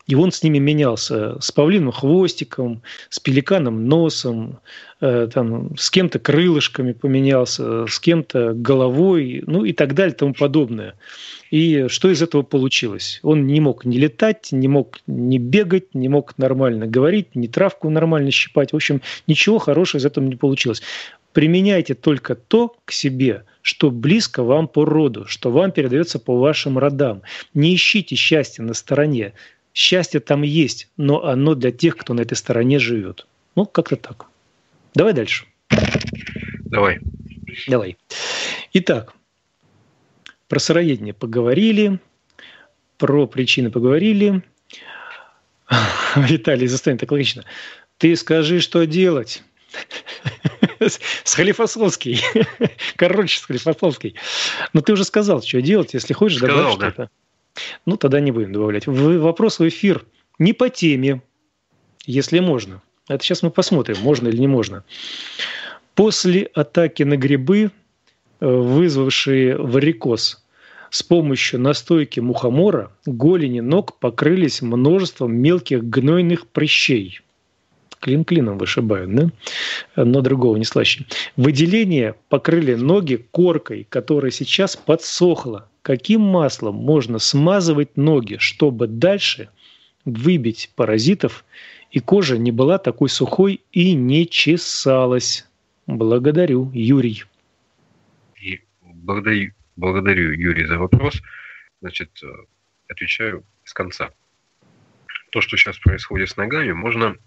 И он с ними менялся. С павлиным хвостиком, с пеликаном носом, э, там, с кем-то крылышками поменялся, с кем-то головой, ну и так далее, и тому подобное. И что из этого получилось? Он не мог ни летать, не мог ни бегать, не мог нормально говорить, ни травку нормально щипать. В общем, ничего хорошего из этого не получилось. Применяйте только то к себе, что близко вам по роду, что вам передается по вашим родам. Не ищите счастья на стороне. Счастье там есть, но оно для тех, кто на этой стороне живет. Ну, как-то так. Давай дальше. Давай. Давай. Итак, про сыроедение поговорили, про причины поговорили. Виталий застанет так логично. Ты скажи, что делать. Схалифосовский. Короче, Схалифосовский. Но ты уже сказал, что делать, если хочешь добавить что-то. Ну, тогда не будем добавлять. Вопрос в эфир не по теме, если можно. Это сейчас мы посмотрим, можно или не можно. После атаки на грибы, вызвавшие варикоз, с помощью настойки мухомора голени ног покрылись множеством мелких гнойных прыщей. Клин клином вышибают, да? Но другого не слаще. Выделения покрыли ноги коркой, которая сейчас подсохла. Каким маслом можно смазывать ноги, чтобы дальше выбить паразитов, и кожа не была такой сухой и не чесалась? Благодарю, Юрий. И благодарю, благодарю, Юрий, за вопрос. Значит, отвечаю с конца. То, что сейчас происходит с ногами, можно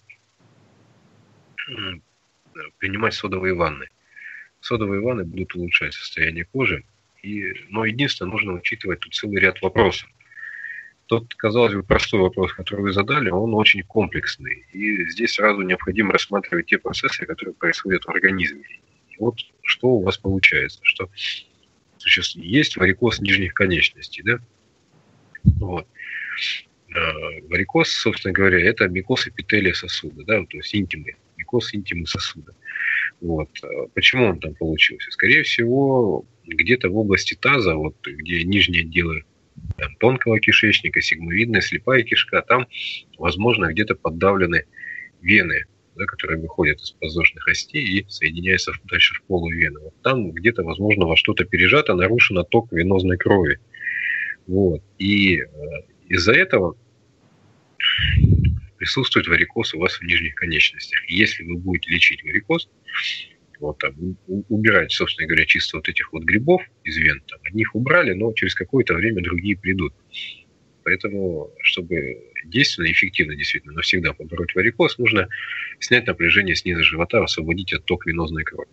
принимать содовые ванны. Содовые ванны будут улучшать состояние кожи. И, но единственное, нужно учитывать тут целый ряд вопросов. Тот, казалось бы, простой вопрос, который вы задали, он очень комплексный. И здесь сразу необходимо рассматривать те процессы, которые происходят в организме. И вот что у вас получается. Что есть варикоз нижних конечностей. Да? Вот. Варикоз, собственно говоря, это микоз эпителия сосуда, да, то есть интимы, микоз интимы сосуда. Вот. Почему он там получился? Скорее всего, где-то в области таза, вот, где нижние отделы там, тонкого кишечника, сигмовидная, слепая кишка, там, возможно, где-то поддавлены вены, да, которые выходят из подвздошных остей и соединяются дальше в полувены. Вот там где-то, возможно, во что-то пережато, нарушен отток венозной крови. Вот. И из-за этого присутствует варикоз у вас в нижних конечностях. Если вы будете лечить варикоз, вот, там, убирать, собственно говоря, чисто вот этих вот грибов из вен, там, одних убрали, но через какое-то время другие придут. Поэтому, чтобы действенно и эффективно действительно навсегда побороть варикоз, нужно снять напряжение с низа живота, освободить отток венозной крови.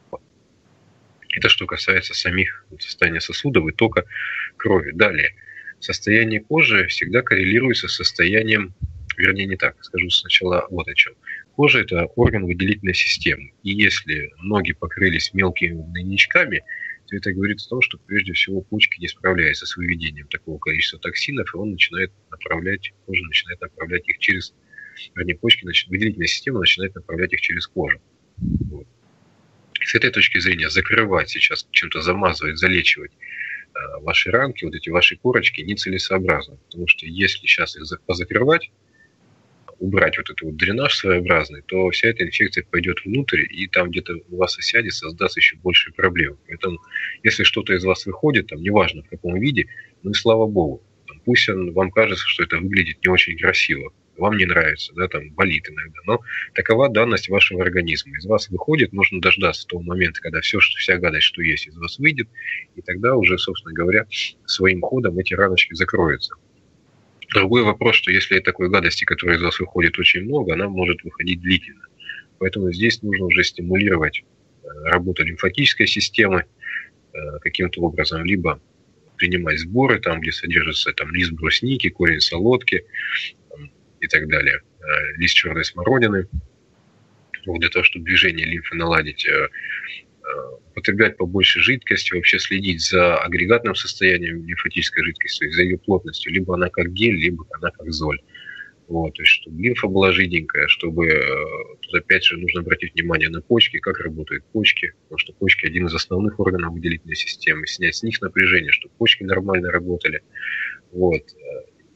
Это что касается самих состояния сосудов и тока крови. Далее. Состояние кожи всегда коррелируется с состоянием, вернее не так, скажу сначала вот о чем. Кожа – это орган выделительной системы. И если ноги покрылись мелкими гнойничками, то это говорит о том, что прежде всего почки не справляются с выведением такого количества токсинов, и он начинает направлять, кожа начинает направлять их через, вернее, почки, выделительная система начинает направлять их через кожу. Вот. С этой точки зрения закрывать сейчас, чем-то замазывать, залечивать э, ваши ранки, вот эти ваши корочки нецелесообразно. Потому что если сейчас их позакрывать, убрать вот этот вот дренаж своеобразный, то вся эта инфекция пойдет внутрь, и там где-то у вас осядет, создаст еще большие проблемы. Поэтому, если что-то из вас выходит, там, неважно в каком виде, ну и слава богу, там, пусть он, вам кажется, что это выглядит не очень красиво, вам не нравится, да, там, болит иногда, но такова данность вашего организма. Из вас выходит, нужно дождаться того момента, когда все, что, вся гадость, что есть, из вас выйдет, и тогда уже, собственно говоря, своим ходом эти раночки закроются. Другой вопрос, что если такой гадости, которая из вас выходит очень много, она может выходить длительно. Поэтому здесь нужно уже стимулировать работу лимфатической системы каким-то образом, либо принимать сборы, там, где содержится там, лист брусники, корень солодки там, и так далее, лист черной смородины, вот, для того, чтобы движение лимфы наладить, употреблять побольше жидкости, вообще следить за агрегатным состоянием лимфатической жидкости, то есть за ее плотностью. Либо она как гель, либо она как золь. Вот, то есть, чтобы лимфа была жиденькая, чтобы, тут опять же, нужно обратить внимание на почки, как работают почки, потому что почки один из основных органов выделительной системы, снять с них напряжение, чтобы почки нормально работали. Вот.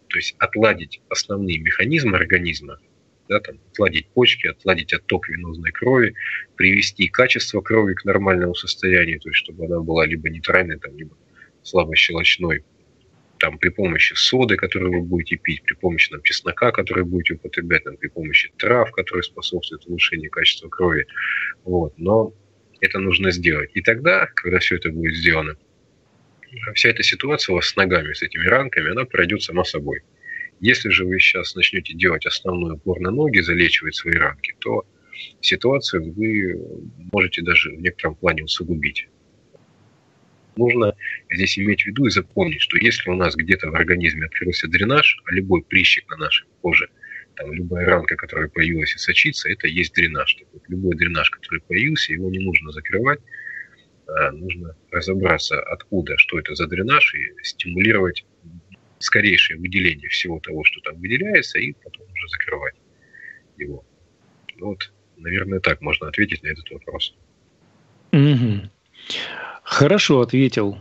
то есть отладить основные механизмы организма, да, там, отладить почки, отладить отток венозной крови, привести качество крови к нормальному состоянию, то есть чтобы она была либо нейтральной, там, либо слабощелочной, там, при помощи соды, которую вы будете пить, при помощи там, чеснока, который будете употреблять, там, при помощи трав, которые способствуют улучшению качества крови. Вот. Но это нужно сделать. И тогда, когда все это будет сделано, вся эта ситуация у вас с ногами, с этими ранками, она пройдет сама собой. Если же вы сейчас начнете делать основной упор на ноги, залечивать свои ранки, то ситуацию вы можете даже в некотором плане усугубить. Нужно здесь иметь в виду и запомнить, что если у нас где-то в организме открылся дренаж, а любой прыщик на нашей коже, там, любая ранка, которая появилась и сочится, это есть дренаж. Так вот, любой дренаж, который появился, его не нужно закрывать, а нужно разобраться, откуда, что это за дренаж, и стимулировать скорейшее выделение всего того, что там выделяется, и потом уже закрывать его. Вот, наверное, так можно ответить на этот вопрос. Угу. Хорошо ответил.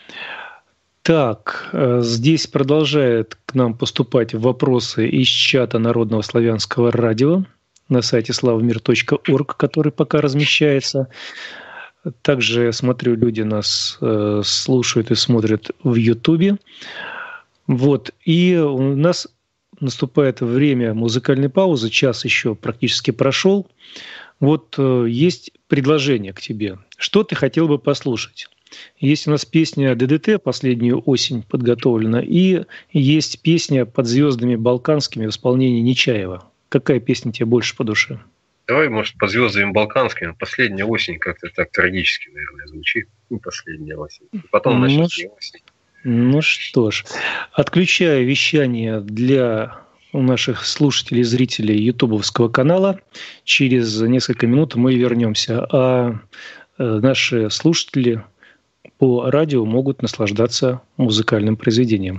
Так, здесь продолжают к нам поступать вопросы из чата Народного славянского радио на сайте славамир точка орг, который пока размещается. Также, смотрю, люди нас э, слушают и смотрят в Ютубе. Вот. И у нас наступает время музыкальной паузы, час еще практически прошел. Вот э, есть предложение к тебе. Что ты хотел бы послушать? Есть у нас песня ДДТ «Последнюю осень» подготовлена, и есть песня «Под звездами балканскими» в исполнении Нечаева. Какая песня тебе больше по душе? Давай, может, по звездам балканским. Последняя осень как-то так трагически, наверное, звучит. Ну, последняя осень. Потом ну, начнется осень. Ну что ж, отключаю вещание для наших слушателей и зрителей ютубовского канала. Через несколько минут мы вернемся. А наши слушатели по радио могут наслаждаться музыкальным произведением.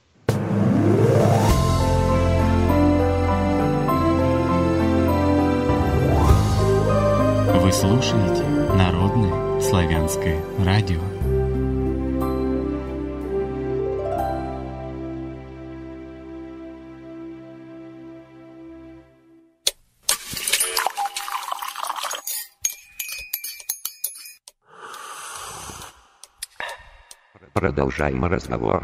Вы слушаете Народное славянское радио. Продолжаем разговор.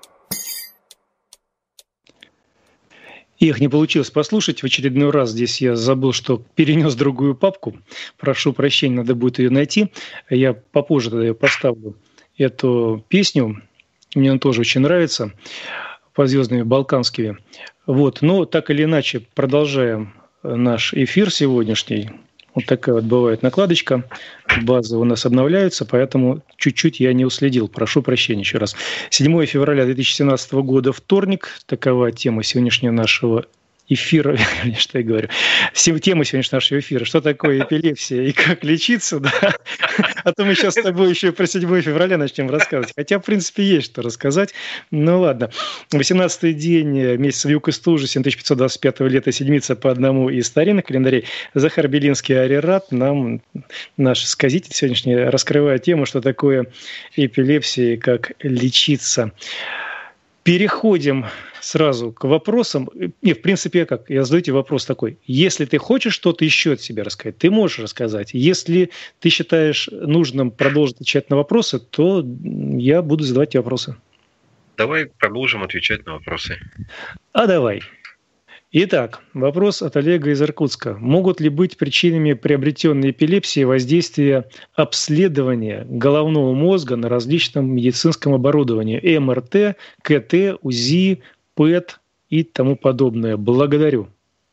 Их не получилось послушать в очередной раз. Здесь я забыл, что перенес другую папку. Прошу прощения, надо будет ее найти. Я попозже тогда ее поставлю, эту песню. Мне она тоже очень нравится. «Под звездами балканскими». Вот. Но так или иначе, продолжаем наш эфир сегодняшний. Вот такая вот бывает накладочка. Базы у нас обновляются, поэтому чуть-чуть я не уследил. Прошу прощения еще раз. седьмое февраля две тысячи семнадцатого года, вторник. Такова тема сегодняшнего нашего эфира. Что я говорю? Тема сегодняшнего нашего эфира. Что такое эпилепсия и как лечиться? Да? А то мы сейчас с тобой еще и про седьмое февраля начнем рассказывать. Хотя, в принципе, есть что рассказать. Ну ладно. восемнадцатый день месяца вьюг и стужи, семь тысяч пятьсот двадцать пятого лета, седмица по одному из старинных календарей. Захар Белинский Арират, нам, наш сказитель сегодняшний, раскрывает тему, что такое эпилепсия и как лечиться. Переходим сразу к вопросам. Не, в принципе, как? Я задаю тебе вопрос такой. Если ты хочешь что-то еще от себя рассказать, ты можешь рассказать. Если ты считаешь нужным продолжить отвечать на вопросы, то я буду задавать тебе вопросы. Давай продолжим отвечать на вопросы. А давай. Итак, вопрос от Олега из Иркутска. Могут ли быть причинами приобретенной эпилепсии воздействия обследования головного мозга на различном медицинском оборудовании? эм эр тэ, ка тэ, УЗИ, ПЭТ и тому подобное? Благодарю.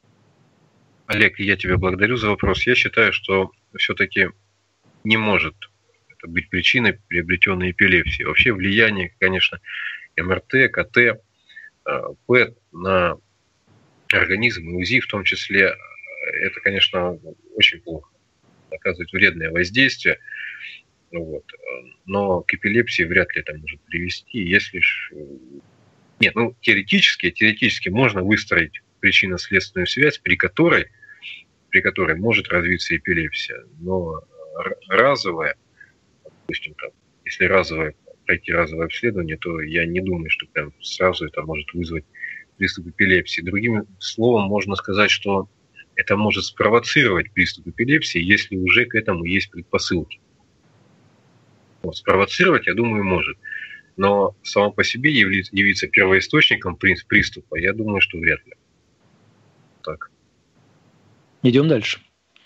Олег, я тебя благодарю за вопрос. Я считаю, что все-таки не может это быть причиной приобретенной эпилепсии. Вообще влияние, конечно, эм эр тэ, ка тэ, ПЭТ на организм и УЗИ в том числе, это, конечно, очень плохо. Оказывает вредное воздействие. Вот. Но к эпилепсии вряд ли это может привести. Если ж... Нет, ну, теоретически, теоретически можно выстроить причинно-следственную связь, при которой, при которой может развиться эпилепсия. Но разовая, допустим, там, если разовое, пройти разовое обследование, то я не думаю, что прям сразу это может вызвать приступ эпилепсии. Другим словом, можно сказать, что это может спровоцировать приступ эпилепсии, если уже к этому есть предпосылки. Вот, спровоцировать, я думаю, может. Но само по себе явиться первоисточником приступа, я думаю, что вряд ли. Так. Идем дальше.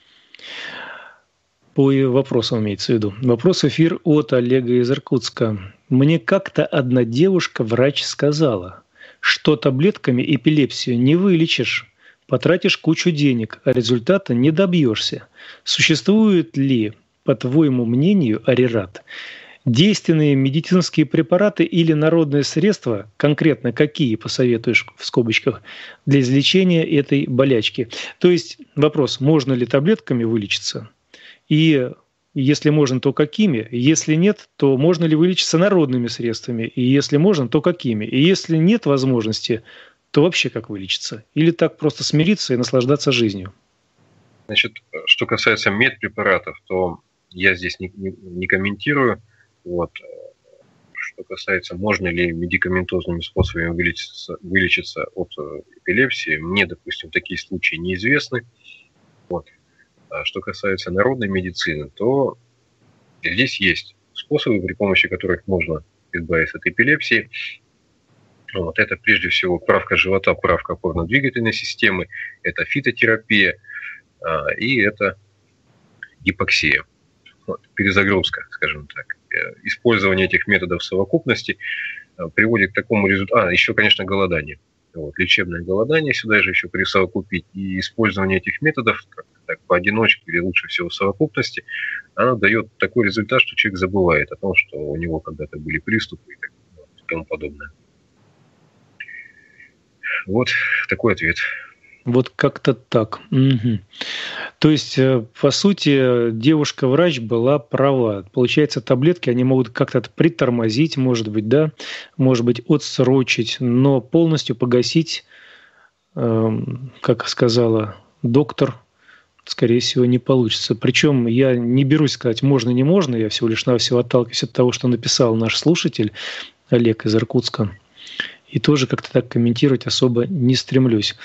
По вопросам имеется в виду. Вопрос эфир от Олега из Иркутска. Мне как-то одна девушка, врач, сказала, что таблетками эпилепсию не вылечишь, потратишь кучу денег, а результата не добьешься. Существует ли, по твоему мнению, Арират, действенные медицинские препараты или народные средства, конкретно какие посоветуешь в скобочках, для излечения этой болячки? То есть вопрос, можно ли таблетками вылечиться? И если можно, то какими? Если нет, то можно ли вылечиться народными средствами? И если можно, то какими? И если нет возможности, то вообще как вылечиться? Или так просто смириться и наслаждаться жизнью? Значит, что касается медпрепаратов, то я здесь не, не, не комментирую. Вот. Что касается, можно ли медикаментозными способами вылечиться, вылечиться от эпилепсии, мне, допустим, такие случаи неизвестны. Вот. А что касается народной медицины, то здесь есть способы, при помощи которых можно избавиться от эпилепсии. Вот. Это прежде всего правка живота, правка опорно-двигательной системы, это фитотерапия а, и это гипоксия. Вот. Перезагрузка, скажем так. Использование этих методов в совокупности приводит к такому результату. А, еще, конечно, голодание. Вот, лечебное голодание сюда же еще присовокупить. И использование этих методов как так, поодиночке или лучше всего в совокупности, оно дает такой результат, что человек забывает о том, что у него когда-то были приступы и, так, и тому подобное. Вот такой ответ. Вот как-то так. Угу. То есть, по сути, девушка-врач была права. Получается, таблетки, они могут как-то притормозить, может быть, да, может быть, отсрочить, но полностью погасить, э, как сказала доктор, скорее всего, не получится. Причем я не берусь сказать, можно, не можно, я всего лишь навсего отталкиваюсь от того, что написал наш слушатель Олег из Иркутска. И тоже как-то так комментировать особо не стремлюсь.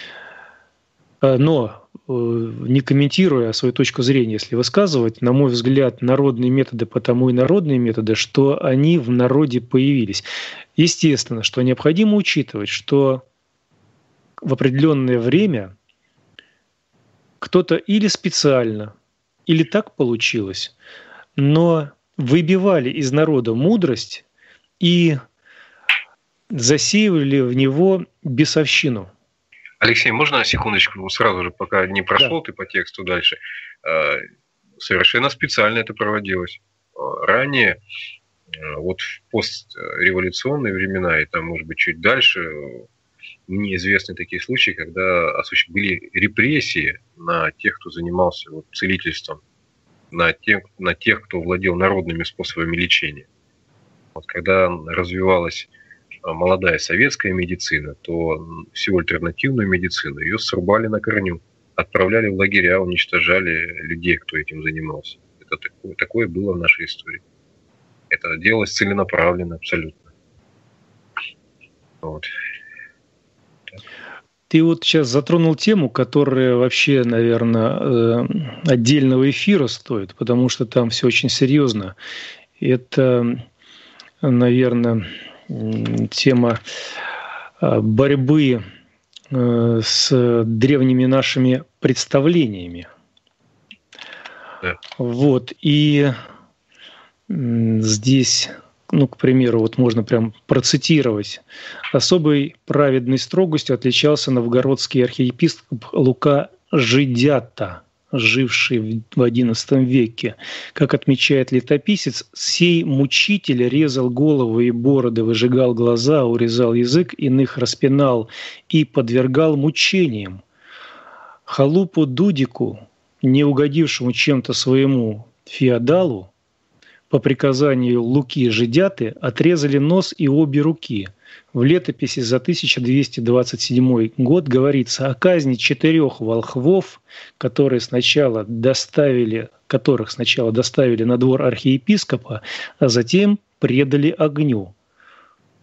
Но, не комментируя свою точку зрения, если высказывать, на мой взгляд, народные методы потому и народные методы, что они в народе появились. Естественно, что необходимо учитывать, что в определенное время кто-то или специально, или так получилось, но выбивали из народа мудрость и засеивали в него бесовщину. Алексей, можно на секундочку, сразу же, пока не прошел да. ты по тексту дальше. Совершенно специально это проводилось. Ранее, вот в постреволюционные времена, и там, может быть, чуть дальше, мне известны такие случаи, когда были репрессии на тех, кто занимался вот целительством, на тех, на тех, кто владел народными способами лечения. Вот когда развивалась молодая советская медицина, то всю альтернативную медицину ее срубали на корню, отправляли в лагеря, уничтожали людей, кто этим занимался. Это такое, такое было в нашей истории. Это делалось целенаправленно абсолютно. Вот. Ты вот сейчас затронул тему, которая вообще, наверное, отдельного эфира стоит, потому что там все очень серьезно. Это, наверное, тема борьбы с древними нашими представлениями. Да. Вот. И здесь, ну, к примеру, вот можно прям процитировать. Особой праведной строгостью отличался новгородский архиепископ Лука Жидята, живший в одиннадцатом веке. Как отмечает летописец, сей мучитель резал головы и бороды, выжигал глаза, урезал язык, иных распинал и подвергал мучениям. Халупу Дудику, не угодившему чем-то своему феодалу, по приказанию Луки Жидяты отрезали нос и обе руки. В летописи за тысяча двести двадцать седьмой год говорится о казни четырех волхвов, которые сначала доставили, которых сначала доставили на двор архиепископа, а затем предали огню.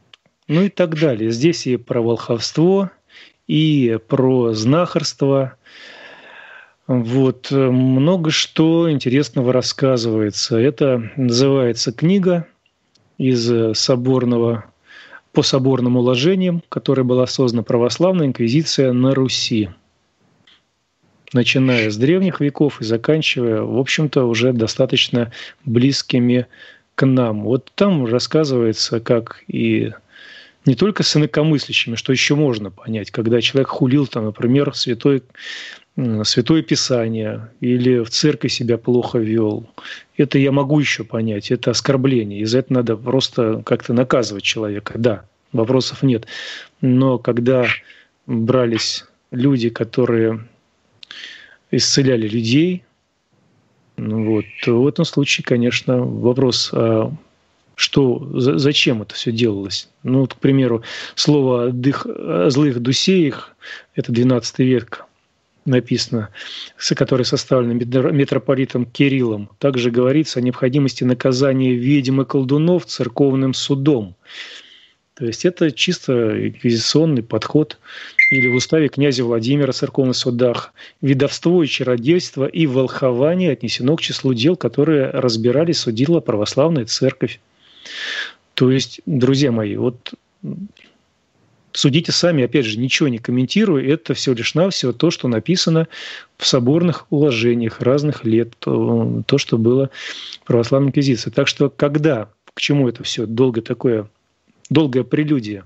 ну и так далее. Здесь и про волховство, и про знахарство. Вот, много что интересного рассказывается. Это называется книга из соборного, по соборным уложениям, которая была создана православная инквизиция на Руси, начиная с древних веков и заканчивая, в общем-то, уже достаточно близкими к нам. Вот там рассказывается, как и не только с инакомыслящими, что еще можно понять, когда человек хулил, там, например, святой, Святое Писание или в церкви себя плохо вел. Это я могу еще понять, это оскорбление. И за это надо просто как-то наказывать человека. Да, вопросов нет. Но когда брались люди, которые исцеляли людей, ну вот, то в этом случае, конечно, вопрос, а что, зачем это все делалось? Ну, вот, к примеру, слово о, дых, о злых дусеях, это двенадцатый век, написано, который составлен митрополитом Кириллом. Также говорится о необходимости наказания ведьм и колдунов церковным судом. То есть это чисто инквизиционный подход. Или в уставе князя Владимира о церковных судах ведовство и чародейство и волхование отнесено к числу дел, которые разбирали, судила православная церковь. То есть, друзья мои, вот судите сами, опять же, ничего не комментирую, это всего лишь навсего то, что написано в соборных уложениях разных лет, то, то что было в православной инквизиции. Так что когда, к чему это все, долгое такое, долгая прелюдия,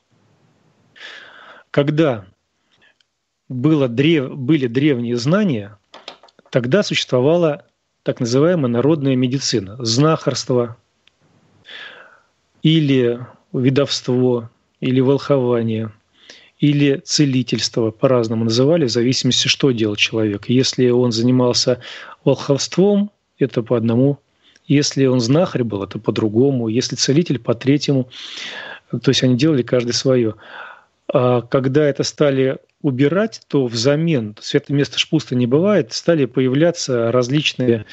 когда было древ, были древние знания, тогда существовала так называемая народная медицина, знахарство или ведовство, или волхование, или целительство, по-разному называли, в зависимости, что делал человек. Если он занимался волховством, это по одному. Если он знахарь был, это по другому. Если целитель, по третьему. То есть они делали каждый свое. А когда это стали убирать, то взамен, святое место ж пусто не бывает, стали появляться различные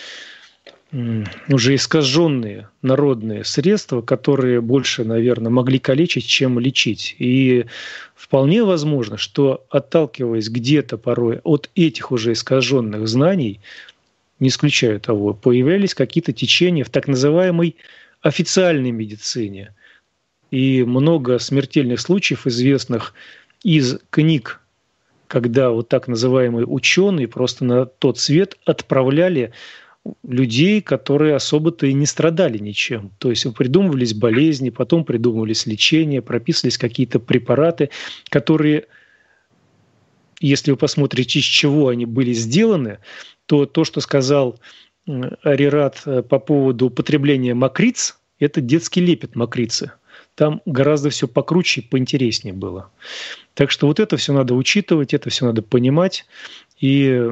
уже искаженные народные средства, которые больше, наверное, могли калечить, чем лечить. И вполне возможно, что, отталкиваясь где-то порой от этих уже искаженных знаний, не исключаю того, появлялись какие-то течения в так называемой официальной медицине. И много смертельных случаев, известных из книг, когда вот так называемые ученые просто на тот свет отправляли людей, которые особо-то и не страдали ничем. То есть придумывались болезни, потом придумывались лечения, прописывались какие-то препараты, которые, если вы посмотрите, из чего они были сделаны, то то, что сказал Арират по поводу употребления мокриц, это детский лепет мокрицы. Там гораздо все покруче и поинтереснее было. Так что вот это все надо учитывать, это все надо понимать. И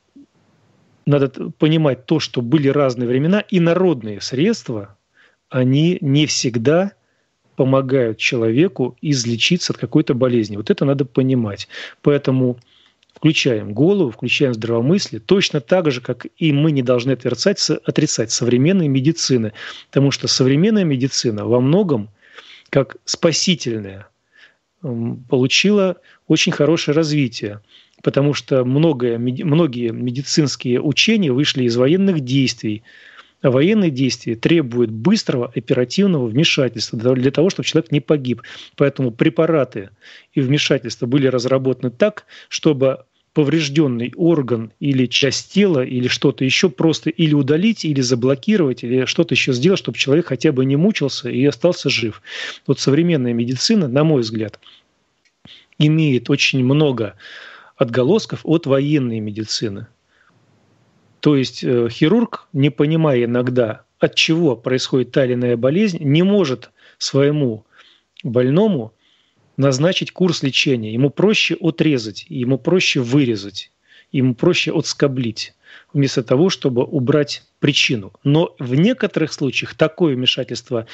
надо понимать то, что были разные времена, и народные средства, они не всегда помогают человеку излечиться от какой-то болезни. Вот это надо понимать. Поэтому включаем голову, включаем здравомыслие, точно так же, как и мы не должны отрицать, отрицать современной медицины. Потому что современная медицина во многом, как спасительная, получила очень хорошее развитие. Потому что многое, многие медицинские учения вышли из военных действий. А военные действия требуют быстрого оперативного вмешательства для того, чтобы человек не погиб. Поэтому препараты и вмешательства были разработаны так, чтобы поврежденный орган или часть тела, или что-то еще просто или удалить, или заблокировать, или что-то еще сделать, чтобы человек хотя бы не мучился и остался жив. Вот современная медицина, на мой взгляд, имеет очень много отголосков от военной медицины. То есть э, хирург, не понимая иногда, от чего происходит та или иная болезнь, не может своему больному назначить курс лечения. Ему проще отрезать, ему проще вырезать, ему проще отскоблить, вместо того, чтобы убрать причину. Но в некоторых случаях такое вмешательство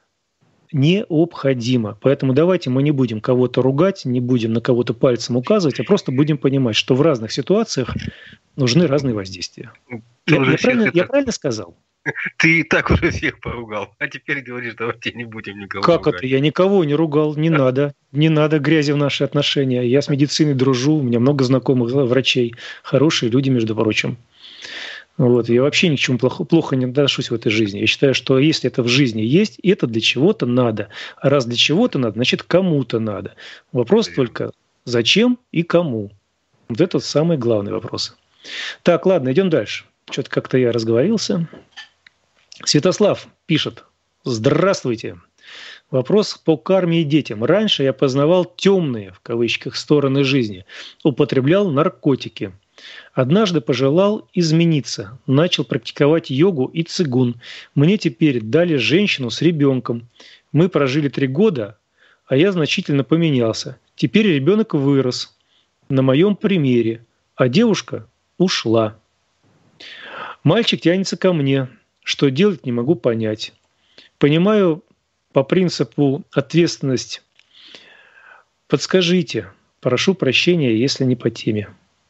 необходимо. Поэтому давайте мы не будем кого-то ругать, не будем на кого-то пальцем указывать, а просто будем понимать, что в разных ситуациях нужны разные воздействия. Я, я, правильно, это... я правильно сказал? Ты и так уже всех поругал, а теперь говоришь, давайте не будем никого Как ругать. это? Я никого не ругал, не надо. Не надо грязи в наши отношения. Я с медициной дружу, у меня много знакомых врачей. Хорошие люди, между прочим. Вот. Я вообще ни к чему плохо, плохо не отношусь в этой жизни. Я считаю, что если это в жизни есть, это для чего-то надо. А раз для чего-то надо, значит, кому-то надо. Вопрос только, зачем и кому. Вот это самый главный вопрос. Так, ладно, идем дальше. Что-то как-то я разговорился. Святослав пишет. Здравствуйте. Вопрос по карме и детям. Раньше я познавал темные, в кавычках, стороны жизни. Употреблял наркотики. Однажды пожелал измениться. Начал практиковать йогу и цигун. Мне теперь дали женщину с ребенком. Мы прожили три года, а я значительно поменялся. Теперь ребенок вырос. На моем примере. А девушка ушла. Мальчик тянется ко мне. Что делать, не могу понять. Понимаю по принципу ответственность. Подскажите. Прошу прощения, если не по теме.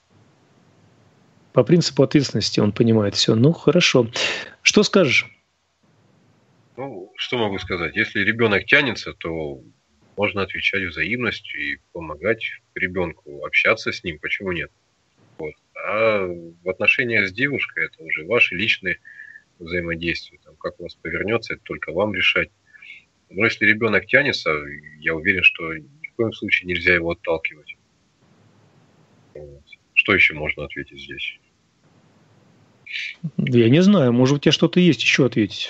По принципу ответственности он понимает все. Ну, хорошо. Что скажешь? Ну, что могу сказать? Если ребенок тянется, то можно отвечать взаимностью и помогать ребенку, общаться с ним. Почему нет? Вот. А в отношениях с девушкой это уже ваши личные взаимодействия. Там, как у вас повернется, это только вам решать. Но если ребенок тянется, я уверен, что ни в коем случае нельзя его отталкивать. Вот. Что еще можно ответить здесь? Я не знаю, может, у тебя что-то есть еще ответить.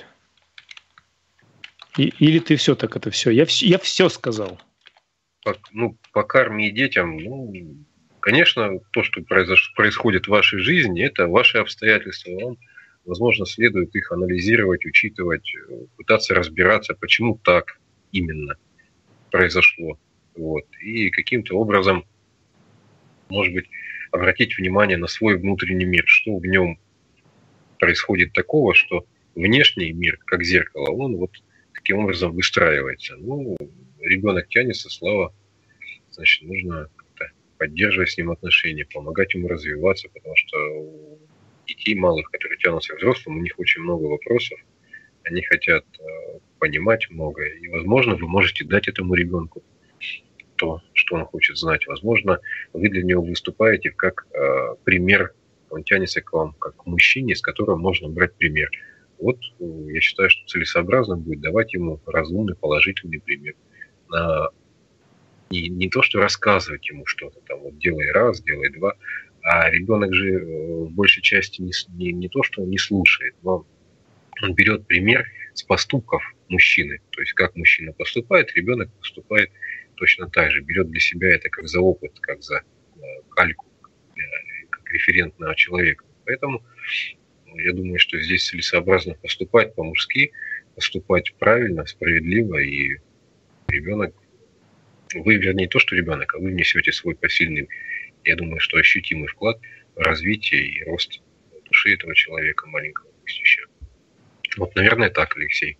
И, или ты все так это все? Я, я все сказал. По, ну, по карме и детям, ну, конечно, то, что произош... происходит в вашей жизни, это ваши обстоятельства. Вам, возможно, следует их анализировать, учитывать, пытаться разбираться, почему так именно произошло. Вот. И каким-то образом, может быть, обратить внимание на свой внутренний мир, что в нем происходит такого, что внешний мир, как зеркало, он вот таким образом выстраивается. Ну, ребенок тянется, слава, значит, нужно как-то поддерживать с ним отношения, помогать ему развиваться, потому что у детей малых, которые тянутся к взрослым, у них очень много вопросов, они хотят э, понимать многое, и, возможно, вы можете дать этому ребенку то, что он хочет знать. Возможно, вы для него выступаете как э, пример, он тянется к вам как к мужчине, с которым можно брать пример. Вот э, я считаю, что целесообразно будет давать ему разумный, положительный пример. На, не, не то, что рассказывать ему что-то, там, вот делай раз, делай два, а ребенок же э, в большей части не, не, не то, что не слушает, но он берет пример с поступков мужчины. То есть, как мужчина поступает, ребенок поступает точно так же. Берет для себя это как за опыт, как за э, кальку, для, как референтного человека. Поэтому ну, я думаю, что здесь целесообразно поступать по-мужски, поступать правильно, справедливо, и ребенок, вы, вернее, то, что ребенок, а вы внесете свой посильный, я думаю, что ощутимый вклад в развитие и рост души этого человека маленького, пусть еще. Вот, наверное, так, Алексей.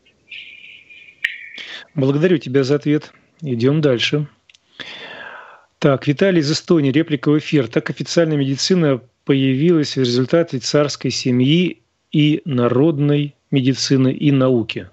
Благодарю тебя за ответ. Идем дальше. Так, Виталий из Эстонии, реплика в эфир. Так официальная медицина появилась в результате царской семьи и народной медицины и науки.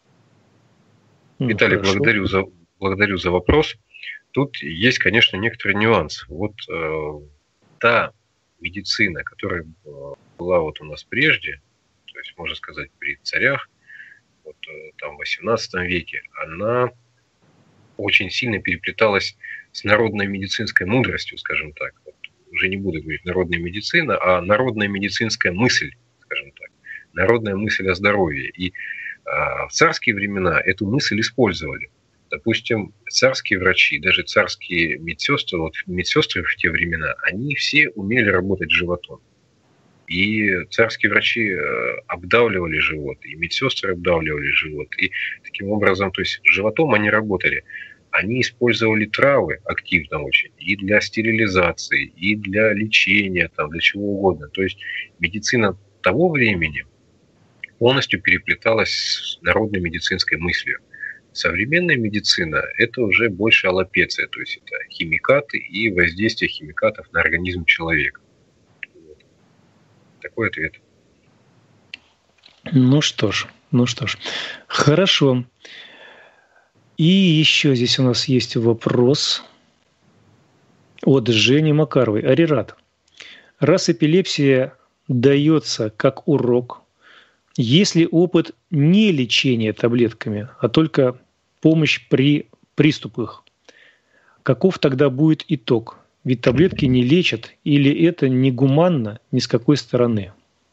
Виталий, ну, благодарю за, благодарю за вопрос. Тут есть, конечно, некоторый нюанс. Вот э, та медицина, которая была вот у нас прежде, то есть, можно сказать, при царях, вот э, там в восемнадцатом веке, она очень сильно переплеталась с народной медицинской мудростью, скажем так. Вот, уже не буду говорить народная медицина, а народная медицинская мысль, скажем так. Народная мысль о здоровье. И а, в царские времена эту мысль использовали. Допустим, царские врачи, даже царские медсестры, вот медсестры в те времена, они все умели работать с животом. И царские врачи обдавливали живот, и медсестры обдавливали живот. И таким образом, то есть животом они работали. Они использовали травы активно очень и для стерилизации, и для лечения, там, для чего угодно. То есть медицина того времени полностью переплеталась с народной медицинской мыслью. Современная медицина – это уже больше аллопеция, то есть это химикаты и воздействие химикатов на организм человека. Такой ответ. Ну что ж, ну что ж, хорошо. И еще здесь у нас есть вопрос от Жени Макаровой. Арират, раз эпилепсия дается как урок, есть ли опыт не лечения таблетками, а только помощь при приступах, каков тогда будет итог? Ведь таблетки не лечат, или это негуманно ни с какой стороны?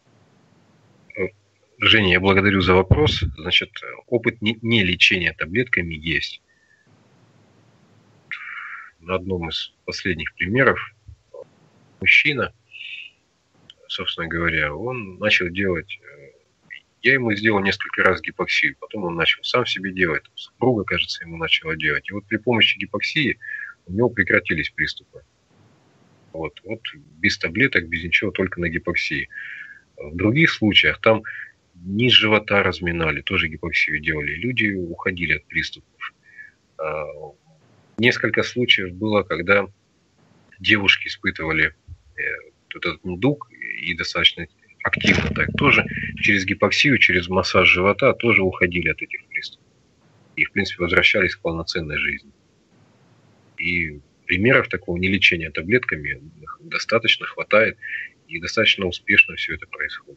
Женя, я благодарю за вопрос. Значит, опыт не, не лечения таблетками есть. На одном из последних примеров мужчина, собственно говоря, он начал делать... Я ему сделал несколько раз гипоксию, потом он начал сам себе делать, супруга, кажется, ему начала делать. И вот при помощи гипоксии у него прекратились приступы. Вот, вот без таблеток, без ничего, только на гипоксии. В других случаях там низ живота разминали, тоже гипоксию делали. Люди уходили от приступов. Несколько случаев было, когда девушки испытывали этот недуг и достаточно активно так тоже через гипоксию, через массаж живота тоже уходили от этих приступов. И, в принципе, возвращались к полноценной жизни. И примеров такого нелечения таблетками достаточно хватает, и достаточно успешно все это происходит.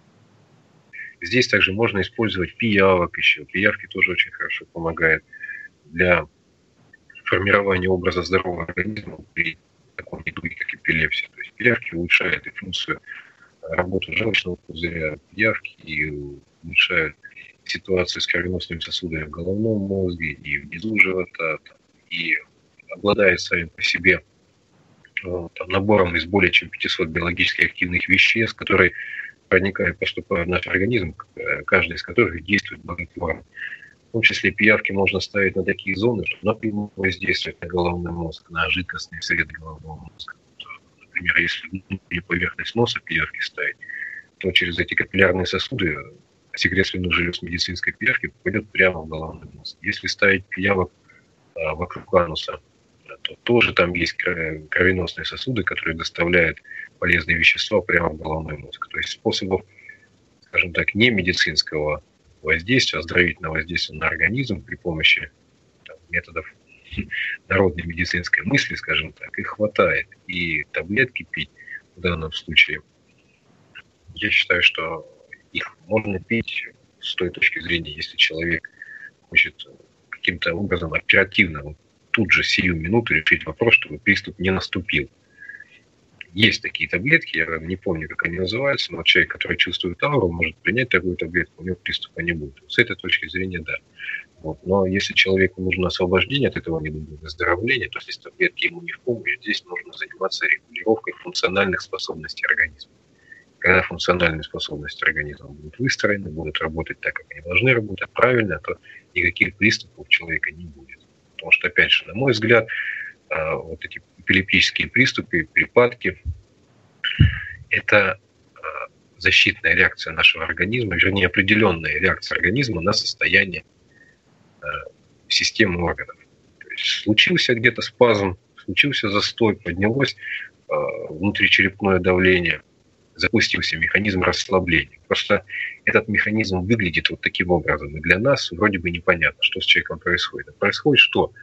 Здесь также можно использовать пиявок еще. Пиявки тоже очень хорошо помогают для формирования образа здорового организма при таком недуге, как эпилепсия. То есть пиявки улучшают и функцию работы желчного пузыря, пиявки и улучшают ситуацию с кровеносными сосудами в головном мозге и внизу живота, и обладает сами по себе там, набором из более чем пятисот биологически активных веществ, которые проникают, поступают в наш организм, каждый из которых действует благотворно. В том числе пиявки можно ставить на такие зоны, что напрямую воздействуют на головной мозг, на жидкостные среды головного мозга. Например, если внутреннюю поверхность носа пиявки ставить, то через эти капиллярные сосуды секрет слюнных желез медицинской пиявки попадет прямо в головной мозг. Если ставить пиявок а, вокруг ануса, то тоже там есть кровеносные сосуды, которые доставляют полезные вещества прямо в головной мозг. То есть способов, скажем так, не медицинского воздействия, оздоровительного воздействия на организм при помощи там, методов народной медицинской мысли, скажем так, их хватает. И таблетки пить в данном случае, я считаю, что их можно пить с той точки зрения, если человек хочет каким-то образом оперативно тут же сию минуту решить вопрос, чтобы приступ не наступил. Есть такие таблетки, я не помню, как они называются, но человек, который чувствует ауру, может принять такую таблетку, у него приступа не будет. С этой точки зрения, да. Вот. Но если человеку нужно освобождение от этого недуга, выздоровление, то здесь таблетки ему не в помощь, здесь нужно заниматься регулировкой функциональных способностей организма. Когда функциональные способности организма будут выстроены, будут работать так, как они должны работать правильно, то никаких приступов у человека не будет. Потому что, опять же, на мой взгляд, вот эти эпилептические приступы, припадки – это защитная реакция нашего организма, вернее, определенная реакция организма на состояние системы органов. То есть случился где-то спазм, случился застой, поднялось внутричерепное давление, запустился механизм расслабления. Просто этот механизм выглядит вот таким образом. И для нас вроде бы непонятно, что с человеком происходит. А происходит что?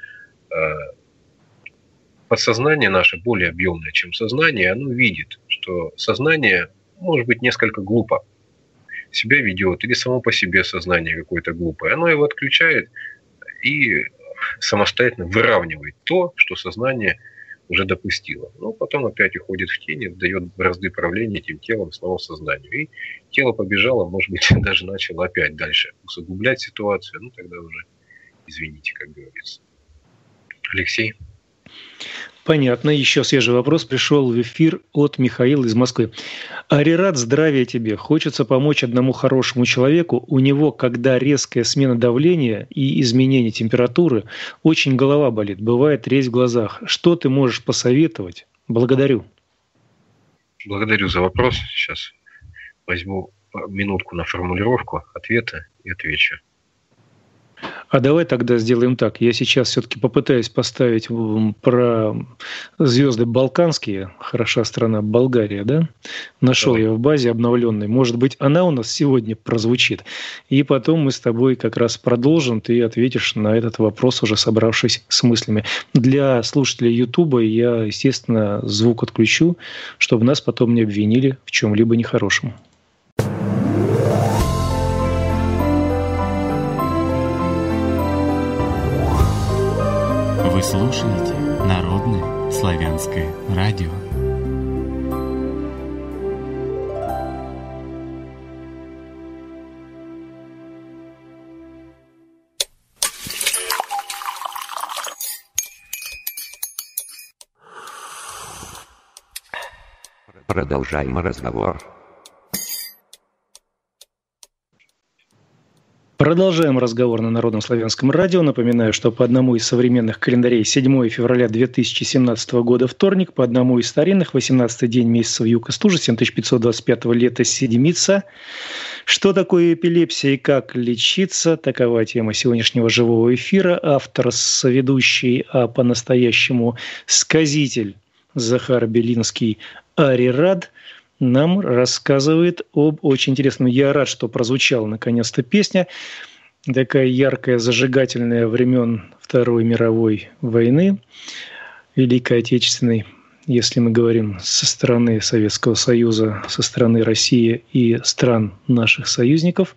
Подсознание наше более объемное, чем сознание, оно видит, что сознание может быть несколько глупо себя ведет, или само по себе сознание какое-то глупое. Оно его отключает и самостоятельно выравнивает то, что сознание уже допустило. Но потом опять уходит в тень, дает бразды правления этим телом снова сознанию. И тело побежало, может быть, даже начало опять дальше усугублять ситуацию. Ну, тогда уже извините, как говорится. Алексей? Понятно. Еще свежий вопрос пришел в эфир от Михаила из Москвы. Арират, здравия тебе. Хочется помочь одному хорошему человеку. У него, когда резкая смена давления и изменение температуры, очень голова болит. Бывает резь в глазах. Что ты можешь посоветовать? Благодарю. Благодарю за вопрос. Сейчас возьму минутку на формулировку ответа и отвечу. А давай тогда сделаем так. Я сейчас все-таки попытаюсь поставить про звезды балканские. Хороша страна Болгария, да? Нашел Давай. я в базе обновленной. Может быть, она у нас сегодня прозвучит. И потом мы с тобой как раз продолжим. Ты ответишь на этот вопрос, уже собравшись с мыслями. Для слушателей Ютуба я, естественно, звук отключу, чтобы нас потом не обвинили в чем-либо нехорошем. Вы слушаете Народное славянское радио. Продолжаем разговор. Продолжаем разговор на Народном славянском радио. Напоминаю, что по одному из современных календарей седьмое февраля две тысячи семнадцатого года вторник, по одному из старинных восемнадцатый день месяца Вьюг и Стужа, семь тысяч пятьсот двадцать пятого лета седмица. Что такое эпилепсия и как лечиться? Такова тема сегодняшнего живого эфира. Автор, соведущий, а по-настоящему сказитель Захар Белинский Арирад нам рассказывает об очень интересном. Я рад, что прозвучала наконец-то песня, такая яркая, зажигательная времен Второй мировой войны, Великой Отечественной, если мы говорим со стороны Советского Союза, со стороны России и стран наших союзников.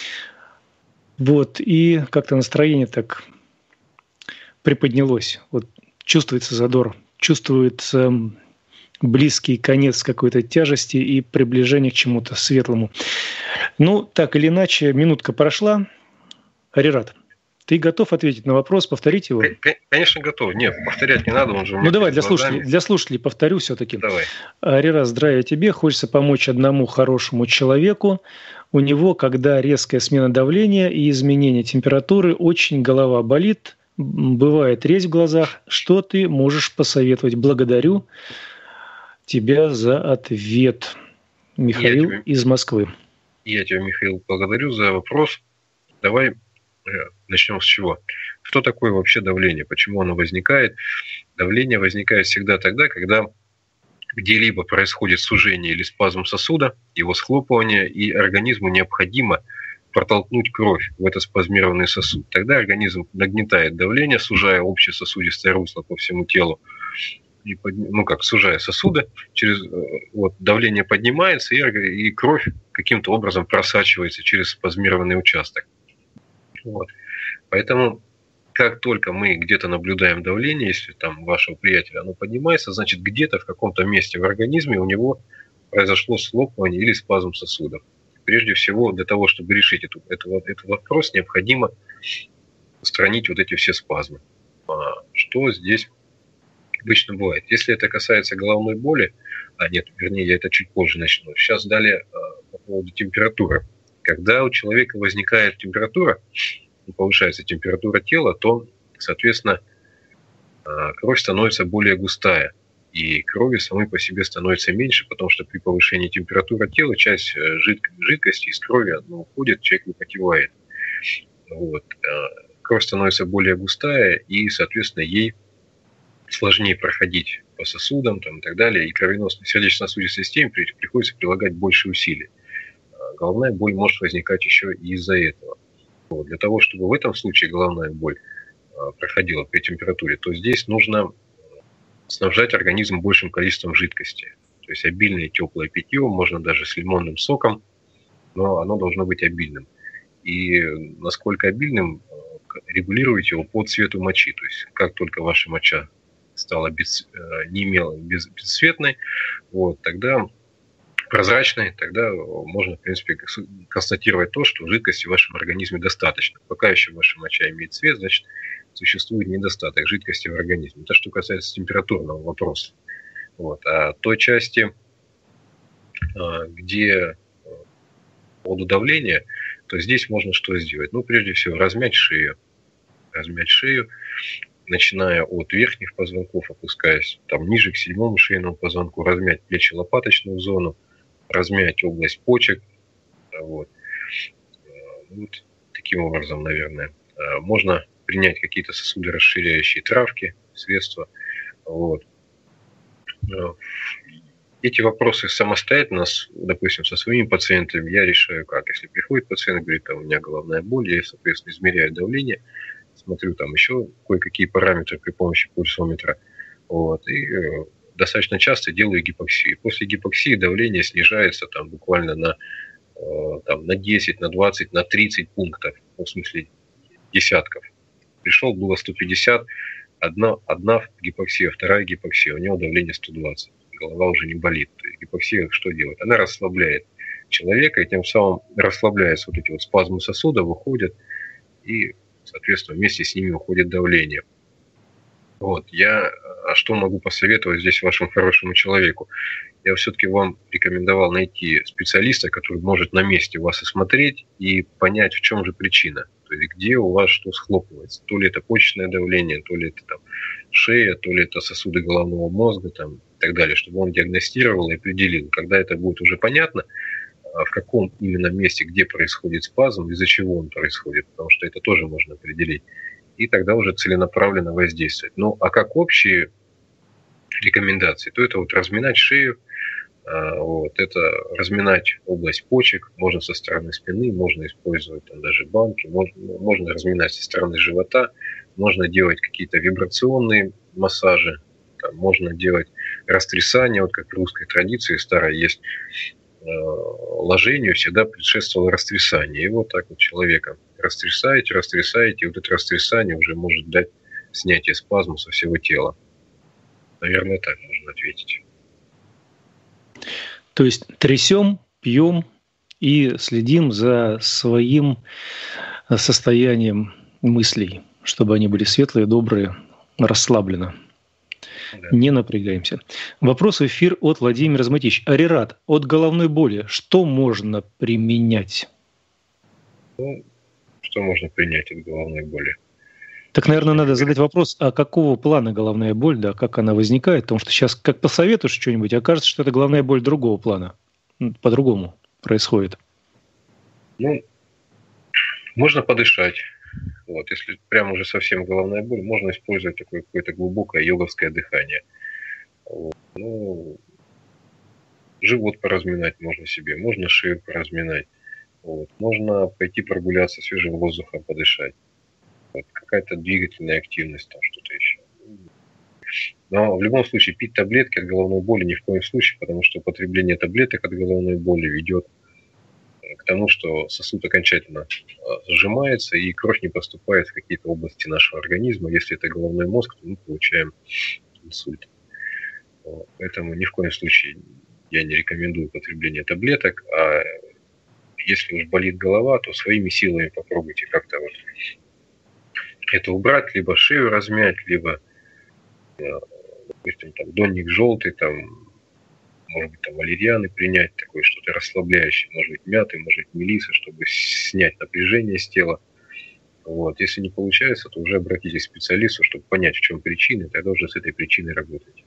Вот, и как-то настроение так приподнялось. Вот чувствуется задор, чувствуется близкий конец какой-то тяжести и приближение к чему-то светлому. Ну, так или иначе, минутка прошла. Арират, ты готов ответить на вопрос, повторить его? Конечно, готов. Нет, повторять не надо, он же у меня. Ну, давай, для слушателей, для слушателей повторю все-таки. Давай. Арират, здравия тебе. Хочется помочь одному хорошему человеку. У него, когда резкая смена давления и изменение температуры, очень голова болит, бывает резь в глазах. Что ты можешь посоветовать? Благодарю тебя за ответ. Михаил тебя, из Москвы. Я тебя, Михаил, благодарю за вопрос. Давай начнем с чего. Что такое вообще давление? Почему оно возникает? Давление возникает всегда тогда, когда где-либо происходит сужение или спазм сосуда, его схлопывание, и организму необходимо протолкнуть кровь в этот спазмированный сосуд. Тогда организм нагнетает давление, сужая общее сосудистое русло по всему телу, и под, ну как, сужая сосуды, через, вот, давление поднимается, и, и кровь каким-то образом просачивается через спазмированный участок. Вот. Поэтому, как только мы где-то наблюдаем давление, если там у вашего приятеля оно поднимается, значит, где-то в каком-то месте в организме у него произошло схлопывание или спазм сосудов. Прежде всего, для того, чтобы решить эту, эту, этот вопрос, необходимо устранить вот эти все спазмы. Что здесь обычно бывает? Если это касается головной боли, а нет, вернее, я это чуть позже начну. Сейчас далее по поводу температуры. Когда у человека возникает температура, повышается температура тела, то, соответственно, кровь становится более густая. И крови самой по себе становится меньше, потому что при повышении температуры тела часть жидкости из крови ну, уходит, человек выпотевает. Вот. Кровь становится более густая, и, соответственно, ей сложнее проходить по сосудам там, и так далее, и кровеносной сердечно-сосудистой системе приходится прилагать больше усилий. Головная боль может возникать еще и из-за этого. Вот. Для того, чтобы в этом случае головная боль проходила при температуре, то здесь нужно снабжать организм большим количеством жидкости. То есть обильное теплое питье, можно даже с лимонным соком, но оно должно быть обильным. И насколько обильным, регулируйте его по цвету мочи. То есть как только ваша моча стала без, не имела без, бесцветной, вот, тогда прозрачной, тогда можно, в принципе, констатировать то, что жидкости в вашем организме достаточно. Пока еще ваша моча имеет цвет, значит, существует недостаток жидкости в организме. Это что касается температурного вопроса. Вот. А той части, где по поводу давления, то здесь можно что сделать? Ну, прежде всего, размять шею. Размять шею, начиная от верхних позвонков, опускаясь там ниже к седьмому шейному позвонку, размять плечи-лопаточную зону, размять область почек. Вот. Вот таким образом, наверное. Можно принять какие-то сосудорасширяющие травки, средства. Вот. Эти вопросы самостоятельно, допустим, со своими пациентами я решаю как. Если приходит пациент, говорит, там, у меня головная боль, я, соответственно, измеряю давление, смотрю там еще кое-какие параметры при помощи пульсометра. Вот, и э, достаточно часто делаю гипоксию. После гипоксии давление снижается там, буквально на, э, там, на десять, на двадцать, на тридцать пунктов, в смысле десятков. Пришел, было сто пятьдесят, одна, одна гипоксия, вторая гипоксия, у него давление сто двадцать. Голова уже не болит. То есть гипоксия что делает? Она расслабляет человека, и тем самым расслабляются вот эти вот спазмы сосуда, выходят, и, соответственно, вместе с ними уходит давление. Вот. Я а что могу посоветовать здесь вашему хорошему человеку? Я все-таки вам рекомендовал найти специалиста, который может на месте вас осмотреть и понять, в чем же причина. То есть где у вас что схлопывается. То ли это почечное давление, то ли это там, шея, то ли это сосуды головного мозга там, и так далее, чтобы он диагностировал и определил. Когда это будет уже понятно, в каком именно месте, где происходит спазм, из-за чего он происходит, потому что это тоже можно определить. И тогда уже целенаправленно воздействовать. Ну, а как общие рекомендации, то это вот разминать шею, вот, это разминать область почек, можно со стороны спины, можно использовать там даже банки, можно, можно разминать со стороны живота, можно делать какие-то вибрационные массажи, там, можно делать растрясание, вот как в русской традиции старой есть, э, ложению всегда предшествовало растрясание. И вот так вот человека растрясаете, растрясаете, и вот это растрясание уже может дать снятие спазма со всего тела. Наверное, так можно ответить. То есть трясем, пьем и следим за своим состоянием мыслей, чтобы они были светлые, добрые, расслаблены. Да. Не напрягаемся. Вопрос в эфир от Владимира Зматич. Арират, от головной боли что можно применять? Ну, что можно принять от головной боли? Так, наверное, надо задать вопрос, а какого плана головная боль, да, как она возникает, потому что сейчас как посоветуешь что-нибудь, окажется, что это головная боль другого плана, по-другому происходит. Ну, можно подышать. Вот, если прям уже совсем головная боль, можно использовать такое какое-то глубокое йоговское дыхание. Вот. Ну, живот поразминать можно себе, можно шею поразминать. Вот. Можно пойти прогуляться, свежим воздухом подышать. Вот, какая-то двигательная активность, там что-то еще. Но в любом случае пить таблетки от головной боли ни в коем случае, потому что употребление таблеток от головной боли ведет к тому, что сосуд окончательно сжимается и кровь не поступает в какие-то области нашего организма. Если это головной мозг, то мы получаем инсульт. Поэтому ни в коем случае я не рекомендую употребление таблеток, а если уж болит голова, то своими силами попробуйте как-то вот это убрать, либо шею размять, либо, допустим, там, донник желтый, там, может быть, там, валерьяны принять, такое что-то расслабляющее, может быть, мяты, может быть, мелисы, чтобы снять напряжение с тела. Вот. Если не получается, то уже обратитесь к специалисту, чтобы понять, в чем причина, и тогда уже с этой причиной работать.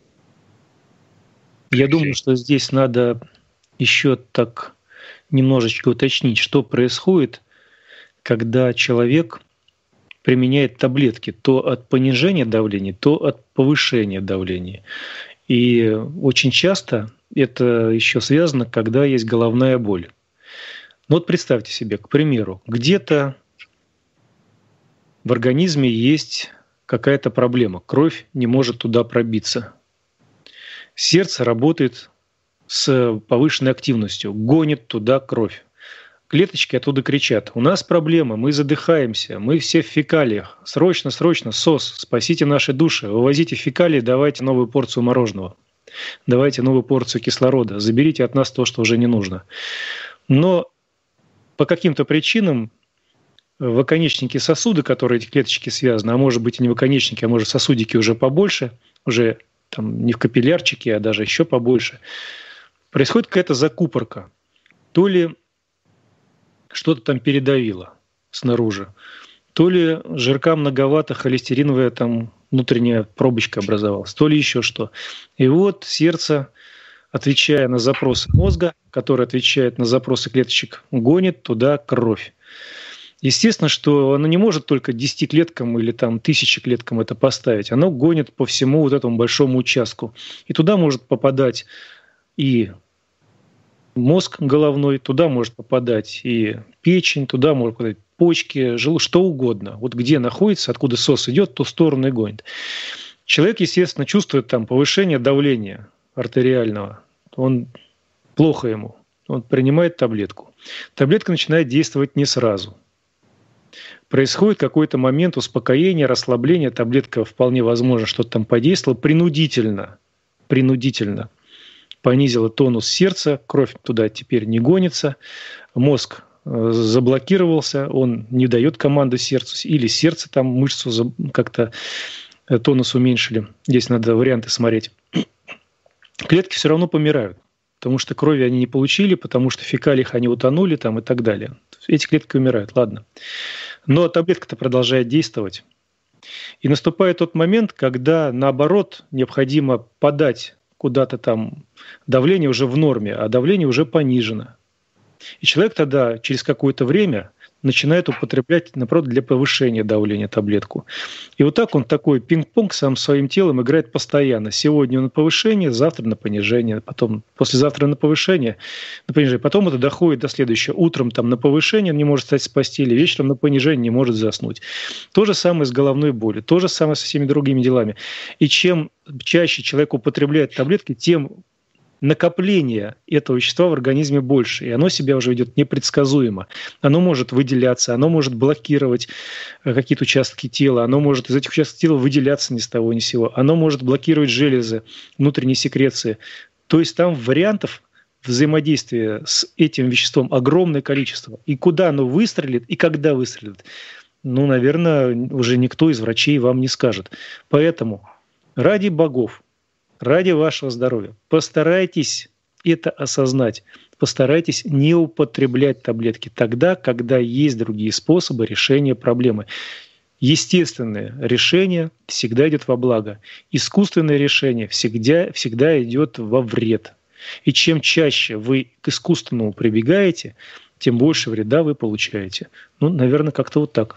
Я думаю, что здесь надо еще так немножечко уточнить, что происходит, когда человек применяет таблетки то от понижения давления, то от повышения давления. И очень часто это еще связано, когда есть головная боль. Ну вот представьте себе, к примеру, где-то в организме есть какая-то проблема, кровь не может туда пробиться. Сердце работает с повышенной активностью, гонит туда кровь. Клеточки оттуда кричат: у нас проблема, мы задыхаемся, мы все в фекалиях. Срочно, срочно, СОС, спасите наши души, вывозите фекалии, давайте новую порцию мороженого. Давайте новую порцию кислорода, заберите от нас то, что уже не нужно. Но по каким-то причинам в оконечнике сосуда, которые эти клеточки связаны, а может быть и не в оконечнике, а может сосудики уже побольше, уже там не в капиллярчике, а даже еще побольше, происходит какая-то закупорка. То ли что-то там передавило снаружи, то ли жирка многовато, холестериновая там внутренняя пробочка образовалась, то ли еще что. И вот сердце, отвечая на запросы мозга, который отвечает на запросы клеточек, гонит туда кровь. Естественно, что оно не может только десяти клеткам или там тысячи клеткам это поставить. Оно гонит по всему вот этому большому участку. И туда может попадать и мозг головной, туда может попадать и печень, туда может попадать почки, желудок, что угодно. Вот где находится, откуда сос идет, в ту сторону и гонит. Человек, естественно, чувствует там повышение давления артериального. Он плохо ему. Он принимает таблетку. Таблетка начинает действовать не сразу. Происходит какой-то момент успокоения, расслабления. Таблетка вполне возможно что-то там подействовала. Принудительно. Принудительно. Понизила тонус сердца. Кровь туда теперь не гонится. Мозг заблокировался. Он не дает команды сердцу. Или сердце там мышцу как-то тонус уменьшили. Здесь надо варианты смотреть. Клетки все равно помирают. Потому что крови они не получили, потому что в фекалиях они утонули там, и так далее. Эти клетки умирают, ладно. Но таблетка-то продолжает действовать. И наступает тот момент, когда, наоборот, необходимо подать куда-то там давление уже в норме, а давление уже понижено. И человек тогда через какое-то время начинает употреблять, наоборот, для повышения давления таблетку. И вот так он такой пинг-понг сам своим телом играет постоянно. Сегодня на повышение, завтра на понижение, потом послезавтра на повышение, на понижение. Потом это доходит до следующего. Утром там на повышение, он не может встать с постели, вечером на понижение не может заснуть. То же самое с головной болью, то же самое со всеми другими делами. И чем чаще человек употребляет таблетки, тем накопление этого вещества в организме больше, и оно себя уже ведет непредсказуемо. Оно может выделяться, оно может блокировать какие-то участки тела, оно может из этих участков тела выделяться ни с того ни с сего, оно может блокировать железы, внутренние секреции. То есть там вариантов взаимодействия с этим веществом огромное количество. И куда оно выстрелит, и когда выстрелит, ну, наверное, уже никто из врачей вам не скажет. Поэтому ради богов, ради вашего здоровья постарайтесь это осознать. Постарайтесь не употреблять таблетки тогда, когда есть другие способы решения проблемы. Естественное решение всегда идет во благо. Искусственное решение всегда, всегда идет во вред. И чем чаще вы к искусственному прибегаете, тем больше вреда вы получаете. Ну, наверное, как-то вот так.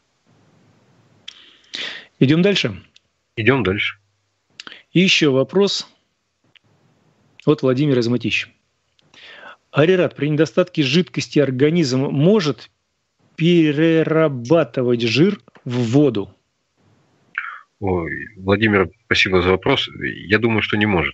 Идем дальше? Идем дальше. И еще вопрос от Владимира из Мытищ. Арират, при недостатке жидкости организм может перерабатывать жир в воду? Ой, Владимир, спасибо за вопрос. Я думаю, что не может.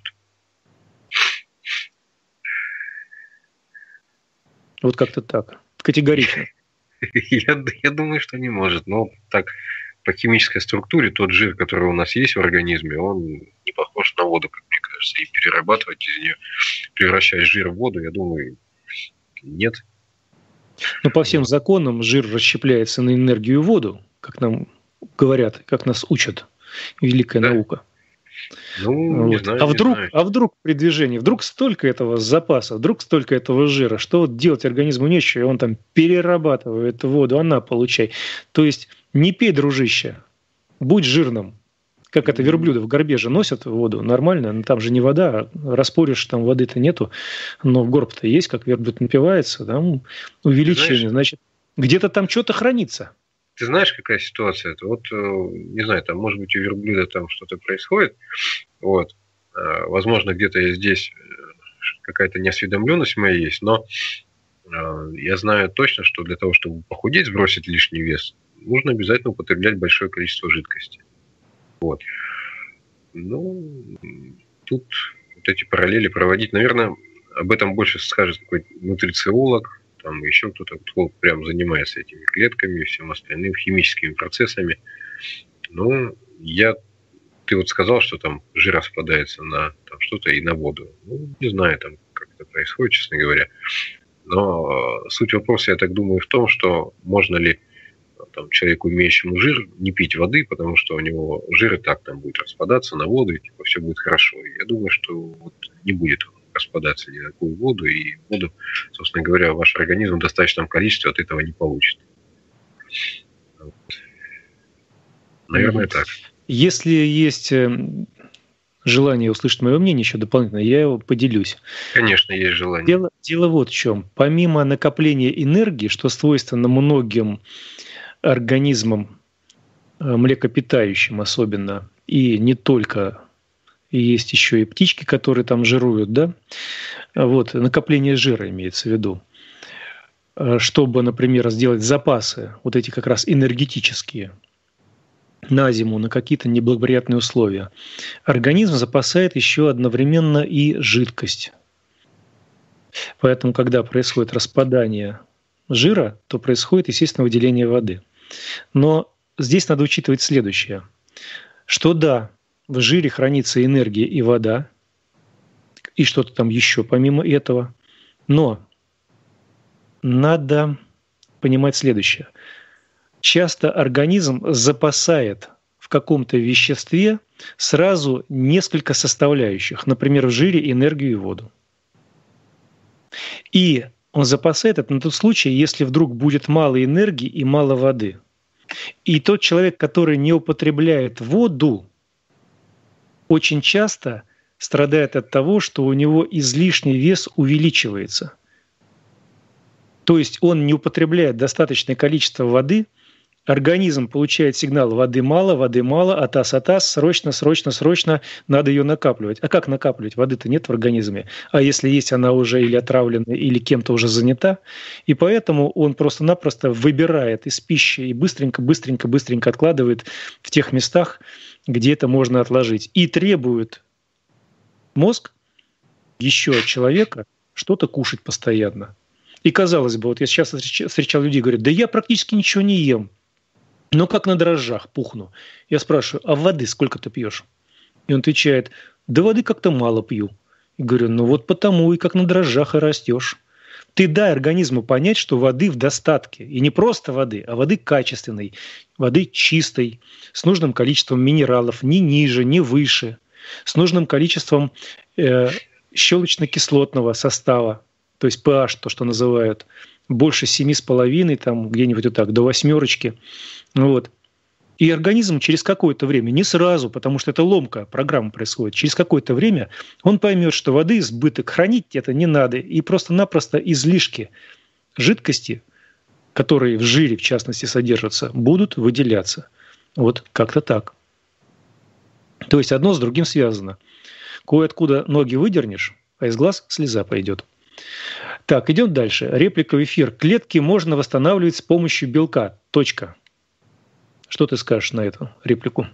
Вот как-то так. Категорично. Я, я думаю, что не может. Но так, по химической структуре, тот жир, который у нас есть в организме, он не похож на воду, как мне кажется. И перерабатывать из нее, превращать жир в воду, я думаю, нет. Но по всем законам жир расщепляется на энергию и воду, как нам говорят, как нас учат. Великая да. наука. Ну, вот. не знаю, а, вдруг, не знаю. а вдруг при движении, вдруг столько этого запаса, вдруг столько этого жира, что вот делать организму нечего, и он там перерабатывает воду, она получай. То есть не пей, дружище, будь жирным. Как это верблюды в горбе же носят воду, нормально, но там же не вода, распоришь, там воды-то нету, но горб-то есть, как верблюд напивается, там увеличение, знаешь, значит, где-то там что-то хранится. Ты знаешь, какая ситуация? Это вот, не знаю, там, может быть, у верблюда там что-то происходит, вот, возможно, где-то здесь какая-то неосведомленность моя есть, но я знаю точно, что для того, чтобы похудеть, сбросить лишний вес, нужно обязательно употреблять большое количество жидкости. Вот. Ну, тут вот эти параллели проводить, наверное, об этом больше скажет какой-то нутрициолог, там еще кто-то, кто прям занимается этими клетками и всем остальным, химическими процессами. Ну, я, ты вот сказал, что там жир распадается на там, что-то и на воду. Ну, не знаю, там, как это происходит, честно говоря. Но суть вопроса, я так думаю, в том, что можно ли там, человеку, имеющему жир, не пить воды, потому что у него жир и так там будет распадаться на воду, и типа все будет хорошо. И я думаю, что вот не будет распадаться ни на какую воду, и воду, собственно говоря, ваш организм в достаточном количестве от этого не получит. Вот. Наверное, так. Если есть желание услышать мое мнение еще дополнительно, я его поделюсь. Конечно, есть желание. Дело, дело вот в чем. Помимо накопления энергии, что свойственно многим организмам, млекопитающим особенно, и не только, и есть еще и птички, которые там жируют, да, вот, накопление жира имеется в виду. Чтобы, например, сделать запасы, вот эти как раз энергетические, на зиму, на какие-то неблагоприятные условия, организм запасает еще одновременно и жидкость. Поэтому, когда происходит распадание жира, то происходит, естественно, выделение воды. Но здесь надо учитывать следующее, что да, в жире хранится энергия и вода, и что-то там еще помимо этого, но надо понимать следующее. Часто организм запасает в каком-то веществе сразу несколько составляющих, например, в жире энергию и воду. И он запасает это на тот случай, если вдруг будет мало энергии и мало воды. И тот человек, который не употребляет воду, очень часто страдает от того, что у него излишний вес увеличивается. То есть он не употребляет достаточное количество воды, организм получает сигнал: воды мало, воды мало, атас, атас, срочно, срочно, срочно, надо ее накапливать. А как накапливать? Воды-то нет в организме. А если есть, она уже или отравлена, или кем-то уже занята. И поэтому он просто-напросто выбирает из пищи и быстренько, быстренько, быстренько откладывает в тех местах, где это можно отложить. И требует мозг еще от человека что-то кушать постоянно. И казалось бы, вот я сейчас встречал людей, говорят: да я практически ничего не ем, но как на дрожжах пухну. Я спрашиваю: а воды сколько ты пьешь? И он отвечает: да воды как-то мало пью. И говорю: ну вот потому и как на дрожжах и растешь. Ты дай организму понять, что воды в достатке. И не просто воды, а воды качественной, воды чистой, с нужным количеством минералов, ни ниже, ни выше, с нужным количеством э, щелочно-кислотного состава, то есть pH, то, что называют, больше семи с половиной, там где-нибудь вот так, до восьмерочки. Вот. И организм через какое-то время, не сразу, потому что это ломка программа происходит, через какое-то время он поймет, что воды избыток, хранить это не надо, и просто-напросто излишки жидкости, которые в жире, в частности, содержатся, будут выделяться. Вот как-то так. То есть одно с другим связано. Кое-откуда ноги выдернешь, а из глаз слеза пойдет. Так, идем дальше. Реплика в эфир. Клетки можно восстанавливать с помощью белка. Точка. Что ты скажешь на эту реплику?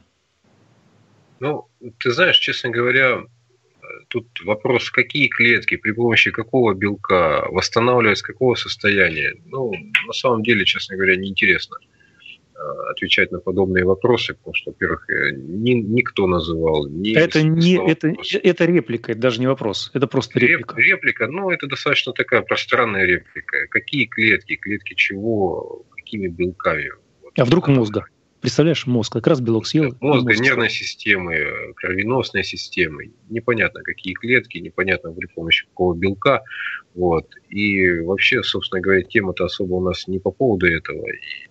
Ну, ты знаешь, честно говоря, тут вопрос, какие клетки, при помощи какого белка, восстанавливать с какого состояния. Ну, на самом деле, честно говоря, неинтересно отвечать на подобные вопросы, потому что, во-первых, ни, никто называл... Ни это, не, это, это реплика, это даже не вопрос, это просто реплика. Реп, реплика, ну, это достаточно такая пространная реплика. Какие клетки, клетки чего, какими белками? Вот. А вдруг мозга? Представляешь, мозг, как раз белок съел. Мозга, нервной системы, кровеносной системы. Непонятно, какие клетки, непонятно, при помощи какого белка. Вот. И вообще, собственно говоря, тема-то особо у нас не по поводу этого. И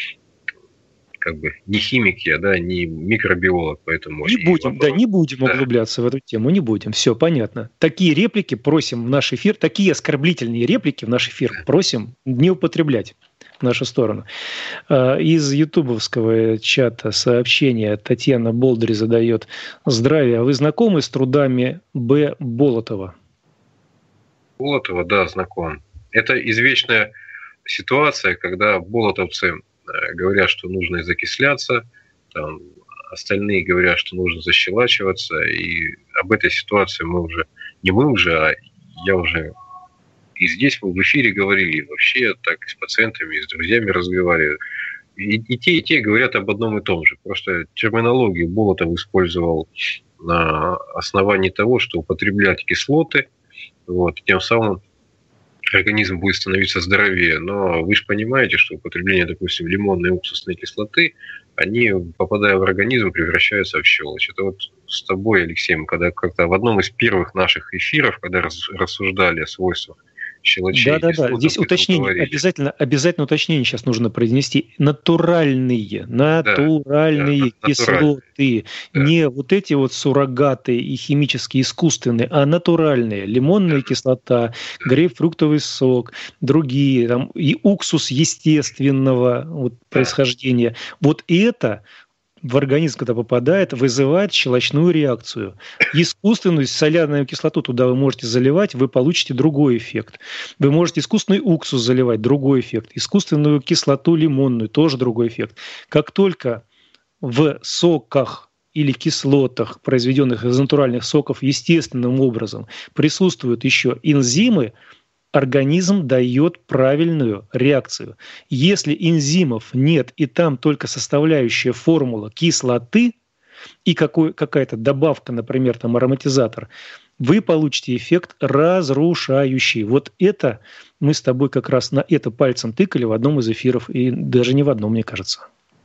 как бы не химик я, да, не микробиолог, поэтому... Не будем, вопрос... да, не будем да. углубляться в эту тему, не будем, все понятно. Такие реплики просим в наш эфир, такие оскорбительные реплики в наш эфир просим не употреблять в нашу сторону. Из ютубовского чата сообщение Татьяна Болдыри задает: здравия, а вы знакомы с трудами Б. Болотова? Болотова, да, знаком. Это извечная ситуация, когда болотовцы говорят, что нужно закисляться, там, остальные говорят, что нужно защелачиваться, и об этой ситуации мы уже, не мы уже, а я уже и здесь в эфире говорили, и вообще так и с пациентами, и с друзьями разговариваю. И, и те, и те говорят об одном и том же. Просто терминологию Болотов использовал на основании того, что употреблять кислоты, вот, тем самым организм будет становиться здоровее. Но вы же понимаете, что употребление, допустим, лимонной и уксусной кислоты, они, попадая в организм, превращаются в щелочь. Это вот с тобой, Алексей, мы когда как-то в одном из первых наших эфиров, когда рассуждали о свойствах щелочей. Да, да, да. Здесь уточнение, обязательно, обязательно уточнение сейчас нужно произнести. Натуральные, натуральные да, кислоты. Да. Не вот эти вот суррогаты и химические, искусственные, а натуральные. Лимонная да. кислота, да. грейпфруктовый сок, другие, там, и уксус естественного вот, да. происхождения. Вот это в организм, когда попадает, вызывает щелочную реакцию. Искусственную соляную кислоту туда вы можете заливать, вы получите другой эффект. Вы можете искусственный уксус заливать, другой эффект. Искусственную кислоту лимонную, тоже другой эффект. Как только в соках или кислотах, произведенных из натуральных соков, естественным образом присутствуют еще энзимы, организм дает правильную реакцию. Если энзимов нет, и там только составляющая формула кислоты и какой, какая-то добавка, например, там ароматизатор, вы получите эффект разрушающий. Вот это мы с тобой как раз на это пальцем тыкали в одном из эфиров, и даже не в одном, мне кажется.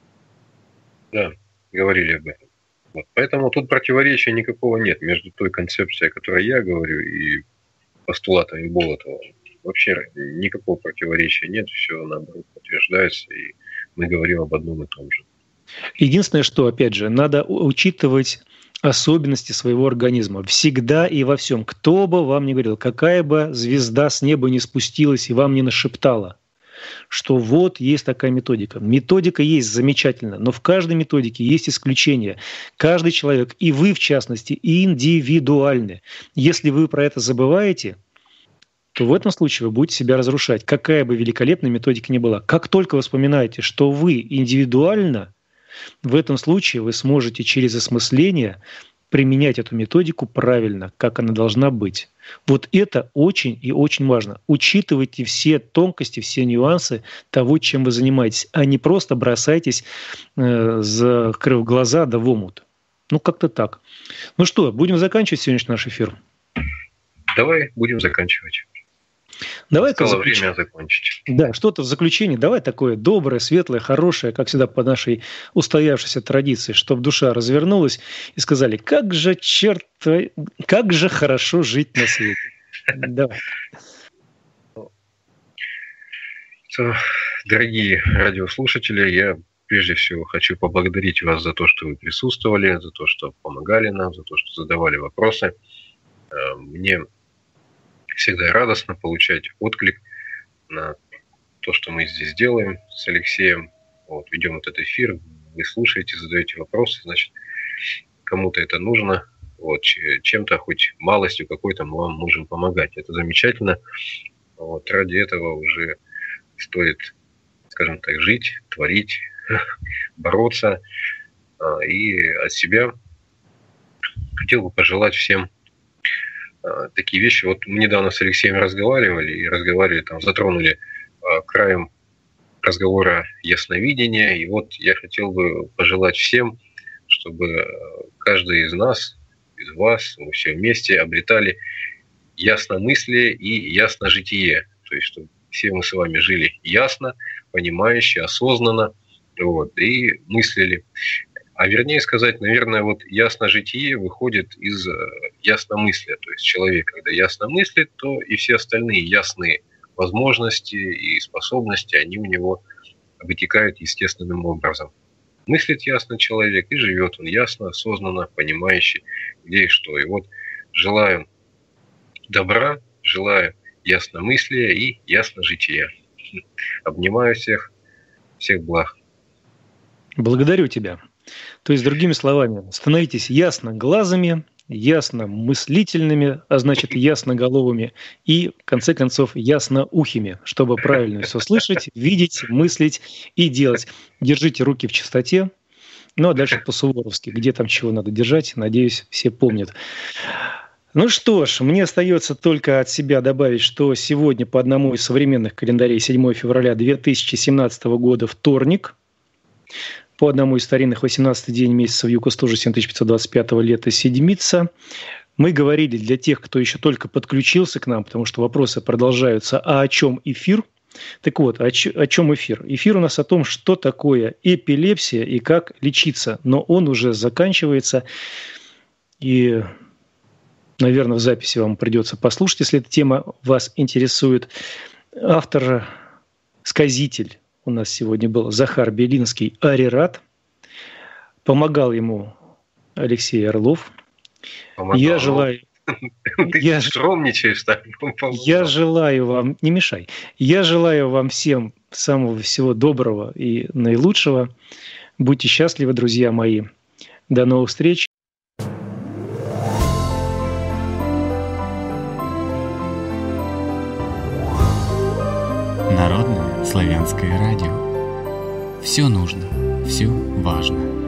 Да, говорили об этом. Вот. Поэтому тут противоречия никакого нет между той концепцией, о которой я говорю, и постулатами Болотова. Вообще никакого противоречия нет, все наоборот подтверждается, и мы говорим об одном и том же. Единственное, что, опять же, надо учитывать особенности своего организма. Всегда и во всем. Кто бы вам ни говорил, какая бы звезда с неба не спустилась и вам не нашептала, что вот есть такая методика. Методика есть замечательно, но в каждой методике есть исключения. Каждый человек, и вы в частности, индивидуальны. Если вы про это забываете, то в этом случае вы будете себя разрушать, какая бы великолепная методика ни была. Как только вы вспоминаете, что вы индивидуально, в этом случае вы сможете через осмысление применять эту методику правильно, как она должна быть. Вот это очень и очень важно. Учитывайте все тонкости, все нюансы того, чем вы занимаетесь, а не просто бросайтесь, э, закрыв глаза, да в омут. Ну, как-то так. Ну что, будем заканчивать сегодняшний наш эфир? Давай будем заканчивать. Давай-ка Настало заключ... время закончить. Да, что-то в заключении. Давай такое доброе, светлое, хорошее, как всегда по нашей устоявшейся традиции, чтобы душа развернулась и сказали, как же, черт, как же хорошо жить на свете. Давай. Дорогие радиослушатели, я прежде всего хочу поблагодарить вас за то, что вы присутствовали, за то, что помогали нам, за то, что задавали вопросы. Мне всегда радостно получать отклик на то, что мы здесь делаем с Алексеем. Вот, ведем этот эфир, вы слушаете, задаете вопросы, значит, кому-то это нужно. Вот, чем-то, хоть малостью какой-то мы вам можем помогать. Это замечательно. Вот, ради этого уже стоит, скажем так, жить, творить, бороться. И от себя хотел бы пожелать всем такие вещи. Вот мы недавно с Алексеем разговаривали, и разговаривали, там, затронули а, краем разговора ясновидения. И вот я хотел бы пожелать всем, чтобы каждый из нас, из вас, мы все вместе обретали ясномыслие и ясножитие. То есть, чтобы все мы с вами жили ясно, понимающе, осознанно, вот, и мыслили. А вернее сказать, наверное, вот ясножитие выходит из ясномыслия. То есть человек, когда ясно мыслит, то и все остальные ясные возможности и способности, они у него вытекают естественным образом. Мыслит ясно человек, и живет он ясно, осознанно, понимающе, где и что. И вот желаю добра, желаю ясномыслия и ясножития. Обнимаю всех, всех благ. Благодарю тебя. То есть, другими словами, становитесь ясно глазами, ясно мыслительными, а значит, ясноголовыми и, в конце концов, ясноухими, чтобы правильно все слышать, видеть, мыслить и делать. Держите руки в чистоте. Ну, а дальше по-суворовски, где там чего надо держать, надеюсь, все помнят. Ну что ж, мне остается только от себя добавить, что сегодня по одному из современных календарей седьмое февраля две тысячи семнадцатого года вторник, по одному из старинных восемнадцатый день месяца в Юго-Стуже семь тысяч пятьсот двадцать пятого лета седмица. Мы говорили для тех, кто еще только подключился к нам, потому что вопросы продолжаются, а о чем эфир? Так вот, о, ч- о чем эфир? Эфир у нас о том, что такое эпилепсия и как лечиться, но он уже заканчивается, и наверное, в записи вам придется послушать, если эта тема вас интересует. Автор, сказитель у нас сегодня был Захар Белинский «Арират». Помогал ему Алексей Орлов. Помогал. Я желаю... Ты я... скромничаешь так. Я желаю вам... Не мешай. Я желаю вам всем самого всего доброго и наилучшего. Будьте счастливы, друзья мои. До новых встреч. Народное славянское радио. Все нужно, все важно.